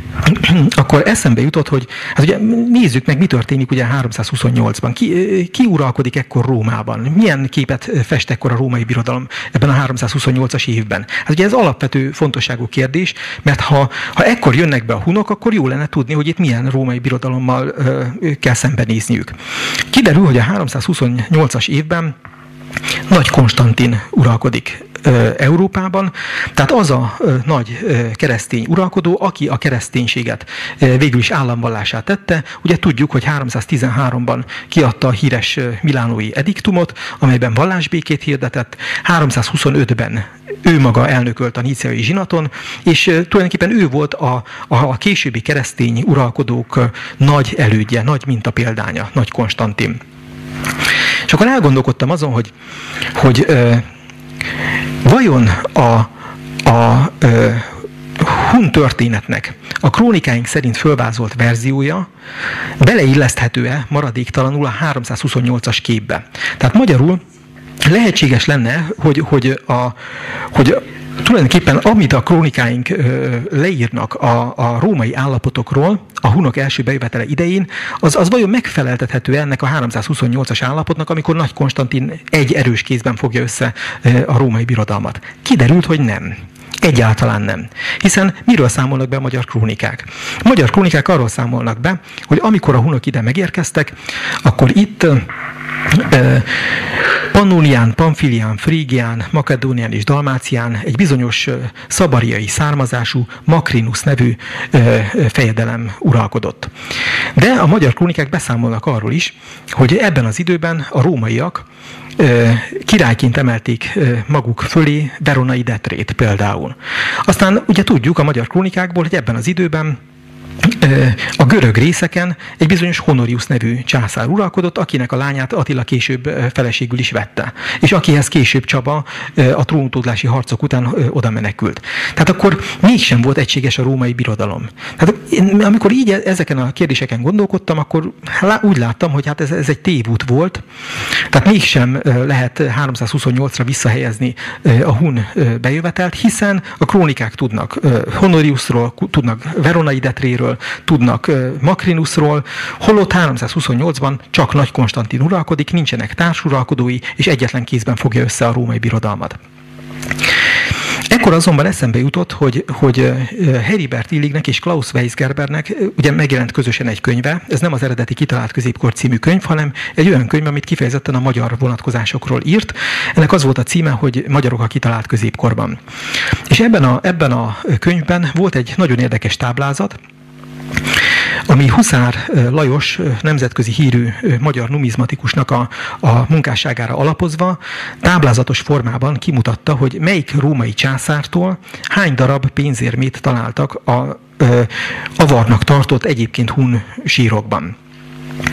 Speaker 2: akkor eszembe jutott, hogy hát ugye nézzük meg, mi történik ugye háromszázhuszonnyolcban. Ki, ki uralkodik ekkor Rómában? Milyen képet fest ekkor a római birodalom ebben a háromszázhuszonnyolcas évben? Hát ugye ez alapvető fontosságú kérdés, mert ha, ha ekkor jönnek be a hunok, akkor jó lenne tudni, hogy itt milyen római birodalommal ö, kell szembenézniük. Kiderül, hogy a háromszázhuszonnyolcas évben Nagy Konstantin uralkodik Európában, tehát az a nagy keresztény uralkodó, aki a kereszténységet végül is államvallását tette. Ugye tudjuk, hogy háromszáztizenháromban kiadta a híres milánói ediktumot, amelyben vallásbékét hirdetett, háromszázhuszonötben ő maga elnökölt a níceai zsinaton, és tulajdonképpen ő volt a, a, a későbbi keresztény uralkodók nagy elődje, nagy mintapéldánya, Nagy Konstantin. És akkor elgondolkodtam azon, hogy, hogy ö, vajon a, a ö, hun történetnek a krónikáink szerint fölvázolt verziója beleilleszthető-e maradéktalanul a háromszázhuszonnyolcas képbe. Tehát magyarul lehetséges lenne, hogy, hogy, a, hogy tulajdonképpen amit a krónikáink ö, leírnak a, a római állapotokról, a hunok első bejövetele idején, az, az vajon megfeleltethető ennek a háromszázhuszonnyolcas állapotnak, amikor Nagy Konstantin egy erős kézben fogja össze ö, a római birodalmat? Kiderült, hogy nem. Egyáltalán nem. Hiszen miről számolnak be a magyar krónikák? A magyar krónikák arról számolnak be, hogy amikor a hunok ide megérkeztek, akkor itt Pannónián, Pamfilián, Frígián, Makedónián és Dalmácián egy bizonyos szabariai származású Macrinus nevű fejedelem uralkodott. De a magyar krónikák beszámolnak arról is, hogy ebben az időben a rómaiak királyként emelték maguk fölé Veronai Detrét például. Aztán ugye tudjuk a magyar krónikákból, hogy ebben az időben a görög részeken egy bizonyos Honorius nevű császár uralkodott, akinek a lányát Attila később feleségül is vette, és akihez később Csaba a trónutódlási harcok után oda menekült. Tehát akkor mégsem volt egységes a római birodalom. Tehát én, amikor így ezeken a kérdéseken gondolkodtam, akkor úgy láttam, hogy hát ez, ez egy tévút volt, tehát mégsem lehet háromszázhuszonnyolcra visszahelyezni a hun bejövetelt, hiszen a krónikák tudnak Honoriusról, tudnak Veronai Detréről, tudnak Macrinusról, holott háromszázhuszonnyolcban csak Nagy Konstantin uralkodik, nincsenek társuralkodói, és egyetlen kézben fogja össze a római birodalmat. Ekkor azonban eszembe jutott, hogy, hogy Heribert Illignek és Klaus Weisgerbernek ugye megjelent közösen egy könyve, ez nem az eredeti Kitalált középkor című könyv, hanem egy olyan könyv, amit kifejezetten a magyar vonatkozásokról írt. Ennek az volt a címe, hogy Magyarok a kitalált középkorban. És ebben a, ebben a könyvben volt egy nagyon érdekes táblázat, ami Huszár Lajos nemzetközi hírű magyar numizmatikusnak a, a munkásságára alapozva táblázatos formában kimutatta, hogy melyik római császártól hány darab pénzérmét találtak a, a avarnak tartott egyébként hun sírokban.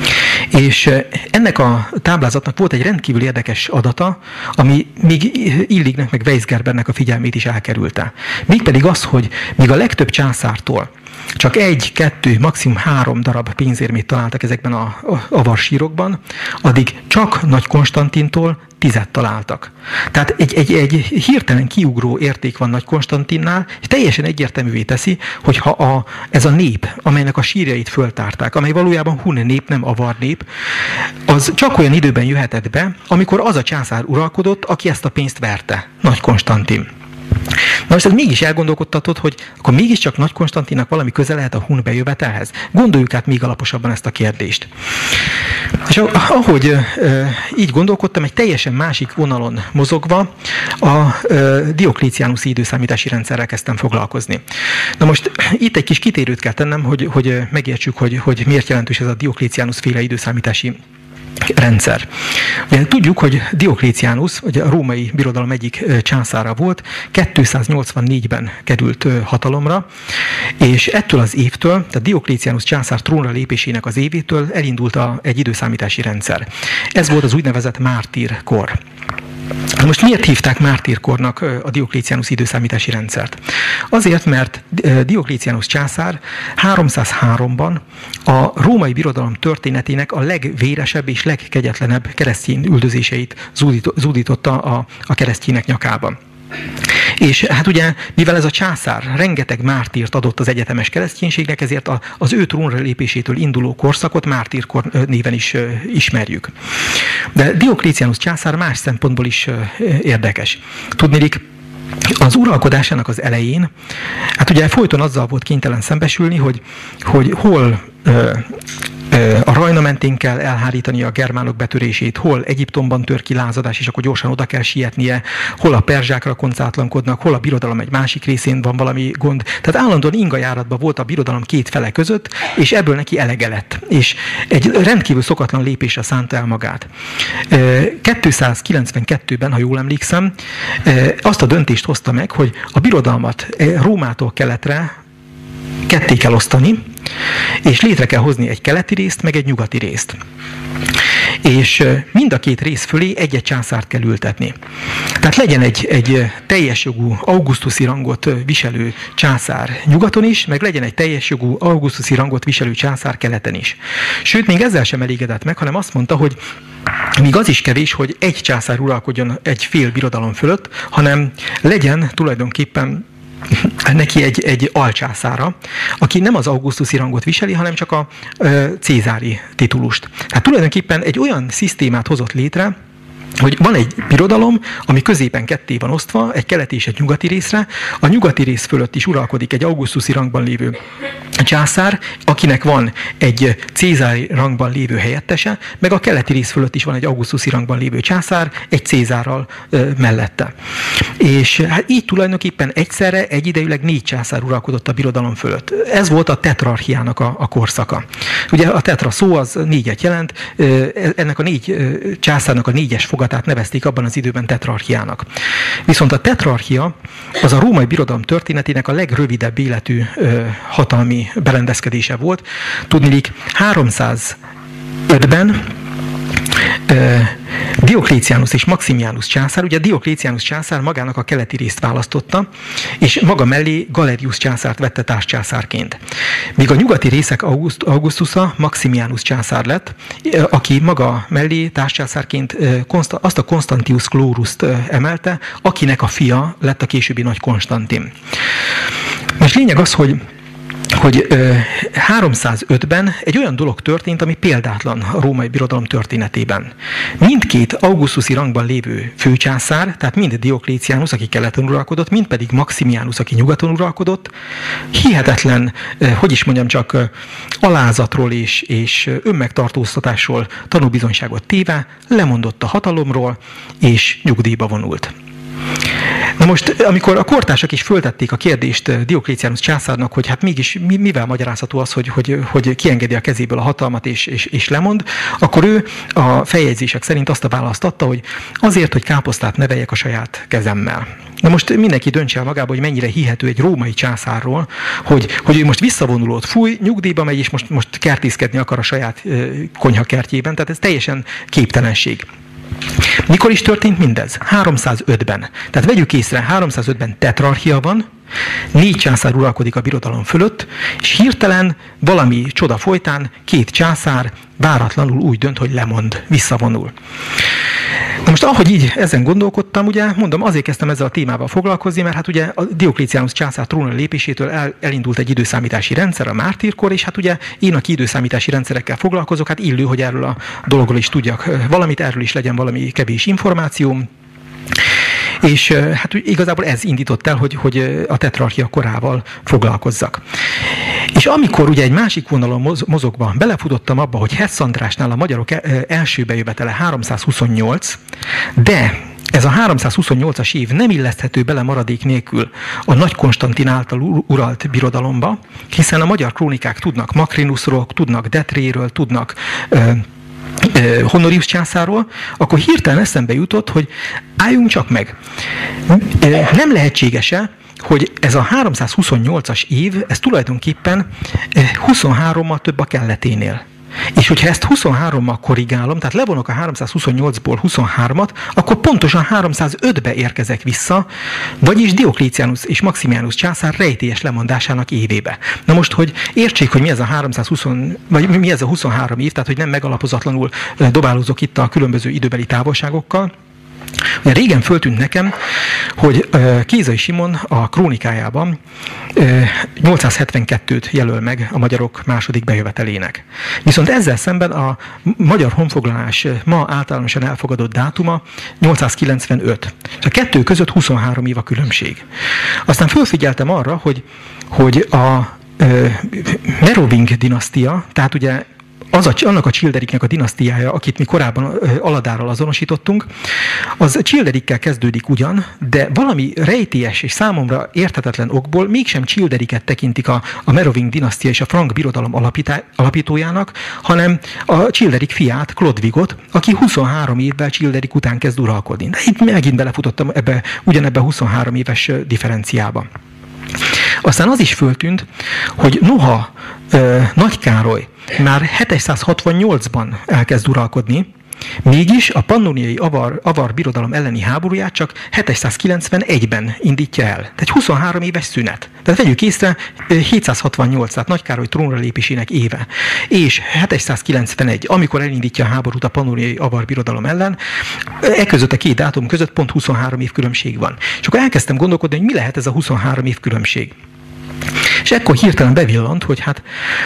Speaker 2: És ennek a táblázatnak volt egy rendkívül érdekes adata, ami még Illignek meg Weisgerbernek a figyelmét is elkerülte. Mégpedig az, hogy míg a legtöbb császártól csak egy, kettő, maximum három darab pénzérmét találtak ezekben a avarsírokban, addig csak Nagy Konstantintól tizet találtak. Tehát egy, egy, egy hirtelen kiugró érték van Nagy Konstantinnál, és teljesen egyértelművé teszi, hogy ha a, ez a nép, amelynek a sírjait föltárták, amely valójában hun nép, nem avar nép, az csak olyan időben jöhetett be, amikor az a császár uralkodott, aki ezt a pénzt verte, Nagy Konstantin. Na most ez mégis elgondolkodtatod, hogy akkor mégiscsak Nagy Konstantinnak valami köze lehet a hun bejövetelhez. Gondoljuk át még alaposabban ezt a kérdést. És ahogy e, így gondolkodtam, egy teljesen másik vonalon mozogva a e, Dioklecianuszi időszámítási rendszerrel kezdtem foglalkozni. Na most itt egy kis kitérőt kell tennem, hogy, hogy megértsük, hogy, hogy miért jelentős ez a Dioklecianus féle időszámítási rendszer. Ugye, tudjuk, hogy Dioklecianus, ugye a római birodalom egyik császára volt, kétszáznyolcvannégyben került hatalomra, és ettől az évtől, tehát Dioklecianus császár trónra lépésének az évétől elindult a, egy időszámítási rendszer. Ez volt az úgynevezett mártírkor. Most miért hívták mártírkornak a Dioklecianus időszámítási rendszert? Azért, mert Dioklecianus császár háromszázháromban a római birodalom történetének a legvéresebb és legkegyetlenebb keresztény üldözéseit zúdította a, a keresztjének nyakában. És hát ugye, mivel ez a császár rengeteg mártírt adott az egyetemes kereszténységnek, ezért a, az ő trónra lépésétől induló korszakot mártírkor néven is uh, ismerjük. De Dioklecianus császár más szempontból is uh, érdekes. Tudniillik, az uralkodásának az elején, hát ugye folyton azzal volt kénytelen szembesülni, hogy, hogy hol uh, a Rajna mentén kell elhárítani a germánok betörését, hol Egyiptomban tör ki lázadás, és akkor gyorsan oda kell sietnie, hol a perzsákra koncátlankodnak, hol a birodalom egy másik részén van valami gond. Tehát állandóan ingajáratban volt a birodalom két fele között, és ebből neki elege lett. És egy rendkívül szokatlan lépésre szánta el magát. kétszázkilencvenkettőben, ha jól emlékszem, azt a döntést hozta meg, hogy a birodalmat Rómától keletre ketté kell osztani, és létre kell hozni egy keleti részt, meg egy nyugati részt. És mind a két rész fölé egy-egy császárt kell ültetni. Tehát legyen egy, egy teljes jogú augustuszi rangot viselő császár nyugaton is, meg legyen egy teljes jogú augustuszi rangot viselő császár keleten is. Sőt, még ezzel sem elégedett meg, hanem azt mondta, hogy még az is kevés, hogy egy császár uralkodjon egy fél birodalom fölött, hanem legyen tulajdonképpen neki egy, egy alcsászára, aki nem az augustuszi rangot viseli, hanem csak a ö, cézári titulust. Tehát tulajdonképpen egy olyan szisztémát hozott létre, hogy van egy birodalom, ami középen ketté van osztva, egy keleti és egy nyugati részre. A nyugati rész fölött is uralkodik egy augustuszi rangban lévő császár, akinek van egy cézári rangban lévő helyettese, meg a keleti rész fölött is van egy augustuszi rangban lévő császár, egy cézárral ö, mellette. És hát így tulajdonképpen egyszerre, egyidejűleg négy császár uralkodott a birodalom fölött. Ez volt a tetrarchiának a, a korszaka. Ugye a tetra szó az négyet jelent, ennek a négy császárnak a négyes fogatát nevezték abban az időben tetrarchiának. Viszont a tetrarchia az a római birodalom történetének a legrövidebb életű ö, hatalmi berendezkedése volt. Tudniillik, háromszázötben ö, Dioklecianus és Maximianus császár, ugye Dioklecianus császár magának a keleti részt választotta, és maga mellé Galerius császárt vette társcsászárként. Míg a nyugati részek August, Augustusa Maximianus császár lett, aki maga mellé társcsászárként azt a Constantius Chlorust emelte, akinek a fia lett a későbbi Nagy Konstantin. Most lényeg az, hogy hogy háromszázötben egy olyan dolog történt, ami példátlan a római birodalom történetében. Mindkét augustuszi rangban lévő főcsászár, tehát mind Dioklecianus, aki keleten uralkodott, mind pedig Maximianus, aki nyugaton uralkodott, hihetetlen, hogy is mondjam csak, alázatról és, és önmegtartóztatásról tanúbizonyságot téve lemondott a hatalomról, és nyugdíjba vonult. Na most, amikor a kortársak is föltették a kérdést Diokléciánus császárnak, hogy hát mégis mi, mivel magyarázható az, hogy, hogy, hogy kiengedi a kezéből a hatalmat és, és, és lemond, akkor ő a feljegyzések szerint azt a választ adta, hogy azért, hogy káposztát neveljek a saját kezemmel. Na most mindenki döntse el magába, hogy mennyire hihető egy római császárról, hogy, hogy ő most visszavonulót fúj, nyugdíjba megy, és most, most kertészkedni akar a saját konyhakertjében, tehát ez teljesen képtelenség. Mikor is történt mindez? háromszázötben. Tehát vegyük észre, háromszázötben tetrarchia van, négy császár uralkodik a birodalom fölött, és hirtelen valami csoda folytán két császár váratlanul úgy dönt, hogy lemond, visszavonul. Na most ahogy így ezen gondolkodtam, ugye mondom, azért kezdtem ezzel a témával foglalkozni, mert hát ugye a Diokléciánus császár trónra lépésétől el, elindult egy időszámítási rendszer, a mártírkor, és hát ugye én, aki időszámítási rendszerekkel foglalkozok, hát illő, hogy erről a dologról is tudjak valamit, erről is legyen valami kevés információm. És hát igazából ez indított el, hogy, hogy a tetrarchia korával foglalkozzak. És amikor ugye egy másik vonalon mozogva belefutottam abba, hogy Hess Andrásnál a magyarok első bejövetele háromszázhuszonnyolc, de ez a háromszázhuszonnyolcas év nem illeszthető bele maradék nélkül a Nagy Konstantin által uralt birodalomba, hiszen a magyar krónikák tudnak Makrinusról, tudnak Detréről, tudnak Honorius császárról, akkor hirtelen eszembe jutott, hogy álljunk csak meg. Nem lehetséges-e, hogy ez a háromszázhuszonnyolcas év, ez tulajdonképpen huszonhárommal több a kelleténél. És hogyha ezt huszonhárommal korrigálom, tehát levonok a háromszázhuszonnyolcból huszonhármat, akkor pontosan háromszázötbe érkezek vissza, vagyis Diokléciánus és Maximianus császár rejtélyes lemondásának évébe. Na most, hogy értsék, hogy mi ez a háromszázhúsz, vagy mi ez a huszonhárom év, tehát hogy nem megalapozatlanul dobálózok itt a különböző időbeli távolságokkal. Ugye régen föltűnt nekem, hogy Kézai Simon a krónikájában nyolcszázhetvenkettőt jelöl meg a magyarok második bejövetelének. Viszont ezzel szemben a magyar honfoglalás ma általánosan elfogadott dátuma nyolcszázkilencvenöt. És a kettő között huszonhárom év a különbség. Aztán fölfigyeltem arra, hogy, hogy a Meroving dinasztia, tehát ugye az a, annak a Childeriknek a dinasztiája, akit mi korábban Aladárral azonosítottunk, az Childerikkel kezdődik ugyan, de valami rejtélyes és számomra érthetetlen okból mégsem Childeriket tekintik a, a Meroving dinasztia és a frank birodalom alapítá, alapítójának, hanem a Childerik fiát, Chlodwigot, aki huszonhárom évvel Childerik után kezd uralkodni. De itt megint belefutottam ebbe, ugyanebbe a huszonhárom éves differenciába. Aztán az is föltűnt, hogy noha ö, Nagy Károly már hétszázhatvannyolcban elkezd uralkodni, mégis a pannoniai avar, avar birodalom elleni háborúját csak hétszázkilencvenegyben indítja el. Tehát huszonhárom éves szünet. Tehát vegyük észre, hétszázhatvannyolc, tehát Nagy Károly trónra lépésének éve. És hétszázkilencvenegy, amikor elindítja a háborút a pannoniai avar birodalom ellen, e között a két dátum között pont huszonhárom év különbség van. És akkor elkezdtem gondolkodni, hogy mi lehet ez a huszonhárom év különbség. És ekkor hirtelen bevillant, hogy hát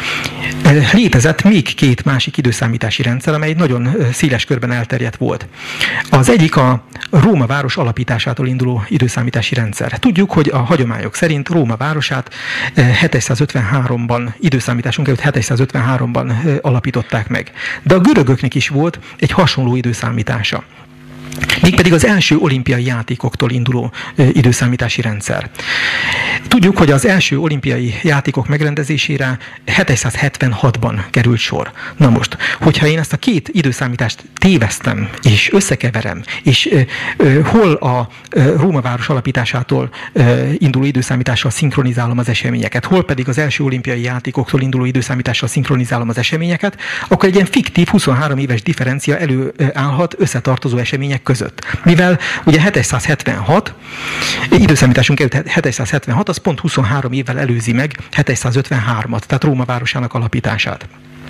Speaker 2: létezett még két másik időszámítási rendszer, amely nagyon széles körben elterjedt volt. Az egyik a Róma város alapításától induló időszámítási rendszer. Tudjuk, hogy a hagyományok szerint Róma városát hétszázötvenháromban, időszámításunk előtt hétszázötvenháromban alapították meg. De a görögöknek is volt egy hasonló időszámítása. Mégpedig az első olimpiai játékoktól induló ö, időszámítási rendszer. Tudjuk, hogy az első olimpiai játékok megrendezésére hétszázhetvenhatban került sor. Na most, hogyha én ezt a két időszámítást tévesztem, és összekeverem, és ö, ö, hol a ö, Róma város alapításától ö, induló időszámítással szinkronizálom az eseményeket, hol pedig az első olimpiai játékoktól induló időszámítással szinkronizálom az eseményeket, akkor egy ilyen fiktív huszonhárom éves differencia előállhat összetartozó események között. Mivel ugye hétszázhetvenhat, időszámításunk előtt hétszázhetvenhat, az pont huszonhárom évvel előzi meg hétszázötvenhármat, tehát Róma városának alapítását.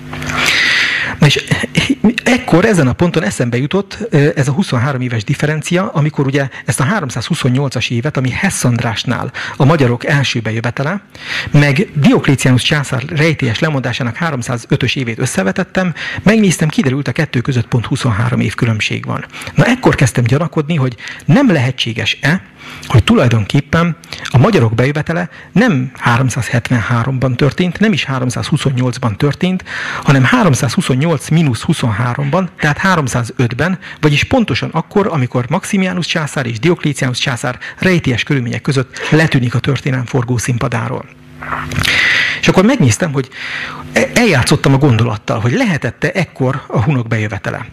Speaker 2: Na és ekkor ezen a ponton eszembe jutott ez a huszonhárom éves differencia, amikor ugye ezt a háromszázhuszonnyolcas évet, ami Hess Andrásnál a magyarok első bejövetele, meg Diokléciánus császár rejtélyes lemondásának háromszázötös évét összevetettem, megnéztem, kiderült, a kettő között pont huszonhárom év különbség van. Na ekkor kezdtem gyanakodni, hogy nem lehetséges-e, hogy tulajdonképpen a magyarok bejövetele nem háromszázhetvenháromban történt, nem is háromszázhuszonnyolcban történt, hanem háromszázhuszonnyolc mínusz huszonháromban, tehát háromszázötben, vagyis pontosan akkor, amikor Maximianus császár és Diocletianus császár rejtélyes körülmények között letűnik a történelem forgószínpadáról. És akkor megnéztem, hogy eljátszottam a gondolattal, hogy lehetett-e ekkor a hunok bejövetele.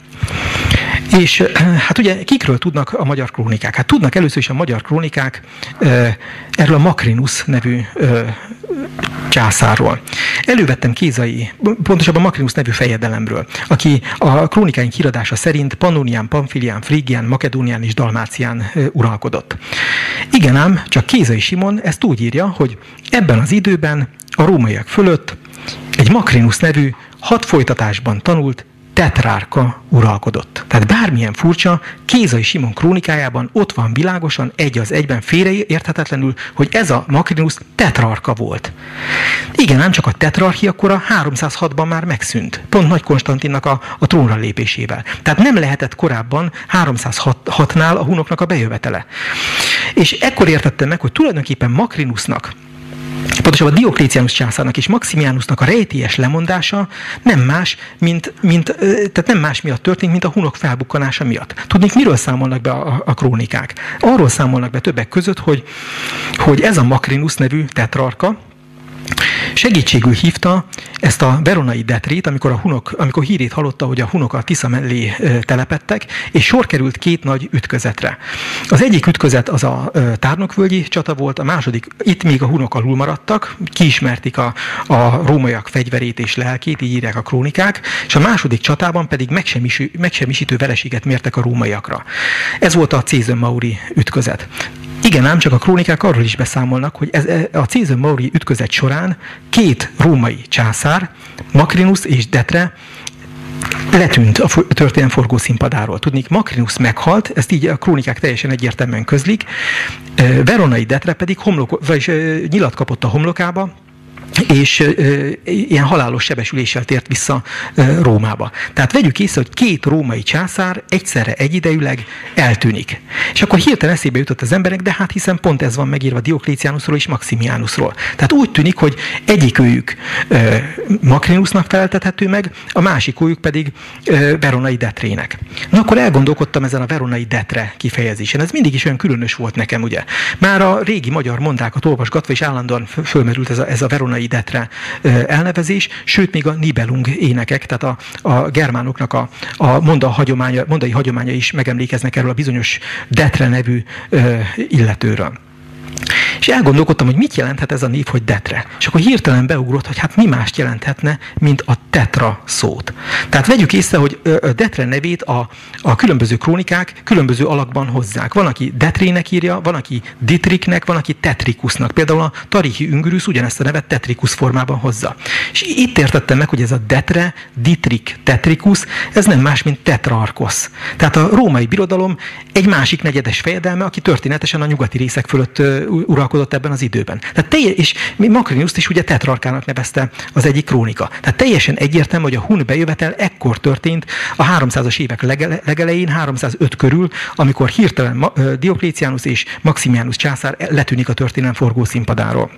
Speaker 2: És hát ugye kikről tudnak a magyar krónikák? Hát tudnak először is a magyar krónikák erről a Macrinus nevű császárról. Elővettem Kézai, pontosabban Macrinus nevű fejedelemről, aki a krónikáink híradása szerint Pannonián, Pamfilián, Frígián, Makedónián és Dalmácián uralkodott. Igen ám, csak Kézai Simon ezt úgy írja, hogy ebben az időben a rómaiak fölött egy Macrinus nevű hat folytatásban tanult tetrárka uralkodott. Tehát bármilyen furcsa, Kézai Simon krónikájában ott van világosan, egy az egyben félreérthetetlenül, hogy ez a Macrinus tetrarka volt. Igen, ám csak a tetrarchia kora háromszázhatban már megszűnt. Pont Nagy Konstantinnak a, a trónra lépésével. Tehát nem lehetett korábban háromszázhatnál a hunoknak a bejövetele. És ekkor értettem meg, hogy tulajdonképpen Macrinusnak, pontosabban Diocletianus császárnak és Maximianusnak a rejtélyes lemondása nem más, mint, mint, tehát nem más miatt történt, mint a hunok felbukkanása miatt. Tudnék, miről számolnak be a, a krónikák? Arról számolnak be többek között, hogy, hogy ez a Macrinus nevű tetrarka segítségül hívta ezt a veronai Detrét, amikor, a hunok, amikor hírét hallotta, hogy a hunok a Tisza mellé telepedtek, és sor került két nagy ütközetre. Az egyik ütközet az a Tárnokvölgyi csata volt, a második, itt még a hunok alul maradtak, kiismerték a, a rómaiak fegyverét és lelkét, így írják a krónikák, és a második csatában pedig megsemmisítő, megsemmisítő vereséget mértek a rómaiakra. Ez volt a Caesar-Mauri ütközet. Igen, ám csak a krónikák arról is beszámolnak, hogy ez, a Caesar-Mauri ütközet során két római császár, Macrinus és Detre, letűnt a történelem forgószínpadáról. Tudnék, Macrinus meghalt, ezt így a krónikák teljesen egyértelműen közlik, veronai Detre pedig homlok, vagyis nyilat kapott a homlokába, és e, ilyen halálos sebesüléssel tért vissza e, Rómába. Tehát vegyük észre, hogy két római császár egyszerre egyidejűleg eltűnik. És akkor hirtelen eszébe jutott az emberek, de hát hiszen pont ez van megírva Diocletianusról és Maximianusról. Tehát úgy tűnik, hogy egyikőjük e, Macrinusnak feleltethető meg, a másikőjük pedig e, veronai Detrének. Na akkor elgondolkodtam ezen a veronai Detre kifejezésen. Ez mindig is olyan különös volt nekem, ugye. Már a régi magyar mondrákat olvasgatva, és állandóan fölmerült ez a, ez a veronai Detre elnevezés, sőt még a Nibelung énekek, tehát a, a germánoknak a, a monda hagyománya, mondai hagyománya is megemlékeznek erről a bizonyos Detre nevű ö, illetőről. És elgondolkodtam, hogy mit jelenthet ez a név, hogy Detre. És akkor hirtelen beugrott, hogy hát mi mást jelenthetne, mint a tetra szót. Tehát vegyük észre, hogy Detre nevét a, a különböző krónikák különböző alakban hozzák. Van, aki Detrének írja, van, aki Ditriknek, van, aki Tetrikusnak. Például a Tarihi Ungürüsz ugyanezt a nevet Tetrikus formában hozza. És itt értettem meg, hogy ez a Detre, Ditrik, Tetrikus, ez nem más, mint Tetrarkos. Tehát a római birodalom egy másik negyedes fejedelme, aki történetesen a nyugati részek fölött uralkodott ebben az időben. Tehát teljes, és Macrinust is ugye tetrarkának nevezte az egyik krónika. Tehát teljesen egyértelmű, hogy a hun bejövetel ekkor történt a háromszázas évek legele, legelején, háromszázöt körül, amikor hirtelen Diocletianus és Maximianus császár letűnik a történelem forgószínpadáról.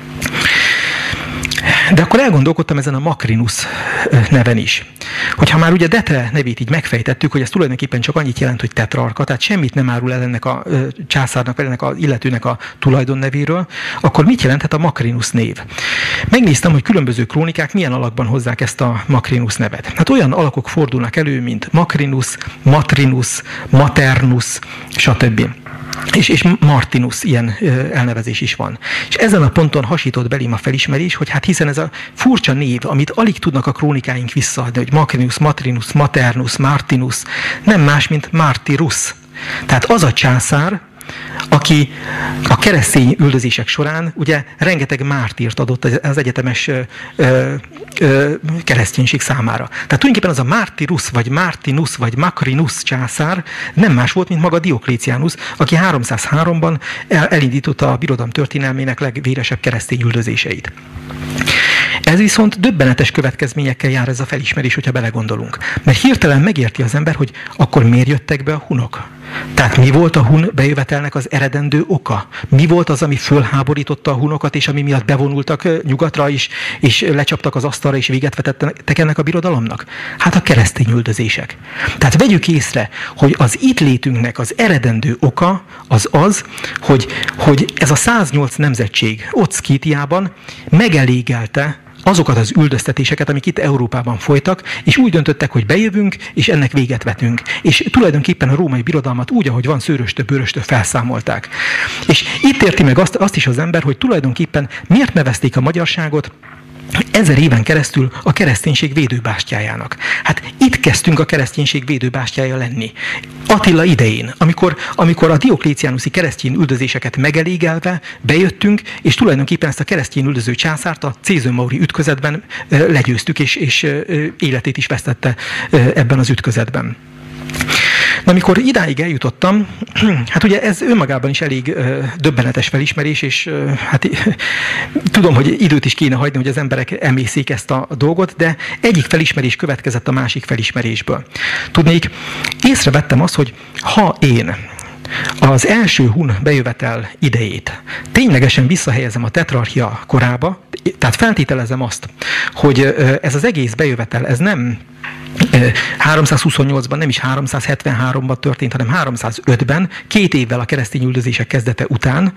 Speaker 2: De akkor elgondolkodtam ezen a Macrinus neven is. Hogyha már ugye Detre nevét így megfejtettük, hogy ez tulajdonképpen csak annyit jelent, hogy tetrarka, tehát semmit nem árul el ennek a császárnak, vagy ennek az illetőnek a tulajdonnevéről, akkor mit jelenthet a Macrinus név? Megnéztem, hogy különböző krónikák milyen alakban hozzák ezt a Macrinus nevet. Hát olyan alakok fordulnak elő, mint Macrinus, Matrinus, Maternus, stb. És, és Martinus ilyen elnevezés is van. És ezen a ponton hasított belém a felismerés, hogy hát hiszen ez a furcsa név, amit alig tudnak a krónikáink visszaadni, hogy Macrinus, Matrinus, Maternus, Martinus, nem más, mint Martyrus. Tehát az a császár, aki a keresztény üldözések során ugye rengeteg mártírt adott az egyetemes ö, ö, kereszténység számára. Tehát tulajdonképpen az a Martyrus, vagy Martinus, vagy Macrinus császár nem más volt, mint maga Diocletianus, aki háromszázháromban el, elindította a birodalom történelmének legvéresebb keresztény üldözéseit. Ez viszont döbbenetes következményekkel jár ez a felismerés, hogyha belegondolunk. Mert hirtelen megérti az ember, hogy akkor miért jöttek be a hunok? Tehát mi volt a hun bejövetelnek az eredendő oka? Mi volt az, ami fölháborította a hunokat, és ami miatt bevonultak nyugatra is, és lecsaptak az asztalra, és véget vetettek ennek a birodalomnak? Hát a keresztény üldözések. Tehát vegyük észre, hogy az itt létünknek az eredendő oka az az, hogy, hogy ez a száznyolc nemzetség ott Szkítiában megelégelte azokat az üldöztetéseket, amik itt Európában folytak, és úgy döntöttek, hogy bejövünk, és ennek véget vetünk. És tulajdonképpen a római birodalmat úgy, ahogy van, szőröstől, bőröstől felszámolták. És itt érti meg azt, azt is az ember, hogy tulajdonképpen miért nevezték a magyarságot ezer éven keresztül a kereszténység védőbástyájának. Hát itt kezdtünk a kereszténység védőbástyája lenni. Attila idején, amikor, amikor a Diokléciánuszi keresztény üldözéseket megelégelve bejöttünk, és tulajdonképpen ezt a keresztény üldöző császárt a Céző-Mauri ütközetben legyőztük, és, és életét is vesztette ebben az ütközetben. Na, amikor idáig eljutottam, hát ugye ez önmagában is elég ö, döbbenetes felismerés, és ö, hát tudom, hogy időt is kéne hagyni, hogy az emberek emészék ezt a dolgot, de egyik felismerés következett a másik felismerésből. Tudnék, észrevettem azt, hogy ha én az első hun bejövetel idejét ténylegesen visszahelyezem a tetrarchia korába, tehát feltételezem azt, hogy ez az egész bejövetel, ez nem háromszázhuszonnyolcban, nem is háromszázhetvenháromban történt, hanem háromszázötben, két évvel a keresztény üldözések kezdete után,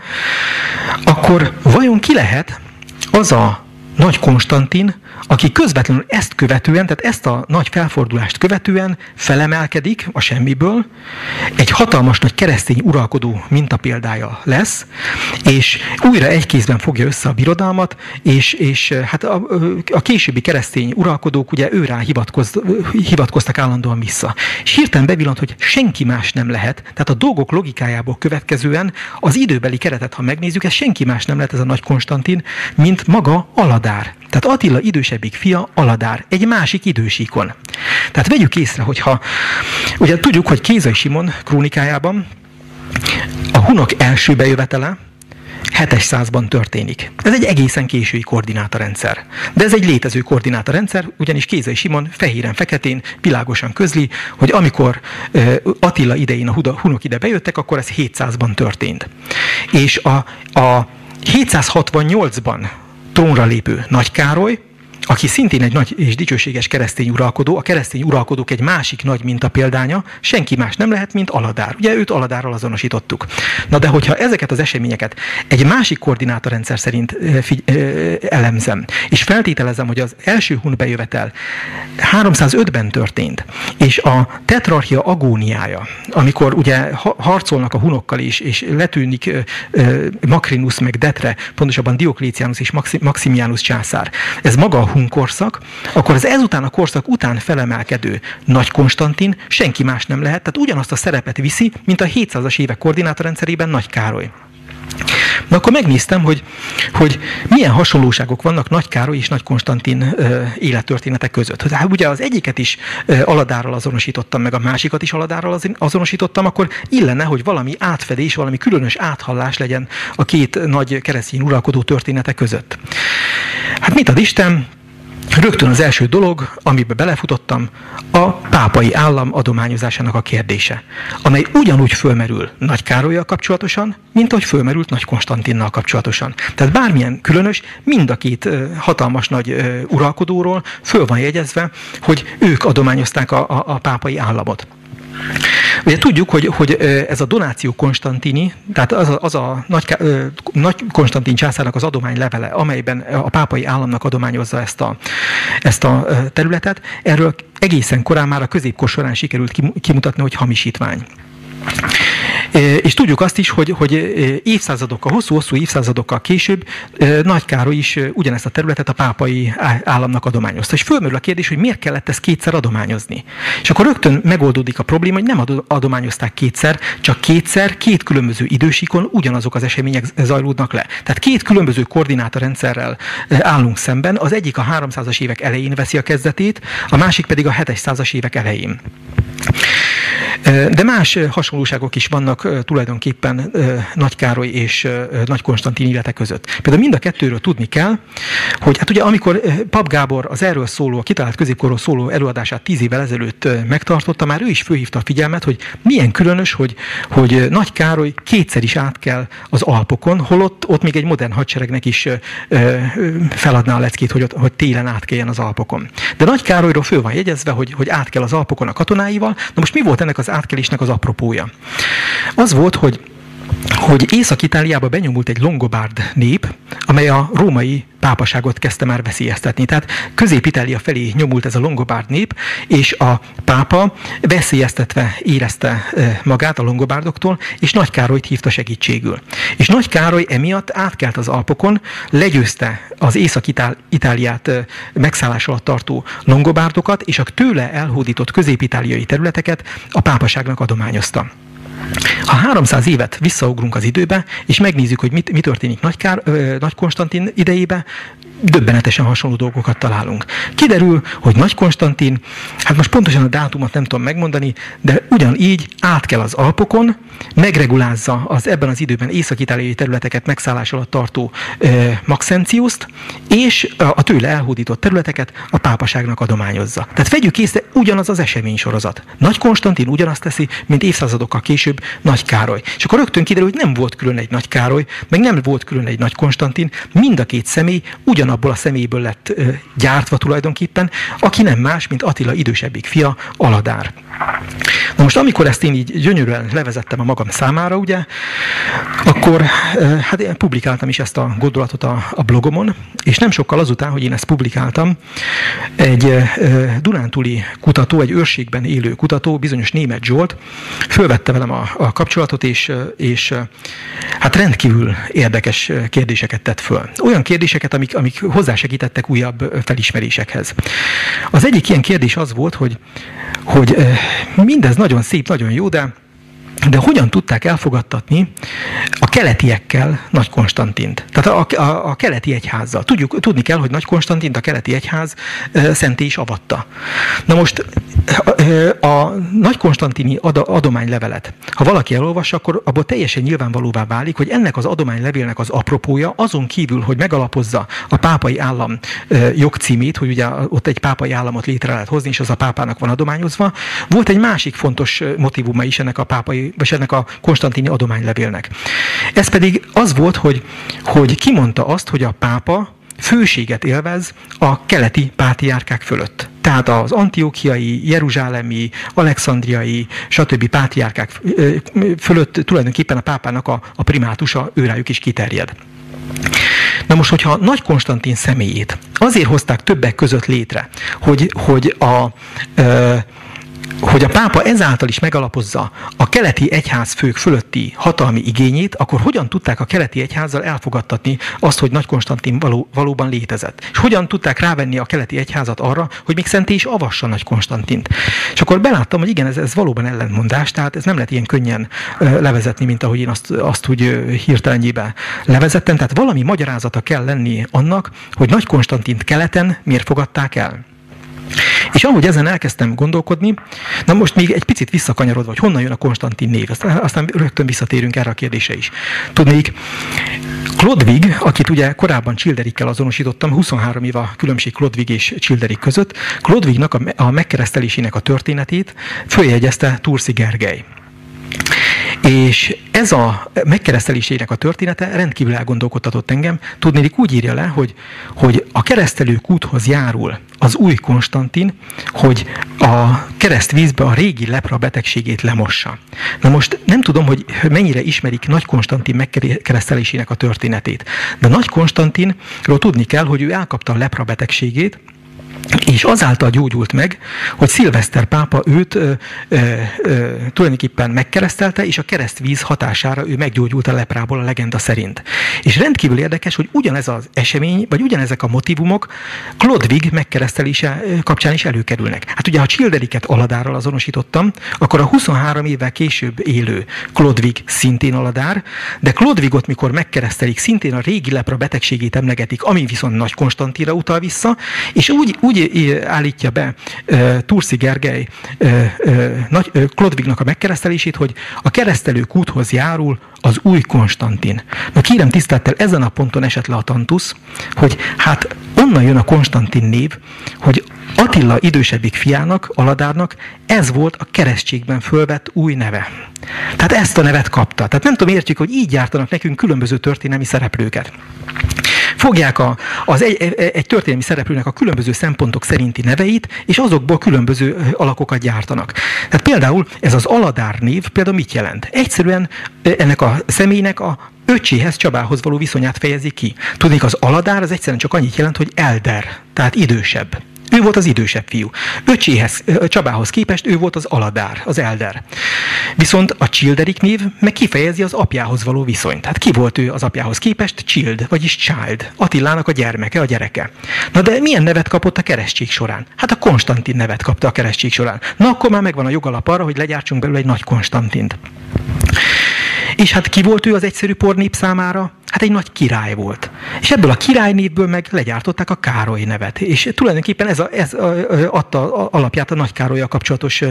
Speaker 2: akkor vajon ki lehet az a nagy Konstantin, aki közvetlenül ezt követően, tehát ezt a nagy felfordulást követően felemelkedik a semmiből, egy hatalmas nagy keresztény uralkodó mintapéldája lesz, és újra egy kézben fogja össze a birodalmat, és, és hát a, a későbbi keresztény uralkodók ugye őrá hivatkoz, hivatkoztak állandóan vissza. És hirtelen bevillant, hogy senki más nem lehet, tehát a dolgok logikájából következően az időbeli keretet, ha megnézzük, ez senki más nem lehet, ez a nagy Konstantin, mint maga Aladár. Tehát Attila idősebbik fia Aladár, egy másik idősíkon. Tehát vegyük észre, hogyha ugye tudjuk, hogy Kézai Simon krónikájában a hunok első bejövetele hétszázban történik. Ez egy egészen késői koordinátarendszer. De ez egy létező koordinátarendszer, ugyanis Kézai Simon fehéren-feketén világosan közli, hogy amikor uh, Attila idején a hunok ide bejöttek, akkor ez hétszázban történt. És a, a hétszázhatvannyolcban trónra lépő Nagy Károly, aki szintén egy nagy és dicsőséges keresztény uralkodó, a keresztény uralkodók egy másik nagy mintapéldánya, senki más nem lehet, mint Aladár. Ugye őt Aladárral azonosítottuk. Na de hogyha ezeket az eseményeket egy másik koordinátorrendszer szerint figy- elemzem, és feltételezem, hogy az első hun bejövetel háromszázötben történt, és a tetrarchia agóniája, amikor ugye harcolnak a hunokkal is, és letűnik Macrinus meg Detre, pontosabban Diokléciánus és Maximianus császár, ez maga a hun korszak, akkor az ezután a korszak után felemelkedő Nagy Konstantin senki más nem lehet, tehát ugyanazt a szerepet viszi, mint a hétszázas évek koordinátorrendszerében Nagy Károly. Na akkor megnéztem, hogy, hogy milyen hasonlóságok vannak Nagy Károly és Nagy Konstantin ö, élettörténetek között. Hát ugye az egyiket is ö, Aladárral azonosítottam, meg a másikat is Aladárral azonosítottam, akkor illene, hogy valami átfedés, valami különös áthallás legyen a két nagy keresztény uralkodó története között. Hát mit ad Isten? Rögtön az első dolog, amiben belefutottam, a pápai állam adományozásának a kérdése, amely ugyanúgy fölmerül Nagy Károllyal kapcsolatosan, mint ahogy fölmerült Nagy Konstantinnal kapcsolatosan. Tehát bármilyen különös, mind a két hatalmas nagy uralkodóról föl van jegyezve, hogy ők adományozták a, a, a pápai államot. Ugye tudjuk, hogy, hogy ez a Donatio Constantini, tehát az a, az a nagy, nagy Konstantin császárnak az adománylevele, amelyben a pápai államnak adományozza ezt a, ezt a területet, erről egészen korán már a középkor során sikerült kimutatni, hogy hamisítvány. És tudjuk azt is, hogy, hogy évszázadokkal, hosszú-hosszú évszázadokkal később Nagy Károly is ugyanezt a területet a pápai államnak adományozta. És fölmerül a kérdés, hogy miért kellett ezt kétszer adományozni. És akkor rögtön megoldódik a probléma, hogy nem adományozták kétszer, csak kétszer, két különböző idősíkon ugyanazok az események zajlódnak le. Tehát két különböző koordinátorrendszerrel állunk szemben, az egyik a háromszázas évek elején veszi a kezdetét, a másik pedig a hétszázas évek elején. De más hasonlóságok is vannak tulajdonképpen Nagy Károly és Nagy Konstantin élete között. Például mind a kettőről tudni kell, hogy hát ugye amikor Pap Gábor az erről szóló, a kitalált középkorról szóló előadását tíz évvel ezelőtt megtartotta, már ő is fölhívta a figyelmet, hogy milyen különös, hogy, hogy Nagy Károly kétszer is átkel az Alpokon, holott ott még egy modern hadseregnek is feladná a leckét, hogy, hogy télen átkeljen az Alpokon. De Nagy Károlyról föl van jegyezve, hogy, hogy átkel az Alpokon a katonáival. Na most mi volt ennek az átkelésnek az apropója? Az volt, hogy hogy Észak-Itáliába benyomult egy longobárd nép, amely a római pápaságot kezdte már veszélyeztetni. Tehát Közép-Itália felé nyomult ez a longobárd nép, és a pápa veszélyeztetve érezte magát a longobárdoktól, és Nagy Károlyt hívta segítségül. És Nagy Károly emiatt átkelt az Alpokon, legyőzte az Észak-Itáliát megszállás alatt tartó longobárdokat, és a tőle elhódított közép-itáliai területeket a pápaságnak adományozta. Ha háromszáz évet visszaugrunk az időbe, és megnézzük, hogy mit, mi történik Nagy, Kár, ö, Nagy Konstantin idejébe, döbbenetesen hasonló dolgokat találunk. Kiderül, hogy Nagy Konstantin, hát most pontosan a dátumot nem tudom megmondani, de ugyanígy átkel az Alpokon, megregulázza az ebben az időben észak-itáliai területeket megszállás alatt tartó ö, Maxentiuszt, és a tőle elhódított területeket a pápaságnak adományozza. Tehát vegyük észre, ugyanaz az eseménysorozat. Nagy Konstantin ugyanazt teszi, mint évszázadokkal később Nagy Károly. És akkor rögtön kiderül, hogy nem volt külön egy Nagy Károly, meg nem volt külön egy Nagy Konstantin, mind a két személy ugyanabból a személyből lett ö, gyártva tulajdonképpen, aki nem más, mint Attila idősebbik fia, Aladár. Na most, amikor ezt én így gyönyörűen levezettem a magam számára, ugye, akkor hát én publikáltam is ezt a gondolatot a, a blogomon, és nem sokkal azután, hogy én ezt publikáltam, egy e, dunántúli kutató, egy őrségben élő kutató, bizonyos Németh Zsolt, fölvette velem a, a kapcsolatot, és, és hát rendkívül érdekes kérdéseket tett föl. Olyan kérdéseket, amik, amik hozzásegítettek újabb felismerésekhez. Az egyik ilyen kérdés az volt, hogy, hogy mindez nagyon szép, nagyon jó, de, de hogyan tudták elfogadtatni a keletiekkel Nagy Konstantint? Tehát a, a, a keleti egyházzal. Tudjuk, tudni kell, hogy Nagy Konstantint a keleti egyház e, szenté is avatta. Na most a, a Nagy Konstantini ad, adománylevelet, ha valaki elolvassa, akkor abból teljesen nyilvánvalóvá válik, hogy ennek az adománylevélnek az apropója, azon kívül, hogy megalapozza a pápai állam e, jogcímét, hogy ugye ott egy pápai államot létre lehet hozni, és az a pápának van adományozva, volt egy másik fontos motivuma is ennek a pápai, vagy ennek a konstantini adománylevélnek. Ez pedig az volt, hogy, hogy kimondta azt, hogy a pápa főséget élvez a keleti pátriárkák fölött. Tehát az antiókiai, jeruzsálemi, alexandriai, stb. Pátriárkák fölött tulajdonképpen a pápának a, a primátusa őrájuk is kiterjed. Na most, hogyha Nagy Konstantin személyét azért hozták többek között létre, hogy, hogy a... Ö, hogy a pápa ezáltal is megalapozza a keleti egyházfők fölötti hatalmi igényét, akkor hogyan tudták a keleti egyházzal elfogadtatni azt, hogy Nagy Konstantin való, valóban létezett? És hogyan tudták rávenni a keleti egyházat arra, hogy még szenté is avassa Nagy Konstantint? És akkor beláttam, hogy igen, ez, ez valóban ellentmondás, tehát ez nem lehet ilyen könnyen uh, levezetni, mint ahogy én azt, azt úgy uh, hirtelenjébe levezettem. Tehát valami magyarázata kell lenni annak, hogy Nagy Konstantint keleten miért fogadták el. És ahogy ezen elkezdtem gondolkodni, na most még egy picit visszakanyarodva, hogy honnan jön a Konstantin név, aztán rögtön visszatérünk erre a kérdésre is. Tudnék, Chlodwig, akit ugye korábban Childerikkel azonosítottam, huszonhárom év a különbség Chlodwig és Childerik között, Chlodwignak a, a megkeresztelésének a történetét följegyezte Tursi Gergely. És ez a megkeresztelésének a története rendkívül elgondolkodtatott engem. Tudnélik, úgy írja le, hogy, hogy a keresztelők úthoz járul az új Konstantin, hogy a keresztvízbe a régi lepra betegségét lemossa. Na most nem tudom, hogy mennyire ismerik Nagy Konstantin megkeresztelésének a történetét, de Nagy Konstantinról tudni kell, hogy ő elkapta a lepra betegségét, és azáltal gyógyult meg, hogy Szilveszter pápa őt ö, ö, ö, tulajdonképpen megkeresztelte, és a keresztvíz hatására ő meggyógyult a leprából a legenda szerint. És rendkívül érdekes, hogy ugyanez az esemény, vagy ugyanezek a motivumok Chlodwig megkeresztelése kapcsán is előkerülnek. Hát ugye, ha Childeriket Aladárral azonosítottam, akkor a huszonhárom évvel később élő Chlodwig szintén Aladár, de Chlodwigot, mikor megkeresztelik, szintén a régi lepra betegségét emlegetik, ami viszont Nagy Konstantinra utal vissza, és úgy, úgy úgy állítja be Turszi Gergely Klodvignak a megkeresztelését, hogy a keresztelők úthoz járul az új Konstantin. Na kérem tisztelettel, ezen a ponton esett le a tantusz, hogy hát onnan jön a Konstantin név, hogy Attila idősebbik fiának, Aladárnak ez volt a keresztségben fölvett új neve. Tehát ezt a nevet kapta. Tehát nem tudom, értjük, hogy így gyártanak nekünk különböző történelmi szereplőket. Fogják a, az egy, egy történelmi szereplőnek a különböző szempontok szerinti neveit, és azokból különböző alakokat gyártanak. Tehát például ez az Aladár név például mit jelent? Egyszerűen ennek a személynek a öcséhez, Csabához való viszonyát fejezi ki. Tudnék, az Aladár az egyszerűen csak annyit jelent, hogy elder, tehát idősebb. Ő volt az idősebb fiú. Öcséhez, Csabához képest ő volt az Aladár, az elder. Viszont a Childerik név meg kifejezi az apjához való viszonyt. Tehát ki volt ő az apjához képest? Child, vagyis child. Attilának a gyermeke, a gyereke. Na de milyen nevet kapott a keresztség során? Hát a Konstantin nevet kapta a keresztség során. Na akkor már megvan a jogalap arra, hogy legyártsunk belőle egy nagy Konstantint. És hát ki volt ő az egyszerű pornép számára? Hát egy nagy király volt. És ebből a királynévből meg legyártották a Károly nevet. És tulajdonképpen ez, a, ez adta alapját a Nagy Károllyal kapcsolatos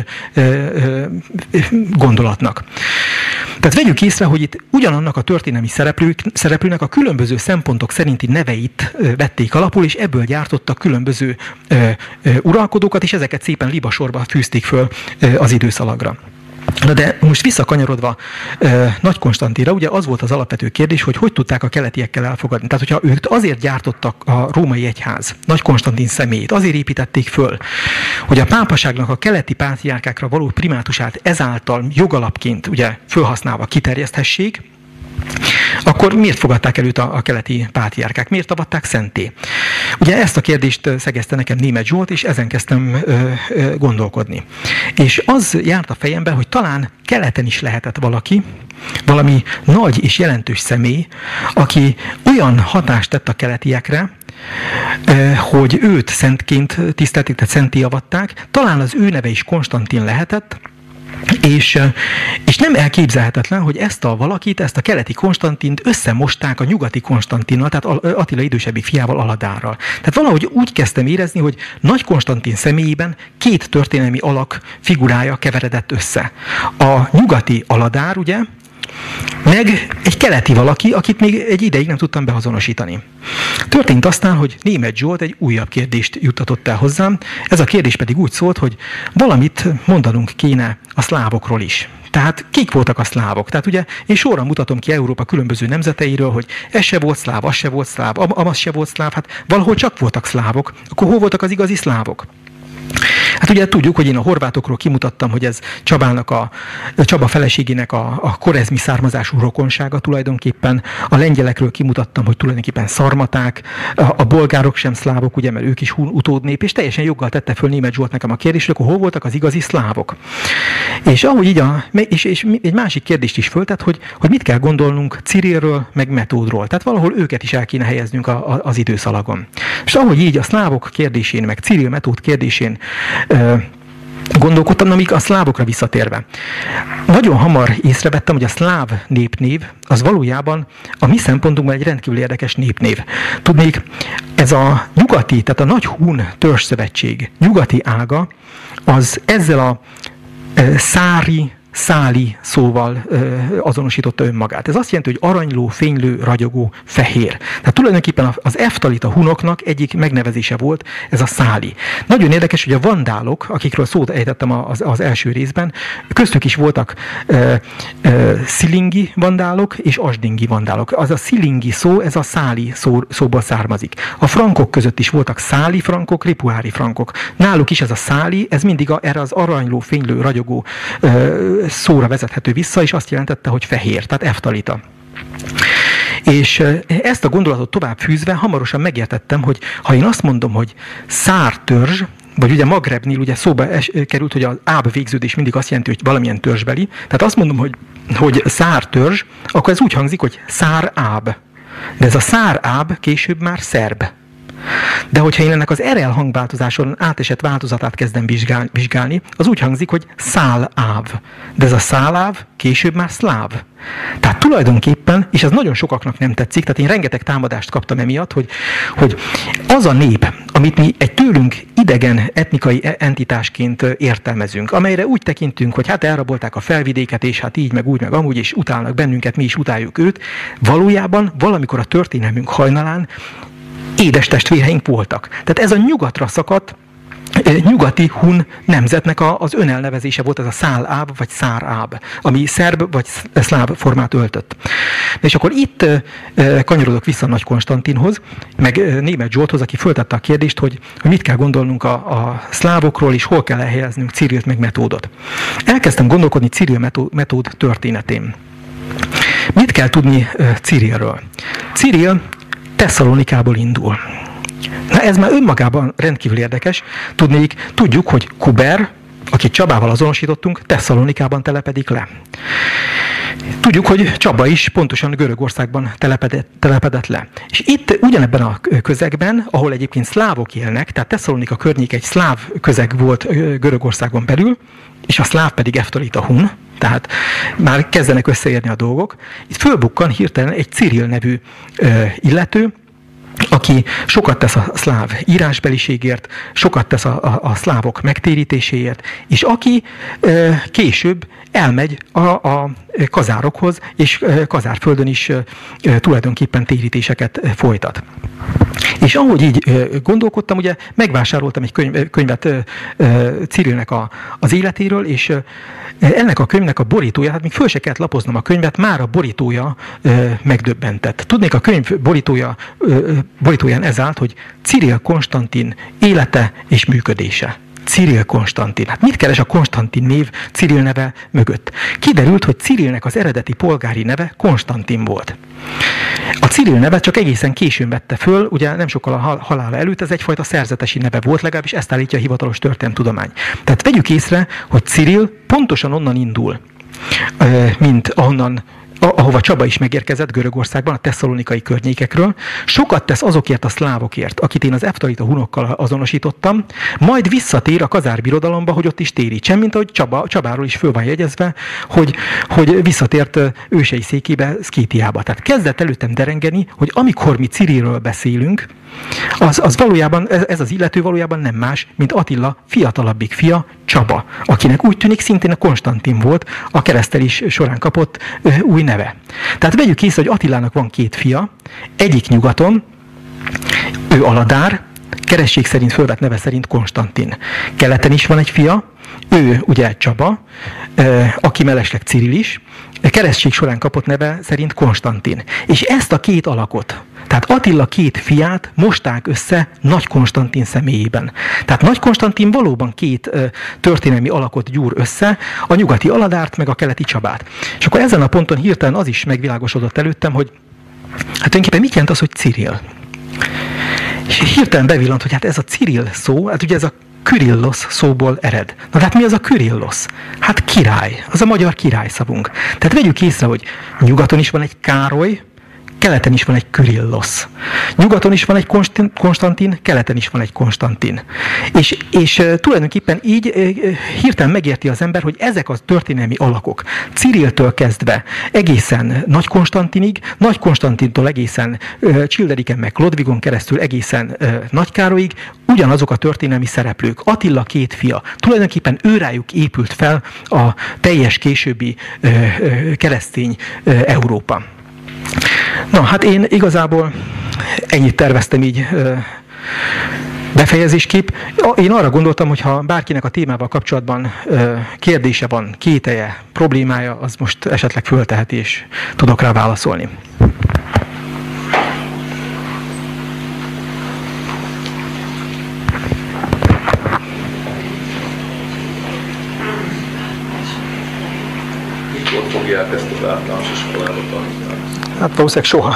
Speaker 2: gondolatnak. Tehát vegyük észre, hogy itt ugyanannak a történelmi szereplők, szereplőnek a különböző szempontok szerinti neveit vették alapul, és ebből gyártottak különböző uralkodókat, és ezeket szépen libasorba fűzték föl az időszalagra. Na de most visszakanyarodva eh, Nagy Konstantinra, ugye az volt az alapvető kérdés, hogy hogy tudták a keletiekkel elfogadni. Tehát, hogyha ők azért gyártottak a római egyház, Nagy Konstantin személyét, azért építették föl, hogy a pápaságnak a keleti pátriárkákra való primátusát ezáltal jogalapként ugye fölhasználva kiterjeszthessék, akkor miért fogadták el őt a, a keleti pátriárkák? Miért avatták szenté? Ugye ezt a kérdést szegezte nekem Németh Zsolt, és ezen kezdtem ö, ö, gondolkodni. És az járt a fejembe, hogy talán keleten is lehetett valaki, valami nagy és jelentős személy, aki olyan hatást tett a keletiekre, ö, hogy őt szentként tisztelték, tehát szenté avatták. Talán az ő neve is Konstantin lehetett, És, és nem elképzelhetetlen, hogy ezt a valakit, ezt a keleti Konstantint összemosták a nyugati Konstantinnal, tehát Attila idősebbik fiával, Aladárral. Tehát valahogy úgy kezdtem érezni, hogy Nagy Konstantin személyében két történelmi alak figurája keveredett össze. A nyugati Aladár, ugye, meg egy keleti valaki, akit még egy ideig nem tudtam beazonosítani. Történt aztán, hogy Németh Zsolt egy újabb kérdést juttatott el hozzám. Ez a kérdés pedig úgy szólt, hogy valamit mondanunk kéne a szlávokról is. Tehát kik voltak a szlávok? Tehát ugye én sorra mutatom ki Európa különböző nemzeteiről, hogy ez se volt szláv, az se volt szláv, amaz se volt szláv, hát valahol csak voltak szlávok. Akkor hol voltak az igazi szlávok? Hát ugye tudjuk, hogy én a horvátokról kimutattam, hogy ez Csabának a, Csaba feleségének a, a korezmi származású rokonsága tulajdonképpen. A lengyelekről kimutattam, hogy tulajdonképpen szarmaták, a, a bolgárok sem szlávok, ugye, mert ők is hun utódnép, és teljesen joggal tette föl Németh Zsolt nekem a kérdést, hogy akkor hol voltak az igazi szlávok. És ahogy így a, és, és egy másik kérdést is föltett, hogy, hogy mit kell gondolnunk Cirillről, meg Metódról. Tehát valahol őket is el kéne helyeznünk a, a, az időszalagon. És ahogy így a szlávok kérdésén, meg Cirill, Metód kérdésén gondolkodtam, amíg a szlávokra visszatérve. Nagyon hamar észrevettem, hogy a szláv népnév az valójában a mi szempontunkban egy rendkívül érdekes népnév. Tudnék, ez a nyugati, tehát a nagy hun törzsszövetség nyugati ága, az ezzel a szári, száli szóval ö, azonosította önmagát. Ez azt jelenti, hogy aranyló, fénylő, ragyogó, fehér. Tehát tulajdonképpen az eftalita hunoknak egyik megnevezése volt ez a száli. Nagyon érdekes, hogy a vandálok, akikről szót ejtettem az, az első részben, köztük is voltak ö, ö, szilingi vandálok és asdingi vandálok. Az a szilingi szó, ez a száli szó, szóból származik. A frankok között is voltak száli frankok, ripuári frankok. Náluk is ez a száli, ez mindig a, erre az aranyló, fénylő, ragyogó ö, szóra vezethető vissza, és azt jelentette, hogy fehér, tehát eftalita. És ezt a gondolatot tovább fűzve hamarosan megértettem, hogy ha én azt mondom, hogy szártörzs, vagy ugye Magrebnél ugye szóba es, került, hogy az áb végződés mindig azt jelenti, hogy valamilyen törzsbeli, tehát azt mondom, hogy, hogy szártörzs, akkor ez úgy hangzik, hogy száráb. De ez a száráb később már szerb. De hogyha én ennek az erel hangváltozáson átesett változatát kezdem vizsgálni, az úgy hangzik, hogy száláv. De ez a száláv később már szláv. Tehát tulajdonképpen, és ez nagyon sokaknak nem tetszik, tehát én rengeteg támadást kaptam emiatt, hogy, hogy az a nép, amit mi egy tőlünk idegen etnikai entitásként értelmezünk, amelyre úgy tekintünk, hogy hát elrabolták a felvidéket, és hát így, meg úgy, meg amúgy, és utálnak bennünket, mi is utáljuk őt, valójában valamikor a történelmünk hajnalán édes testvéreink voltak. Tehát ez a nyugatra szakadt, nyugati hun nemzetnek az önelnevezése volt, ez a száláb vagy száráb, ami szerb vagy szláv formát öltött. És akkor itt kanyarodok vissza Nagy Konstantinhoz, meg Németh Zsolthoz, aki föltette a kérdést, hogy, hogy mit kell gondolnunk a, a szlávokról, és hol kell elhelyeznünk Cirilt meg Metódot. Elkezdtem gondolkodni Ciril Metód történetén. Mit kell tudni Cirilről? Ciril Tesszalonikából indul. Na ez már önmagában rendkívül érdekes. Tudnék, tudjuk, hogy Kuber, akit Csabával azonosítottunk, Tesszalonikában telepedik le. Tudjuk, hogy Csaba is pontosan Görögországban telepedett, telepedett le. És itt ugyanebben a közegben, ahol egyébként szlávok élnek, tehát Tesszalonika környék egy szláv közeg volt Görögországon belül, és a szláv pedig eftől itt a hun, tehát már kezdenek összeérni a dolgok. Itt fölbukkan hirtelen egy Ciril nevű ö, illető, aki sokat tesz a szláv írásbeliségért, sokat tesz a, a, a szlávok megtérítéséért, és aki ö, később elmegy a, a kazárokhoz, és Kazárföldön is ö, tulajdonképpen térítéseket folytat. És ahogy így gondolkodtam, ugye megvásároltam egy könyv, könyvet Cirilnek a, az életéről, és ennek a könyvnek a borítója, hát még föl se kellett lapoznom a könyvet, már a borítója megdöbbentett. Tudnék, a könyv borítója, borítóján ez állt, hogy Ciril Konstantin élete és működése. Ciril Konstantin. Hát mit keres a Konstantin név Ciril neve mögött? Kiderült, hogy Cirilnek az eredeti polgári neve Konstantin volt. A Ciril nevet csak egészen későn vette föl, ugye nem sokkal a halála előtt, ez egyfajta szerzetesi neve volt, legalábbis ezt állítja a hivatalos történelemtudomány. Tehát vegyük észre, hogy Ciril pontosan onnan indul, mint ahonnan ahova Csaba is megérkezett Görögországban, a tesszalonikai környékekről, sokat tesz azokért a szlávokért, akit én az eftalita hunokkal azonosítottam, majd visszatér a Kazár birodalomba, hogy ott is térítsen, mint ahogy Csaba, Csabáról is föl van jegyezve, hogy, hogy visszatért ősei székébe, Szkítiába. Tehát kezdett előttem derengeni, hogy amikor mi Cirilről beszélünk, az, az valójában, ez az illető valójában nem más, mint Attila fiatalabbik fia, Csaba, akinek úgy tűnik szintén a Konstantin volt, a keresztelés során kapott ö, új neve. Tehát vegyük észre, hogy Attilának van két fia, egyik nyugaton, ő Aladár, keresztség szerint fölvett neve szerint Konstantin. Keleten is van egy fia, ő ugye Csaba, aki mellesleg Ciril is, keresztség során kapott neve szerint Konstantin. És ezt a két alakot, tehát Attila két fiát mosták össze Nagy Konstantin személyében. Tehát Nagy Konstantin valóban két történelmi alakot gyúr össze, a nyugati Aladárt meg a keleti Csabát. És akkor ezen a ponton hirtelen az is megvilágosodott előttem, hogy hát tulajdonképpen mit jelent az, hogy Ciril? És hirtelen bevillant, hogy hát ez a Ciril szó, hát ugye ez a Kürillosz szóból ered. Na de hát mi az a Kürillosz? Hát király, az a magyar királyszavunk. Tehát vegyük észre, hogy nyugaton is van egy Károly, keleten is van egy Kürillosz. Nyugaton is van egy Konstantin, keleten is van egy Konstantin. És, és tulajdonképpen így hirtelen megérti az ember, hogy ezek a történelmi alakok Ciriltől kezdve egészen Nagy Konstantinig, Nagy Konstantintól egészen Childeriken meg Klodvigon keresztül egészen Nagy Károlyig ugyanazok a történelmi szereplők. Attila két fia. Tulajdonképpen őrájuk épült fel a teljes későbbi keresztény Európa. Na, hát én igazából ennyit terveztem így befejezésképp. Én arra gondoltam, hogy ha bárkinek a témával kapcsolatban kérdése van, kételje, problémája, az most esetleg fölteheti, és tudok rá válaszolni.
Speaker 3: Mikor fogják ezt az általános iskolába tanítani?
Speaker 2: Hát valószínűleg soha.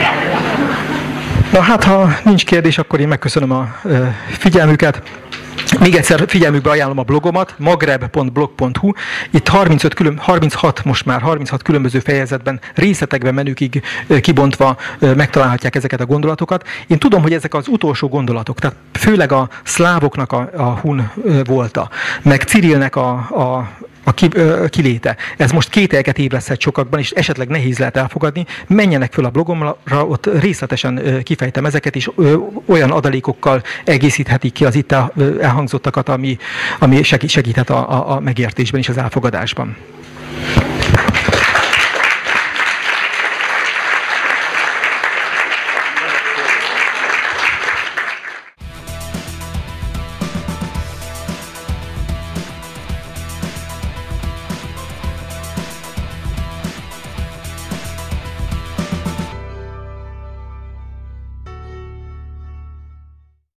Speaker 2: Na hát, ha nincs kérdés, akkor én megköszönöm a figyelmüket, Még egyszer figyelmükbe ajánlom a blogomat, magreb pont blog pont hu. Itt harmincöt külön, harminchat most már, harminchat különböző fejezetben, részletekben menükig kibontva megtalálhatják ezeket a gondolatokat. Én tudom, hogy ezek az utolsó gondolatok, tehát főleg a szlávoknak a, a hun volta, meg Cirilnek a, a a kiléte. Ez most kételyeket ébreszthet sokakban, és esetleg nehéz lehet elfogadni. Menjenek föl a blogomra, ott részletesen kifejtem ezeket, és olyan adalékokkal egészíthetik ki az itt elhangzottakat, ami, ami segíthet a, a megértésben és az elfogadásban.